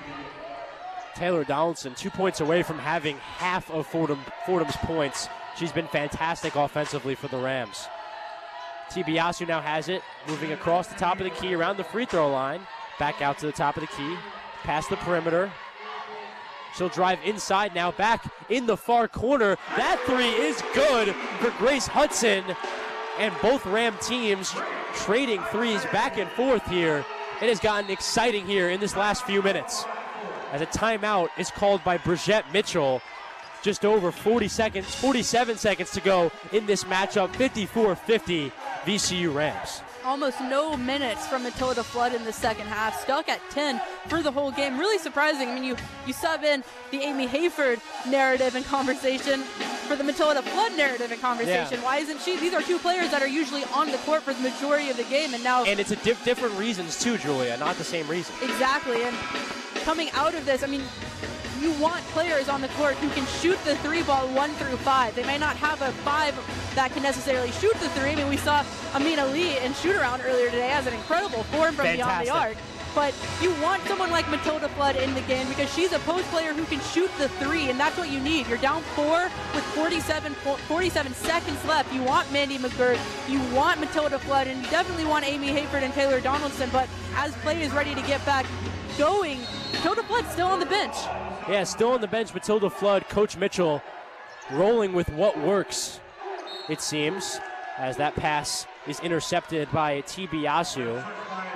Taylor Donaldson 2 points away from having half of Fordham's points. She's been fantastic offensively for the Rams. Tibiasu now has it, moving across the top of the key around the free throw line. Back out to the top of the key, past the perimeter. She'll drive inside now, back in the far corner. That 3 is good for Grace Hudson. And both Ram teams trading threes back and forth here. It has gotten exciting here in this last few minutes, as a timeout is called by Bridgette Mitchell. Just over 47 seconds to go in this matchup. 54-50 VCU Rams. Almost no minutes from Matilda Flood in the second half. Stuck at 10 for the whole game. Really surprising. I mean, you sub in the Amy Hayford narrative and conversation for the Matilda Flood narrative and conversation. Yeah. Why isn't she? These are two players that are usually on the court for the majority of the game, and now... And it's a different reasons too, Julia, not the same reason. Exactly, and coming out of this, I mean, you want players on the court who can shoot the 3-ball 1 through 5. They may not have a 5 that can necessarily shoot the 3. I mean, we saw Amina Lee in shoot-around earlier today as an incredible form from beyond the arc. But you want someone like Matilda Flood in the game because she's a post player who can shoot the 3, and that's what you need. You're down 4 with 47 seconds left. You want Mandy McGirt, you want Matilda Flood, and you definitely want Amy Hayford and Taylor Donaldson. But as play is ready to get back going, Matilda Flood's still on the bench. Yeah, still on the bench, Matilda Flood. Coach Mitchell rolling with what works, it seems, as that pass is intercepted by Tibiasu.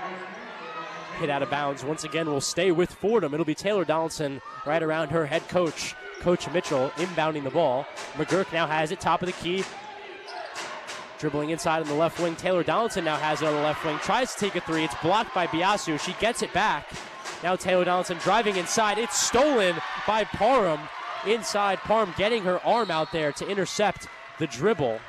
Hit out of bounds. Once again, will stay with Fordham. It'll be Taylor Donaldson right around her head coach, Coach Mitchell, inbounding the ball. McGurk now has it, top of the key. Dribbling inside on the left wing. Taylor Donaldson now has it on the left wing. Tries to take a 3. It's blocked by Biasu. She gets it back. Now Taylor Donaldson driving inside. It's stolen by Parham. Inside, Parham getting her arm out there to intercept the dribble.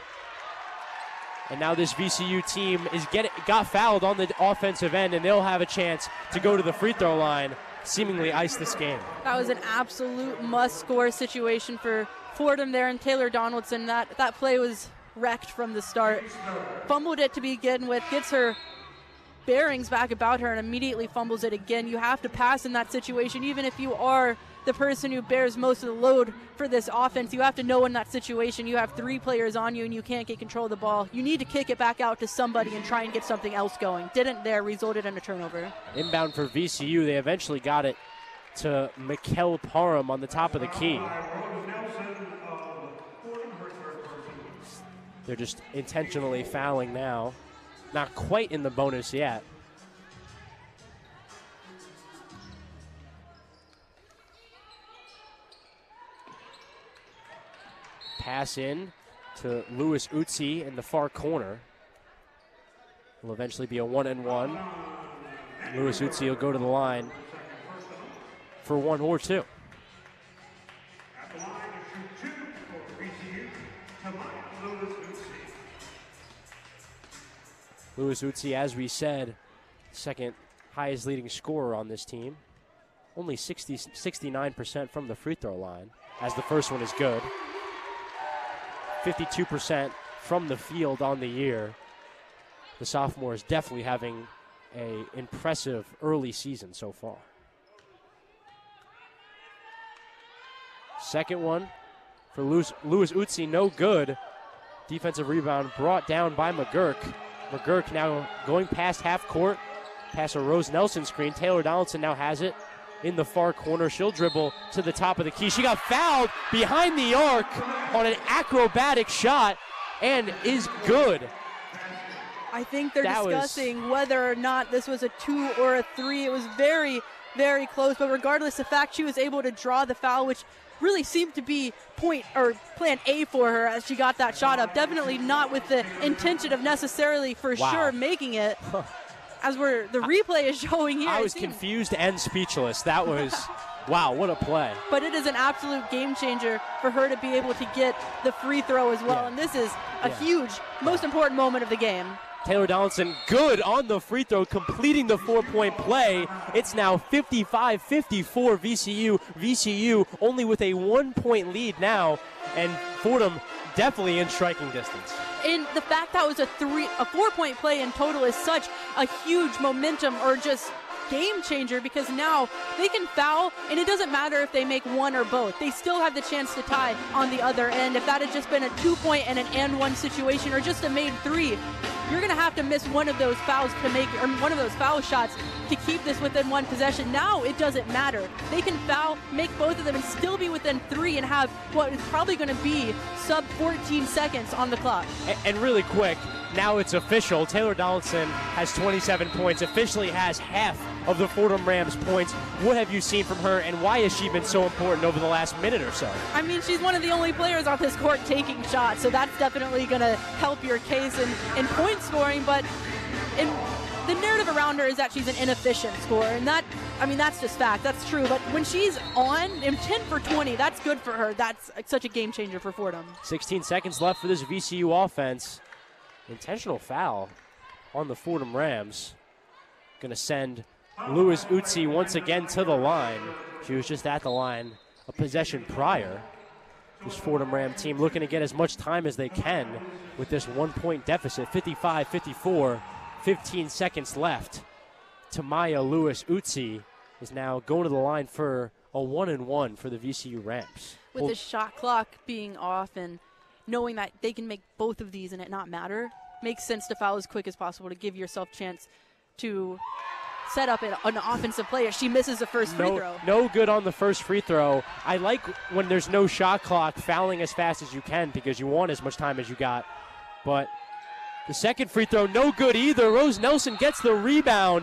And now this VCU team got fouled on the offensive end, and they'll have a chance to go to the free throw line, seemingly ice this game. That was an absolute must-score situation for Fordham there, and Taylor Donaldson. That play was wrecked from the start. Fumbled it to begin with, gets her bearings back about her and immediately fumbles it again. You have to pass in that situation, even if you are the person who bears most of the load for this offense. You have to know in that situation you have 3 players on you and you can't get control of the ball. You need to kick it back out to somebody and try and get something else going. Didn't there, resulted in a turnover. Inbound for VCU. They eventually got it to Mikkel Parham on the top of the key. They're just intentionally fouling now. Not quite in the bonus yet. Pass in to Lewis Utsi in the far corner. Will eventually be a 1-and-1. Lewis Utsi will go to the line for 1 or 2. Lewis Utsi, as we said, second highest leading scorer on this team. Only 69% from the free throw line, as the first one is good. 52% from the field on the year. The sophomore is definitely having an impressive early season so far. Second one for Lewis Utsi, no good. Defensive rebound brought down by McGurk. McGurk now going past half court, past a Rose Nelson screen. Taylor Donaldson now has it in the far corner. She'll dribble to the top of the key. She got fouled behind the arc on an acrobatic shot and is good. I think they're discussing whether or not this was a 2 or a 3. It was very, very close, but regardless, the fact she was able to draw the foul, which really seemed to be plan A for her as she got that shot up. Definitely not with the intention of necessarily for sure making it. As the replay is showing here. I was confused and speechless. That was, wow, what a play. But it is an absolute game changer for her to be able to get the free throw as well. And this is a huge, most important moment of the game. Taylor Donaldson good on the free throw, completing the 4-point play. It's now 55-54 VCU. VCU only with a 1-point lead now, and Fordham definitely in striking distance. And the fact that was a 4-point play in total is such a huge momentum or just game changer, because now they can foul, and it doesn't matter if they make one or both. They still have the chance to tie on the other end. If that had just been a 2-point and an and-one situation or just a made 3, you're going to have to miss one of those fouls to make, or one of those foul shots to keep this within 1 possession. Now it doesn't matter. They can foul, make both of them, and still be within 3 and have what is probably going to be sub 14 seconds on the clock. And really quick, now it's official. Taylor Donaldson has 27 points, officially has half of the Fordham Rams points. What have you seen from her, and why has she been so important over the last minute or so? I mean, she's one of the only players on this court taking shots, so that's definitely going to help your case in point scoring, but the narrative around her is that she's an inefficient scorer, and that's just fact. That's true, but when she's on, 10 for 20, that's good for her. That's such a game changer for Fordham. 16 seconds left for this VCU offense. Intentional foul on the Fordham Rams. Going to send Lewis Utsi once again to the line. She was just at the line a possession prior. This Fordham Ram team looking to get as much time as they can with this 1-point deficit. 55-54, 15 seconds left. Tamaya Lewis Utsi is now going to the line for a 1-and-1 for the VCU Rams. With the shot clock being off and knowing that they can make both of these and it not matter, makes sense to foul as quick as possible to give yourself a chance to set up an offensive play if she misses the first free throw. No good on the first free throw. I like when there's no shot clock, fouling as fast as you can because you want as much time as you got. But the second free throw, no good either. Rose Nelson gets the rebound.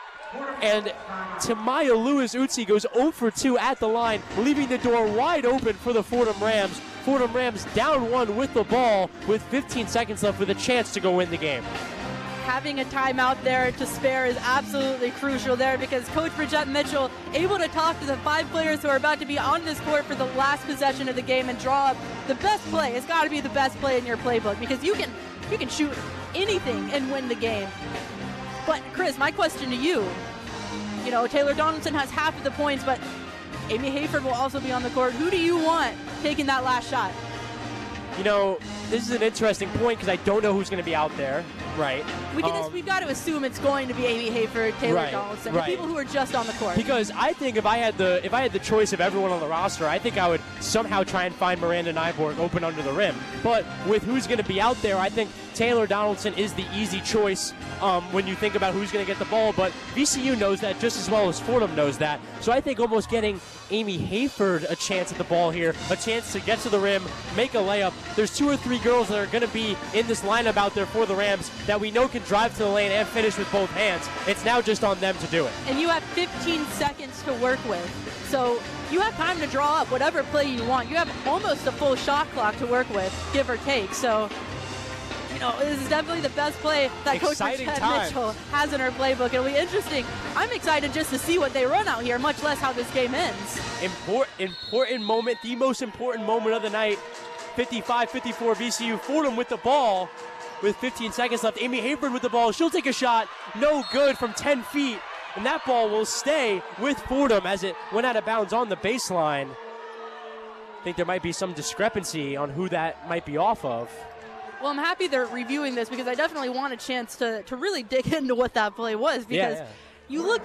And Tamaya Lewis Utsi goes 0 for 2 at the line, leaving the door wide open for the Fordham Rams. Fordham Rams down 1 with the ball with 15 seconds left with a chance to go win the game. Having a timeout there to spare is absolutely crucial there, because Coach Bridgette Mitchell able to talk to the 5 players who are about to be on this court for the last possession of the game and draw up the best play. It's got to be the best play in your playbook, because you can shoot anything and win the game. But Chris, my question to you, Taylor Donaldson has half of the points, but Amy Hayford will also be on the court. Who do you want taking that last shot? This is an interesting point because I don't know who's going to be out there. Right. We've got to assume it's going to be Amy Hayford, Taylor Donaldson, the people who are just on the court. Because I think if I had the choice of everyone on the roster, I think I would somehow try and find Miranda Nyborg open under the rim. But with who's going to be out there, I think Taylor Donaldson is the easy choice when you think about who's going to get the ball. But VCU knows that just as well as Fordham knows that. So I think almost getting Amy Hayford a chance at the ball here, a chance to get to the rim, make a layup. There's 2 or 3 girls that are going to be in this lineup out there for the Rams that we know can drive to the lane and finish with both hands. It's now just on them to do it. And you have 15 seconds to work with. So you have time to draw up whatever play you want. You have almost a full shot clock to work with, give or take. So, this is definitely the best play that Coach Mitchell has in her playbook. It'll be interesting. I'm excited just to see what they run out here, much less how this game ends. Important moment, the most important moment of the night. 55-54 VCU. Fordham with the ball with 15 seconds left. Amy Hayford with the ball. She'll take a shot. No good from 10 feet. And that ball will stay with Fordham as it went out of bounds on the baseline. I think there might be some discrepancy on who that might be off of. Well, I'm happy they're reviewing this because I definitely want a chance to really dig into what that play was. Because you look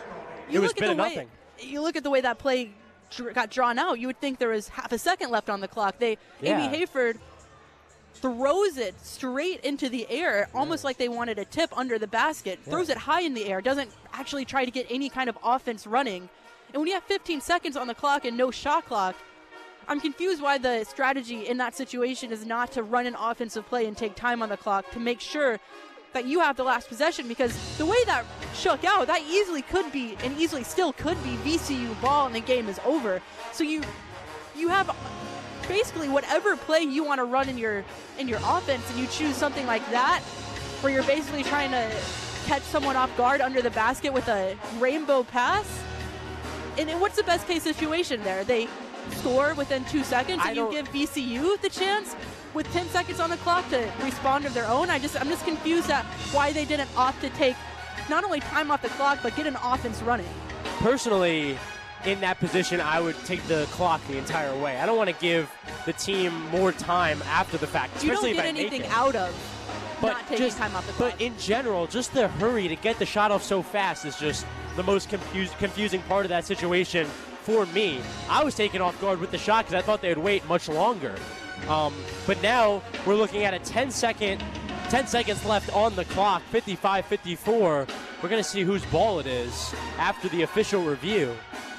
at the way that play got drawn out, you would think there was half a second left on the clock. Amy Hayford throws it straight into the air, almost like they wanted a tip under the basket, throws it high in the air, doesn't actually try to get any kind of offense running. And when you have 15 seconds on the clock and no shot clock, I'm confused why the strategy in that situation is not to run an offensive play and take time on the clock to make sure that you have the last possession, because the way that shook out, that easily could be, and easily still could be, VCU ball and the game is over. So you have basically whatever play you want to run in your offense, and you choose something like that where you're basically trying to catch someone off guard under the basket with a rainbow pass. And what's the best case situation there? They score within 2 seconds and you give VCU the chance with 10 seconds on the clock to respond of their own. I'm just confused at why they didn't opt to take not only time off the clock but get an offense running. Personally, in that position, I would take the clock the entire way. I don't want to give the team more time after the fact, especially you don't get anything out of not taking time off the clock. But in general, just the hurry to get the shot off so fast is just the most confusing part of that situation for me. I was taken off guard with the shot because I thought they would wait much longer. But now we're looking at a 10 seconds left on the clock, 55-54. We're going to see whose ball it is after the official review.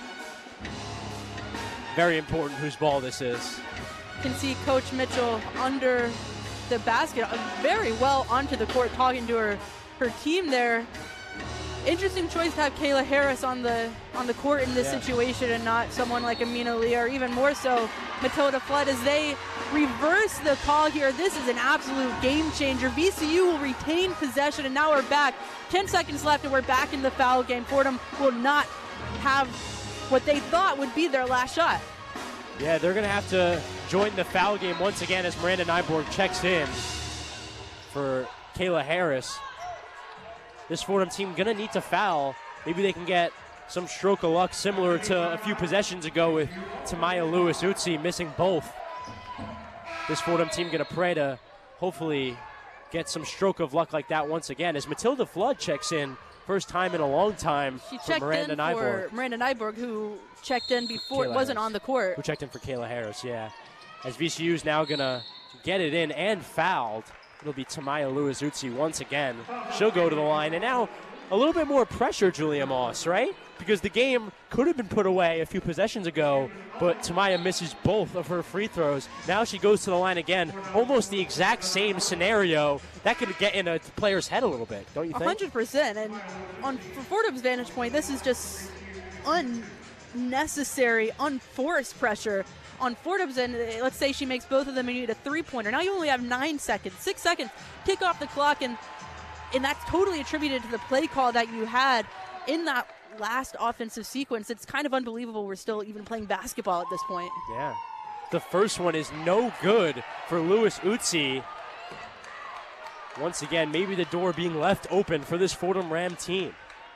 Very important whose ball this is. You can see Coach Mitchell under the basket, very well onto the court, talking to her team there. Interesting choice to have Kayla Harris on the court in this situation and not someone like Amina Lee, or even more so Matilda Flood, as they reverse the call here. This is an absolute game changer. VCU will retain possession, and now we're back. 10 seconds left, and we're back in the foul game. Fordham will not have what they thought would be their last shot. Yeah, they're going to have to join the foul game once again as Miranda Nyborg checks in for Kayla Harris. This Fordham team going to need to foul. Maybe they can get some stroke of luck similar to a few possessions ago with Tamaya Lewis-Utsi missing both. This Fordham team going to pray to hopefully get some stroke of luck like that once again as Matilda Flood checks in. First time in a long time for Miranda Nyborg. For Miranda Nyborg, who checked in before it wasn't on the court. Who checked in for Kayla Harris, yeah. As VCU is now going to get it in and fouled. It'll be Tamaya Lewis-Utsi once again. She'll go to the line. And now a little bit more pressure, Julia Moss, right? Because the game could have been put away a few possessions ago, but Tamaya misses both of her free throws. Now she goes to the line again. Almost the exact same scenario. That could get in a player's head a little bit, don't you think? 100%. And from Fordham's vantage point, this is just unnecessary, unforced pressure on Fordham's end. Let's say she makes both of them and you need a three-pointer. Now you only have 9 seconds, 6 seconds. Kick off the clock, and that's totally attributed to the play call that you had in that last offensive sequence. It's kind of unbelievable we're still even playing basketball at this point. Yeah. The first one is no good for Lewis-Utsi. Once again, maybe the door being left open for this Fordham Ram team.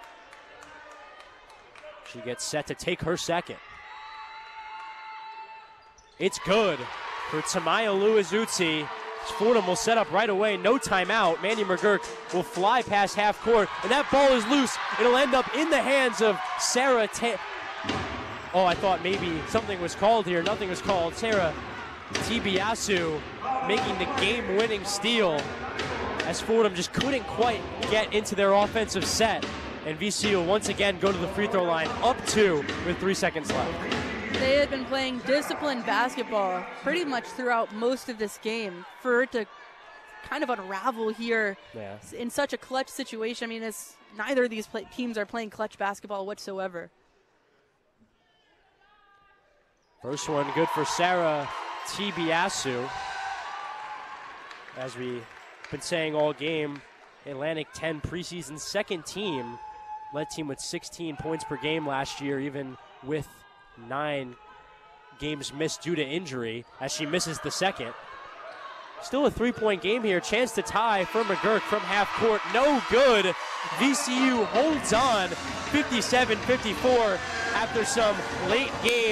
She gets set to take her second. It's good for Tamaya Lewis-Utsi. Fordham will set up right away, no timeout. Mandy McGurk will fly past half court, and that ball is loose. It'll end up in the hands of Sarah. Oh, I thought maybe something was called here. Nothing was called. Sarah Tibiasu making the game-winning steal as Fordham just couldn't quite get into their offensive set. And VCU once again go to the free throw line, up 2 with 3 seconds left. They had been playing disciplined basketball pretty much throughout most of this game. For it to kind of unravel here in such a clutch situation, I mean, neither of these teams are playing clutch basketball whatsoever. First one good for Sarah Tibiasu. As we've been saying all game, Atlantic 10 preseason second team, led team with 16 points per game last year, even with 9 games missed due to injury, as she misses the second. Still a 3-point game here. Chance to tie for McGurk from half court. No good. VCU holds on 57-54 after some late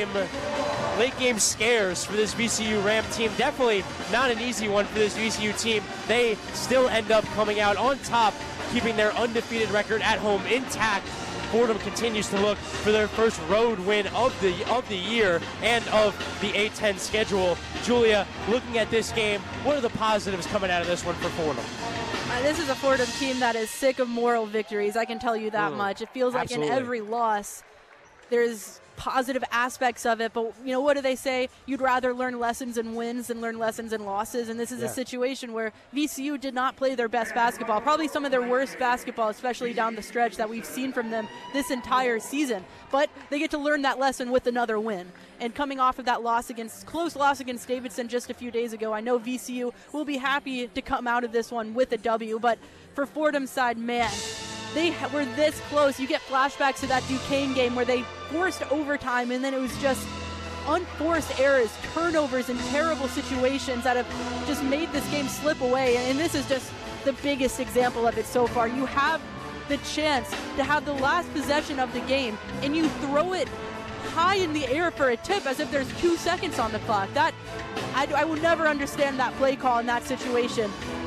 game scares for this VCU Ram team. Definitely not an easy one for this VCU team. They still end up coming out on top, keeping their undefeated record at home intact. Fordham continues to look for their first road win of the year and of the A-10 schedule. Julia, looking at this game, what are the positives coming out of this one for Fordham? This is a Fordham team that is sick of moral victories, I can tell you that much. It feels like in every loss there's positive aspects of it, but what do they say? You'd rather learn lessons in wins than learn lessons in losses, and this is a situation where VCU did not play their best basketball, probably some of their worst basketball, especially down the stretch that we've seen from them this entire season, but they get to learn that lesson with another win. And coming off of that close loss against Davidson just a few days ago, I know VCU will be happy to come out of this one with a W, but for Fordham's side, man, they were this close. You get flashbacks to that Duquesne game where they forced overtime, and then it was just unforced errors, turnovers, and terrible situations that have just made this game slip away. And this is just the biggest example of it so far. You have the chance to have the last possession of the game, and you throw it high in the air for a tip as if there's 2 seconds on the clock. I will never understand that play call in that situation.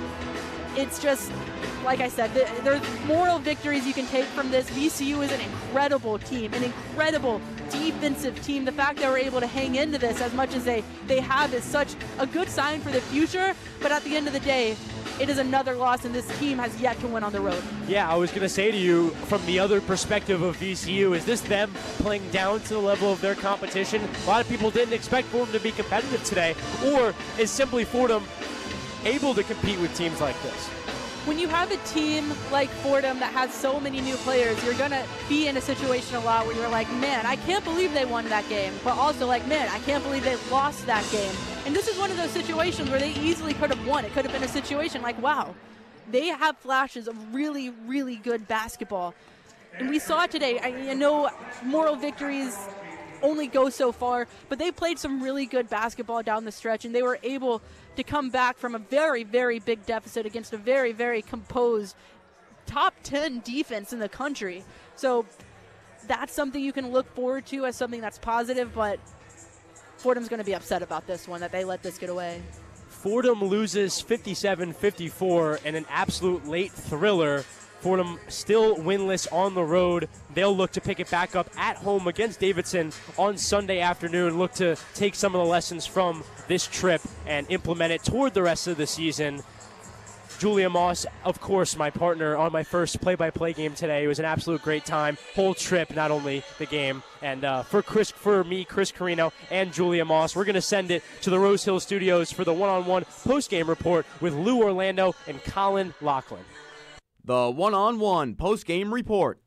It's just, like I said, there's moral victories you can take from this. VCU is an incredible team, an incredible defensive team. The fact that we're able to hang into this as much as they have is such a good sign for the future, but at the end of the day, it is another loss, and this team has yet to win on the road. Yeah, I was going to say to you, from the other perspective of VCU, is this them playing down to the level of their competition? A lot of people didn't expect Fordham to be competitive today, or is simply Fordham able to compete with teams like this? When you have a team like Fordham that has so many new players, you're going to be in a situation a lot where you're like, man, I can't believe they won that game. But also like, man, I can't believe they lost that game. And this is one of those situations where they easily could have won. It could have been a situation like, wow, they have flashes of really, really good basketball. And we saw it today. I know moral victories only go so far, but they played some really good basketball down the stretch, and they were able to come back from a very, very big deficit against a very, very composed top 10 defense in the country. So that's something you can look forward to as something that's positive, but Fordham's going to be upset about this one, that they let this get away. Fordham loses 57-54 in an absolute late thriller. Fordham still winless on the road. They'll look to pick it back up at home against Davidson on Sunday afternoon, look to take some of the lessons from this trip and implement it toward the rest of the season. Julia Moss, of course, my partner on my first play-by-play game today. It was an absolute great time. Whole trip, not only the game. And for me, Chris Carrino, and Julia Moss, we're going to send it to the Rose Hill Studios for the one-on-one post-game report with Lou Orlando and Colin Loughran. The one-on-one post-game report.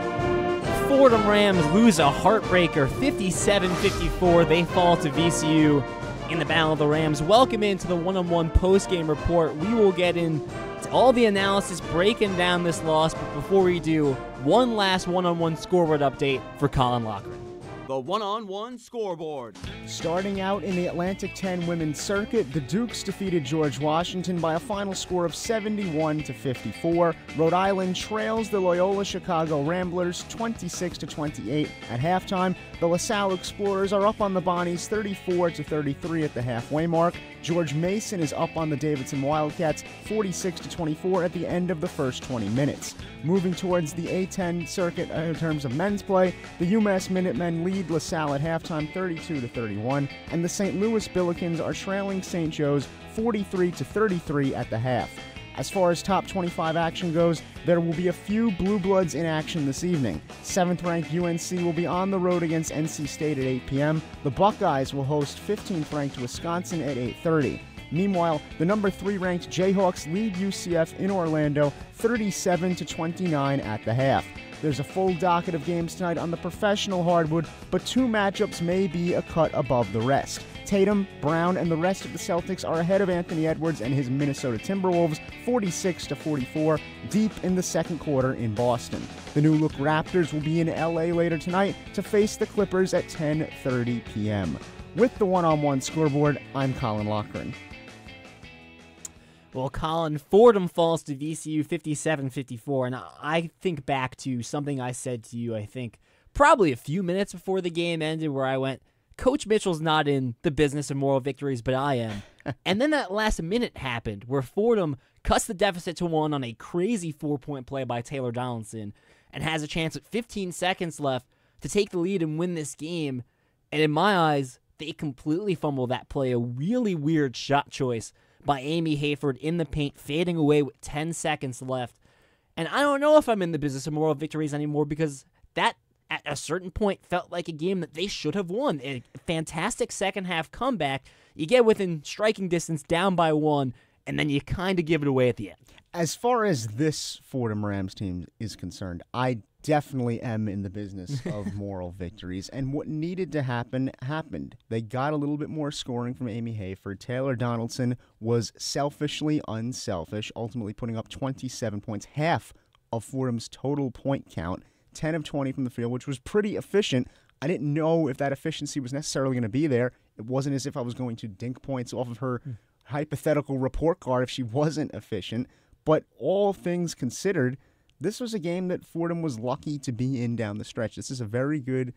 Fordham Rams lose a heartbreaker, 57-54. They fall to VCU in the Battle of the Rams. Welcome into the one-on-one post-game report. We will get into all the analysis breaking down this loss, but before we do, one last one-on-one scoreboard update for Colin Loughran. The one-on-one scoreboard. Starting out in the Atlantic 10 women's circuit, the Dukes defeated George Washington by a final score of 71-54. Rhode Island trails the Loyola Chicago Ramblers 26-28 at halftime. The LaSalle Explorers are up on the Bonnies 34-33 at the halfway mark. George Mason is up on the Davidson Wildcats 46-24 at the end of the first 20 minutes. Moving towards the A10 circuit in terms of men's play, the UMass Minutemen lead LaSalle at halftime 32-31, and the St. Louis Billikens are trailing St. Joe's 43-33 at the half. As far as top 25 action goes, there will be a few Blue Bloods in action this evening. 7th-ranked UNC will be on the road against NC State at 8 p.m. The Buckeyes will host 15th-ranked Wisconsin at 8:30. Meanwhile, the number 3-ranked Jayhawks lead UCF in Orlando 37-29 at the half. There's a full docket of games tonight on the professional hardwood, but 2 matchups may be a cut above the rest. Tatum, Brown, and the rest of the Celtics are ahead of Anthony Edwards and his Minnesota Timberwolves 46-44 deep in the second quarter in Boston. The New Look Raptors will be in LA later tonight to face the Clippers at 10:30 p.m. With the one-on-one scoreboard, I'm Colin Loughran. Well, Colin, Fordham falls to VCU 57-54, and I think back to something I said to you, I think, probably a few minutes before the game ended, where I went, Coach Mitchell's not in the business of moral victories, but I am. And then that last minute happened, where Fordham cuts the deficit to 1 on a crazy 4-point play by Taylor Donaldson, and has a chance with 15 seconds left to take the lead and win this game. And in my eyes, they completely fumble that play, a really weird shot choice by Amy Hayford in the paint, fading away with 10 seconds left. And I don't know if I'm in the business of moral victories anymore, because that, at a certain point, felt like a game that they should have won. A fantastic second-half comeback. You get within striking distance, down by 1, and then you kind of give it away at the end. As far as this Fordham Rams team is concerned, I definitely am in the business of moral victories, and what needed to happen, happened. They got a little bit more scoring from Amy Hayford. Taylor Donaldson was selfishly unselfish, ultimately putting up 27 points, half of Fordham's total point count, 10 of 20 from the field, which was pretty efficient. I didn't know if that efficiency was necessarily going to be there. It wasn't as if I was going to dink points off of her hypothetical report card if she wasn't efficient. But all things considered, this was a game that Fordham was lucky to be in down the stretch. This is a very good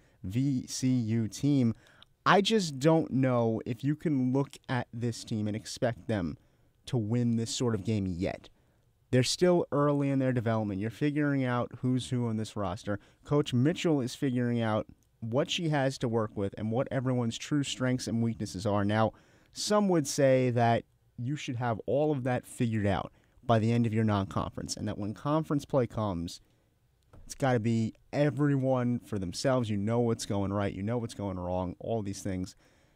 VCU team. I just don't know if you can look at this team and expect them to win this sort of game yet. They're still early in their development. You're figuring out who's who on this roster. Coach Mitchell is figuring out what she has to work with and what everyone's true strengths and weaknesses are. Now, some would say that you should have all of that figured out by the end of your non-conference, and that when conference play comes, it's got to be everyone for themselves. You know what's going right. You know what's going wrong, all these things.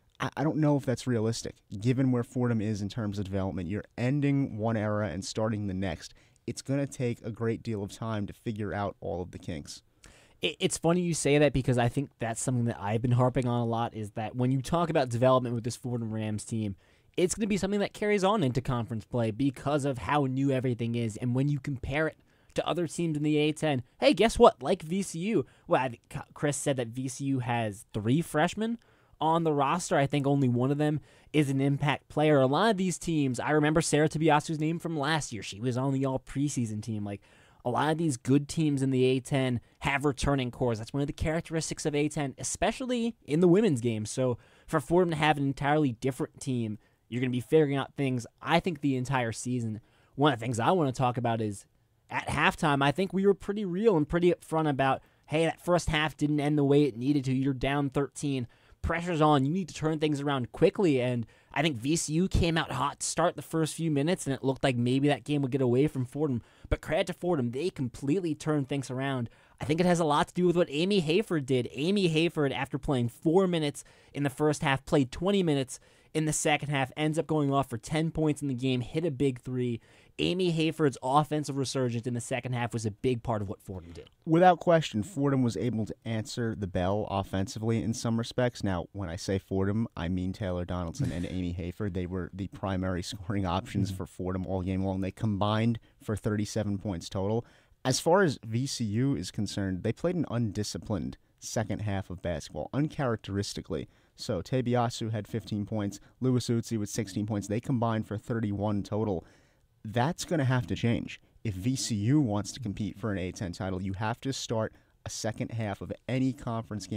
I don't know if that's realistic, given where Fordham is in terms of development. You're ending one era and starting the next. It's going to take a great deal of time to figure out all of the kinks. It's funny you say that, because I think that's something that I've been harping on a lot, is that when you talk about development with this Fordham Rams team, it's going to be something that carries on into conference play because of how new everything is. And when you compare it to other teams in the A10, hey, guess what? Like VCU, well, I think Chris said that VCU has 3 freshmen on the roster. I think only one of them is an impact player. A lot of these teams, I remember Sarah Tobiasu's name from last year. She was on the all-preseason team. Like, a lot of these good teams in the A10 have returning cores. That's one of the characteristics of A10, especially in the women's game. So for Fordham to have an entirely different team, you're going to be figuring out things, I think, the entire season. One of the things I want to talk about is, at halftime, I think we were pretty real and pretty upfront about, hey, that first half didn't end the way it needed to. You're down 13. Pressure's on. You need to turn things around quickly. And I think VCU came out hot to start the first few minutes, and it looked like maybe that game would get away from Fordham. But credit to Fordham, they completely turned things around. I think it has a lot to do with what Amy Hayford did. Amy Hayford, after playing 4 minutes in the first half, played 20 minutes in the second half, ends up going off for 10 points in the game, hit a big 3. Amy Hayford's offensive resurgence in the second half was a big part of what Fordham did. Without question, Fordham was able to answer the bell offensively in some respects. Now, when I say Fordham, I mean Taylor Donaldson and Amy Hayford. They were the primary scoring options for Fordham all game long. They combined for 37 points total. As far as VCU is concerned, they played an undisciplined second half of basketball, uncharacteristically. So Tobiasu had 15 points, Lewis Utsi with 16 points. They combined for 31 total. That's going to have to change. If VCU wants to compete for an A10 title, you have to start a second half of any conference game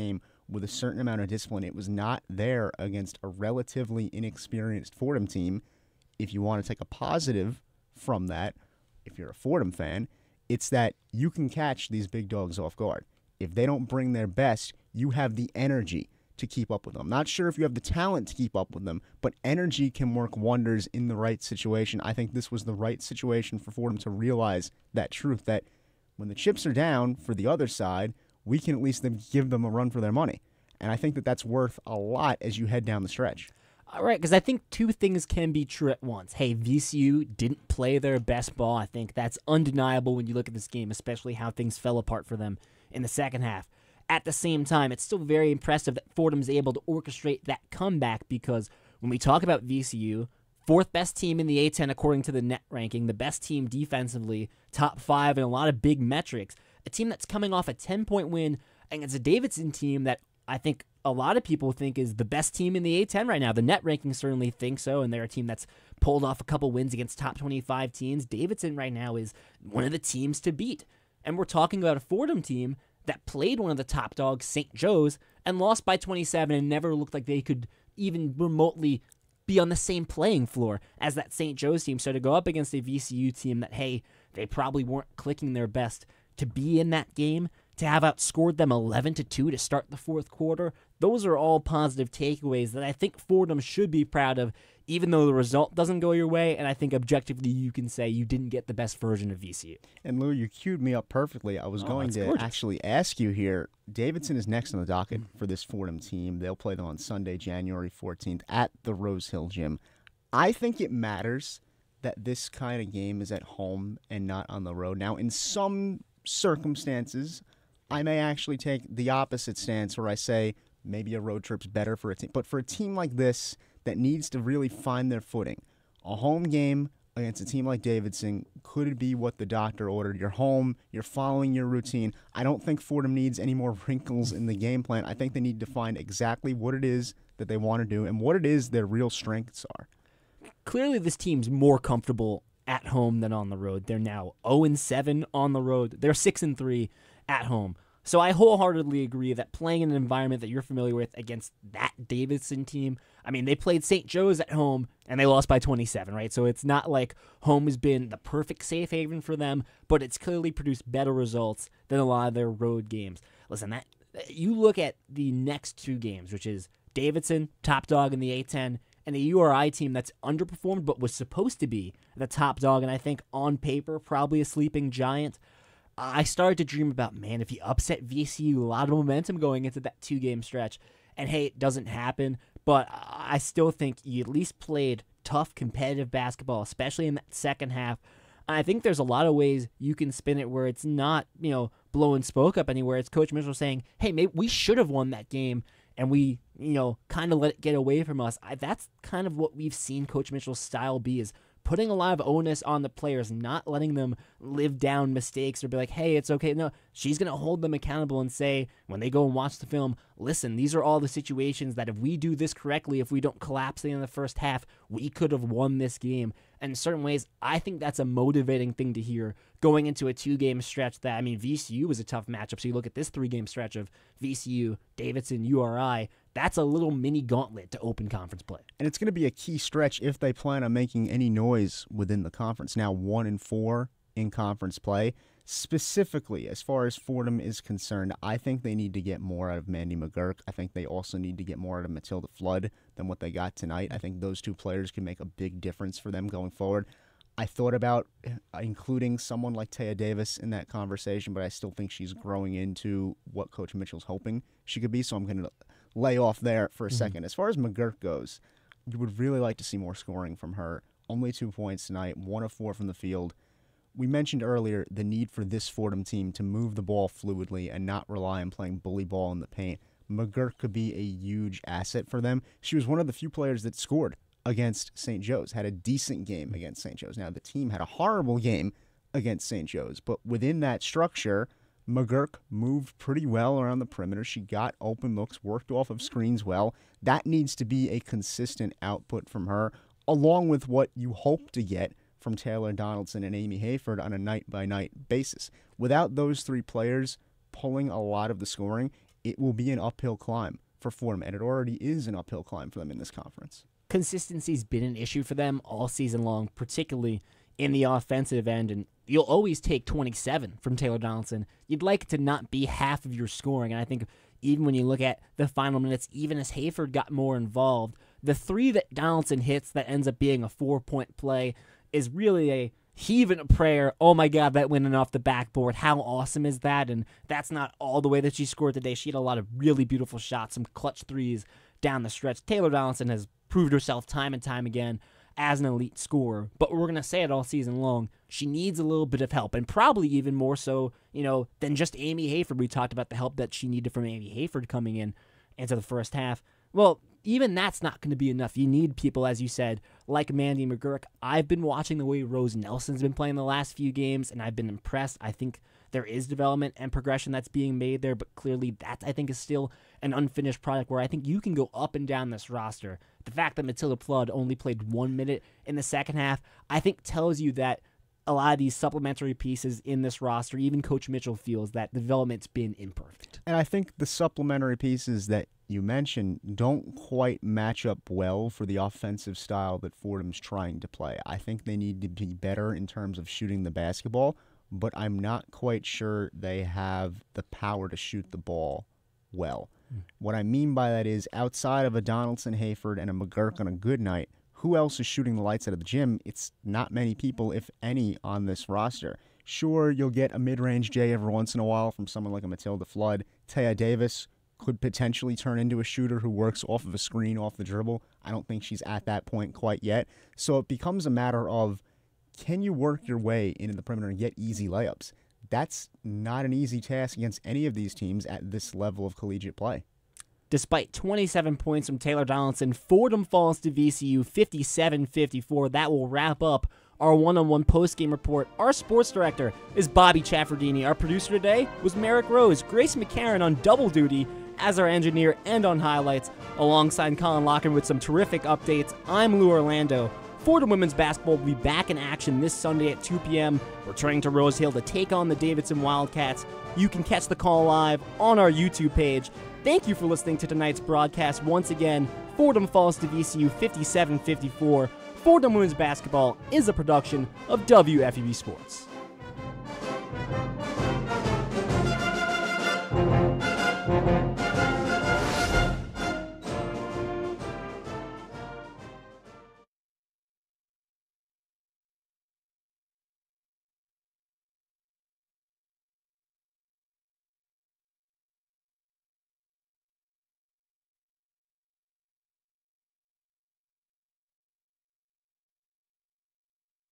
with a certain amount of discipline. It was not there against a relatively inexperienced Fordham team. If you want to take a positive from that, if you're a Fordham fan, it's that you can catch these big dogs off guard. If they don't bring their best, you have the energy to keep up with them. Not sure if you have the talent to keep up with them, but energy can work wonders in the right situation. I think this was the right situation for Fordham to realize that truth, that when the chips are down for the other side, we can at least give them a run for their money. And I think that that's worth a lot as you head down the stretch. All right, because I think two things can be true at once. Hey, VCU didn't play their best ball. I think that's undeniable when you look at this game, especially how things fell apart for them in the second half. At the same time, it's still very impressive that Fordham's able to orchestrate that comeback, because when we talk about VCU, fourth best team in the A-10 according to the net ranking, the best team defensively, top 5 in a lot of big metrics, a team that's coming off a 10-point win against a Davidson team that I think a lot of people think is the best team in the A-10 right now. The net rankings certainly think so, and they're a team that's pulled off a couple wins against top 25 teams. Davidson right now is one of the teams to beat. And we're talking about a Fordham team that played one of the top dogs, St. Joe's, and lost by 27 and never looked like they could even remotely be on the same playing floor as that St. Joe's team. So to go up against a VCU team that, hey, they probably weren't clicking their best, to be in that game, to have outscored them 11-2 to start the fourth quarter, those are all positive takeaways that I think Fordham should be proud of, even though the result doesn't go your way, and I think objectively you can say you didn't get the best version of VCU. And Lou, you queued me up perfectly. I was going to actually ask you here, Davidson is next on the docket for this Fordham team. They'll play them on Sunday, January 14th at the Rose Hill Gym. I think it matters that this kind of game is at home and not on the road. Now, in some circumstances, I may actually take the opposite stance where I say maybe a road trip's better for a team. But for a team like this that needs to really find their footing, a home game against a team like Davidson could be what the doctor ordered. You're home, you're following your routine. I don't think Fordham needs any more wrinkles in the game plan. I think they need to find exactly what it is that they want to do and what it is their real strengths are. Clearly this team's more comfortable at home than on the road. They're now 0-7 on the road. They're 6-3 at home. So I wholeheartedly agree that playing in an environment that you're familiar with against that Davidson team, I mean, they played St. Joe's at home and they lost by 27, right? So it's not like home has been the perfect safe haven for them, but it's clearly produced better results than a lot of their road games. Listen, that you look at the next two games, which is Davidson, top dog in the A-10, and a URI team that's underperformed but was supposed to be the top dog, and I think on paper probably a sleeping giant. I started to dream about, man, if you upset VCU, a lot of momentum going into that two-game stretch. And, hey, it doesn't happen, but I still think you at least played tough, competitive basketball, especially in that second half. I think there's a lot of ways you can spin it where it's not, blowing smoke up anywhere. It's Coach Mitchell saying, hey, maybe we should have won that game, and we, kind of let it get away from us. That's kind of what we've seen Coach Mitchell's style be, is putting a lot of onus on the players, not letting them live down mistakes or be like, hey, it's okay. No, she's going to hold them accountable and say, when they go and watch the film, listen, these are all the situations that if we do this correctly, if we don't collapse in the first half, we could have won this game. And in certain ways, I think that's a motivating thing to hear going into a two-game stretch that, VCU was a tough matchup. So you look at this three-game stretch of VCU, Davidson, URI, that's a little mini gauntlet to open conference play. And it's going to be a key stretch if they plan on making any noise within the conference. Now 1-4 in conference play. Specifically, as far as Fordham is concerned, I think they need to get more out of Mandy McGurk. I think they also need to get more out of Matilda Flood than what they got tonight. I think those two players can make a big difference for them going forward. I thought about including someone like Taya Davis in that conversation, but I still think she's growing into what Coach Mitchell's hoping she could be, so I'm going to lay off there for a second. As far as McGurk goes, you would really like to see more scoring from her. Only 2 points tonight, 1 of 4 from the field. We mentioned earlier the need for this Fordham team to move the ball fluidly and not rely on playing bully ball in the paint. McGurk could be a huge asset for them. She was one of the few players that scored against St. Joe's, had a decent game against St. Joe's. Now, the team had a horrible game against St. Joe's, but within that structure, McGurk moved pretty well around the perimeter. She got open looks, worked off of screens well. That needs to be a consistent output from her, along with what you hope to get from Taylor Donaldson and Amy Hayford on a night-by-night basis. Without those three players pulling a lot of the scoring, it will be an uphill climb for Fordham, and it already is an uphill climb for them in this conference. Consistency's been an issue for them all season long, particularly in the offensive end, and you'll always take 27 from Taylor Donaldson. You'd like it to not be half of your scoring, and I think even when you look at the final minutes, even as Hayford got more involved, the 3 that Donaldson hits that ends up being a 4-point play is really a heaving a prayer. Oh my God, that went in off the backboard. How awesome is that? And that's not all the way that she scored today. She had a lot of really beautiful shots, some clutch threes down the stretch. Taylor Donaldson has proved herself time and time again as an elite scorer, but we're going to say it all season long. She needs a little bit of help, and probably even more so, than just Amy Hayford. We talked about the help that she needed from Amy Hayford coming in into the first half. Well, even that's not going to be enough. You need people, as you said, like Mandy McGurk. I've been watching the way Rose Nelson's been playing the last few games, and I've been impressed. I think there is development and progression that's being made there, but clearly that, I think, is still an unfinished product where I think you can go up and down this roster. The fact that Matilda Flood only played 1 minute in the second half, I think tells you that a lot of these supplementary pieces in this roster, even Coach Mitchell feels that the development's been imperfect. And I think the supplementary pieces that you mentioned don't quite match up well for the offensive style that Fordham's trying to play. I think they need to be better in terms of shooting the basketball, but I'm not quite sure they have the power to shoot the ball well. What I mean by that is, outside of a Donaldson, Hayford, and a McGurk on a good night, who else is shooting the lights out of the gym? It's not many people, if any, on this roster. Sure, you'll get a mid-range J every once in a while from someone like a Matilda Flood. Taya Davis could potentially turn into a shooter who works off of a screen, off the dribble. I don't think she's at that point quite yet. So it becomes a matter of, can you work your way into the perimeter and get easy layups? That's not an easy task against any of these teams at this level of collegiate play. Despite 27 points from Taylor Donaldson, Fordham falls to VCU 57-54. That will wrap up our one-on-one post-game report. Our sports director is Bobby Chaffardini. Our producer today was Merrick Rose. Grace McCarron on double duty as our engineer and on highlights, alongside Colin Loughran with some terrific updates. I'm Lou Orlando. Fordham women's basketball will be back in action this Sunday at 2 p.m., returning to Rose Hill to take on the Davidson Wildcats. You can catch the call live on our YouTube page. Thank you for listening to tonight's broadcast. Once again, Fordham falls to VCU 57-54. Fordham women's basketball is a production of WFUV Sports.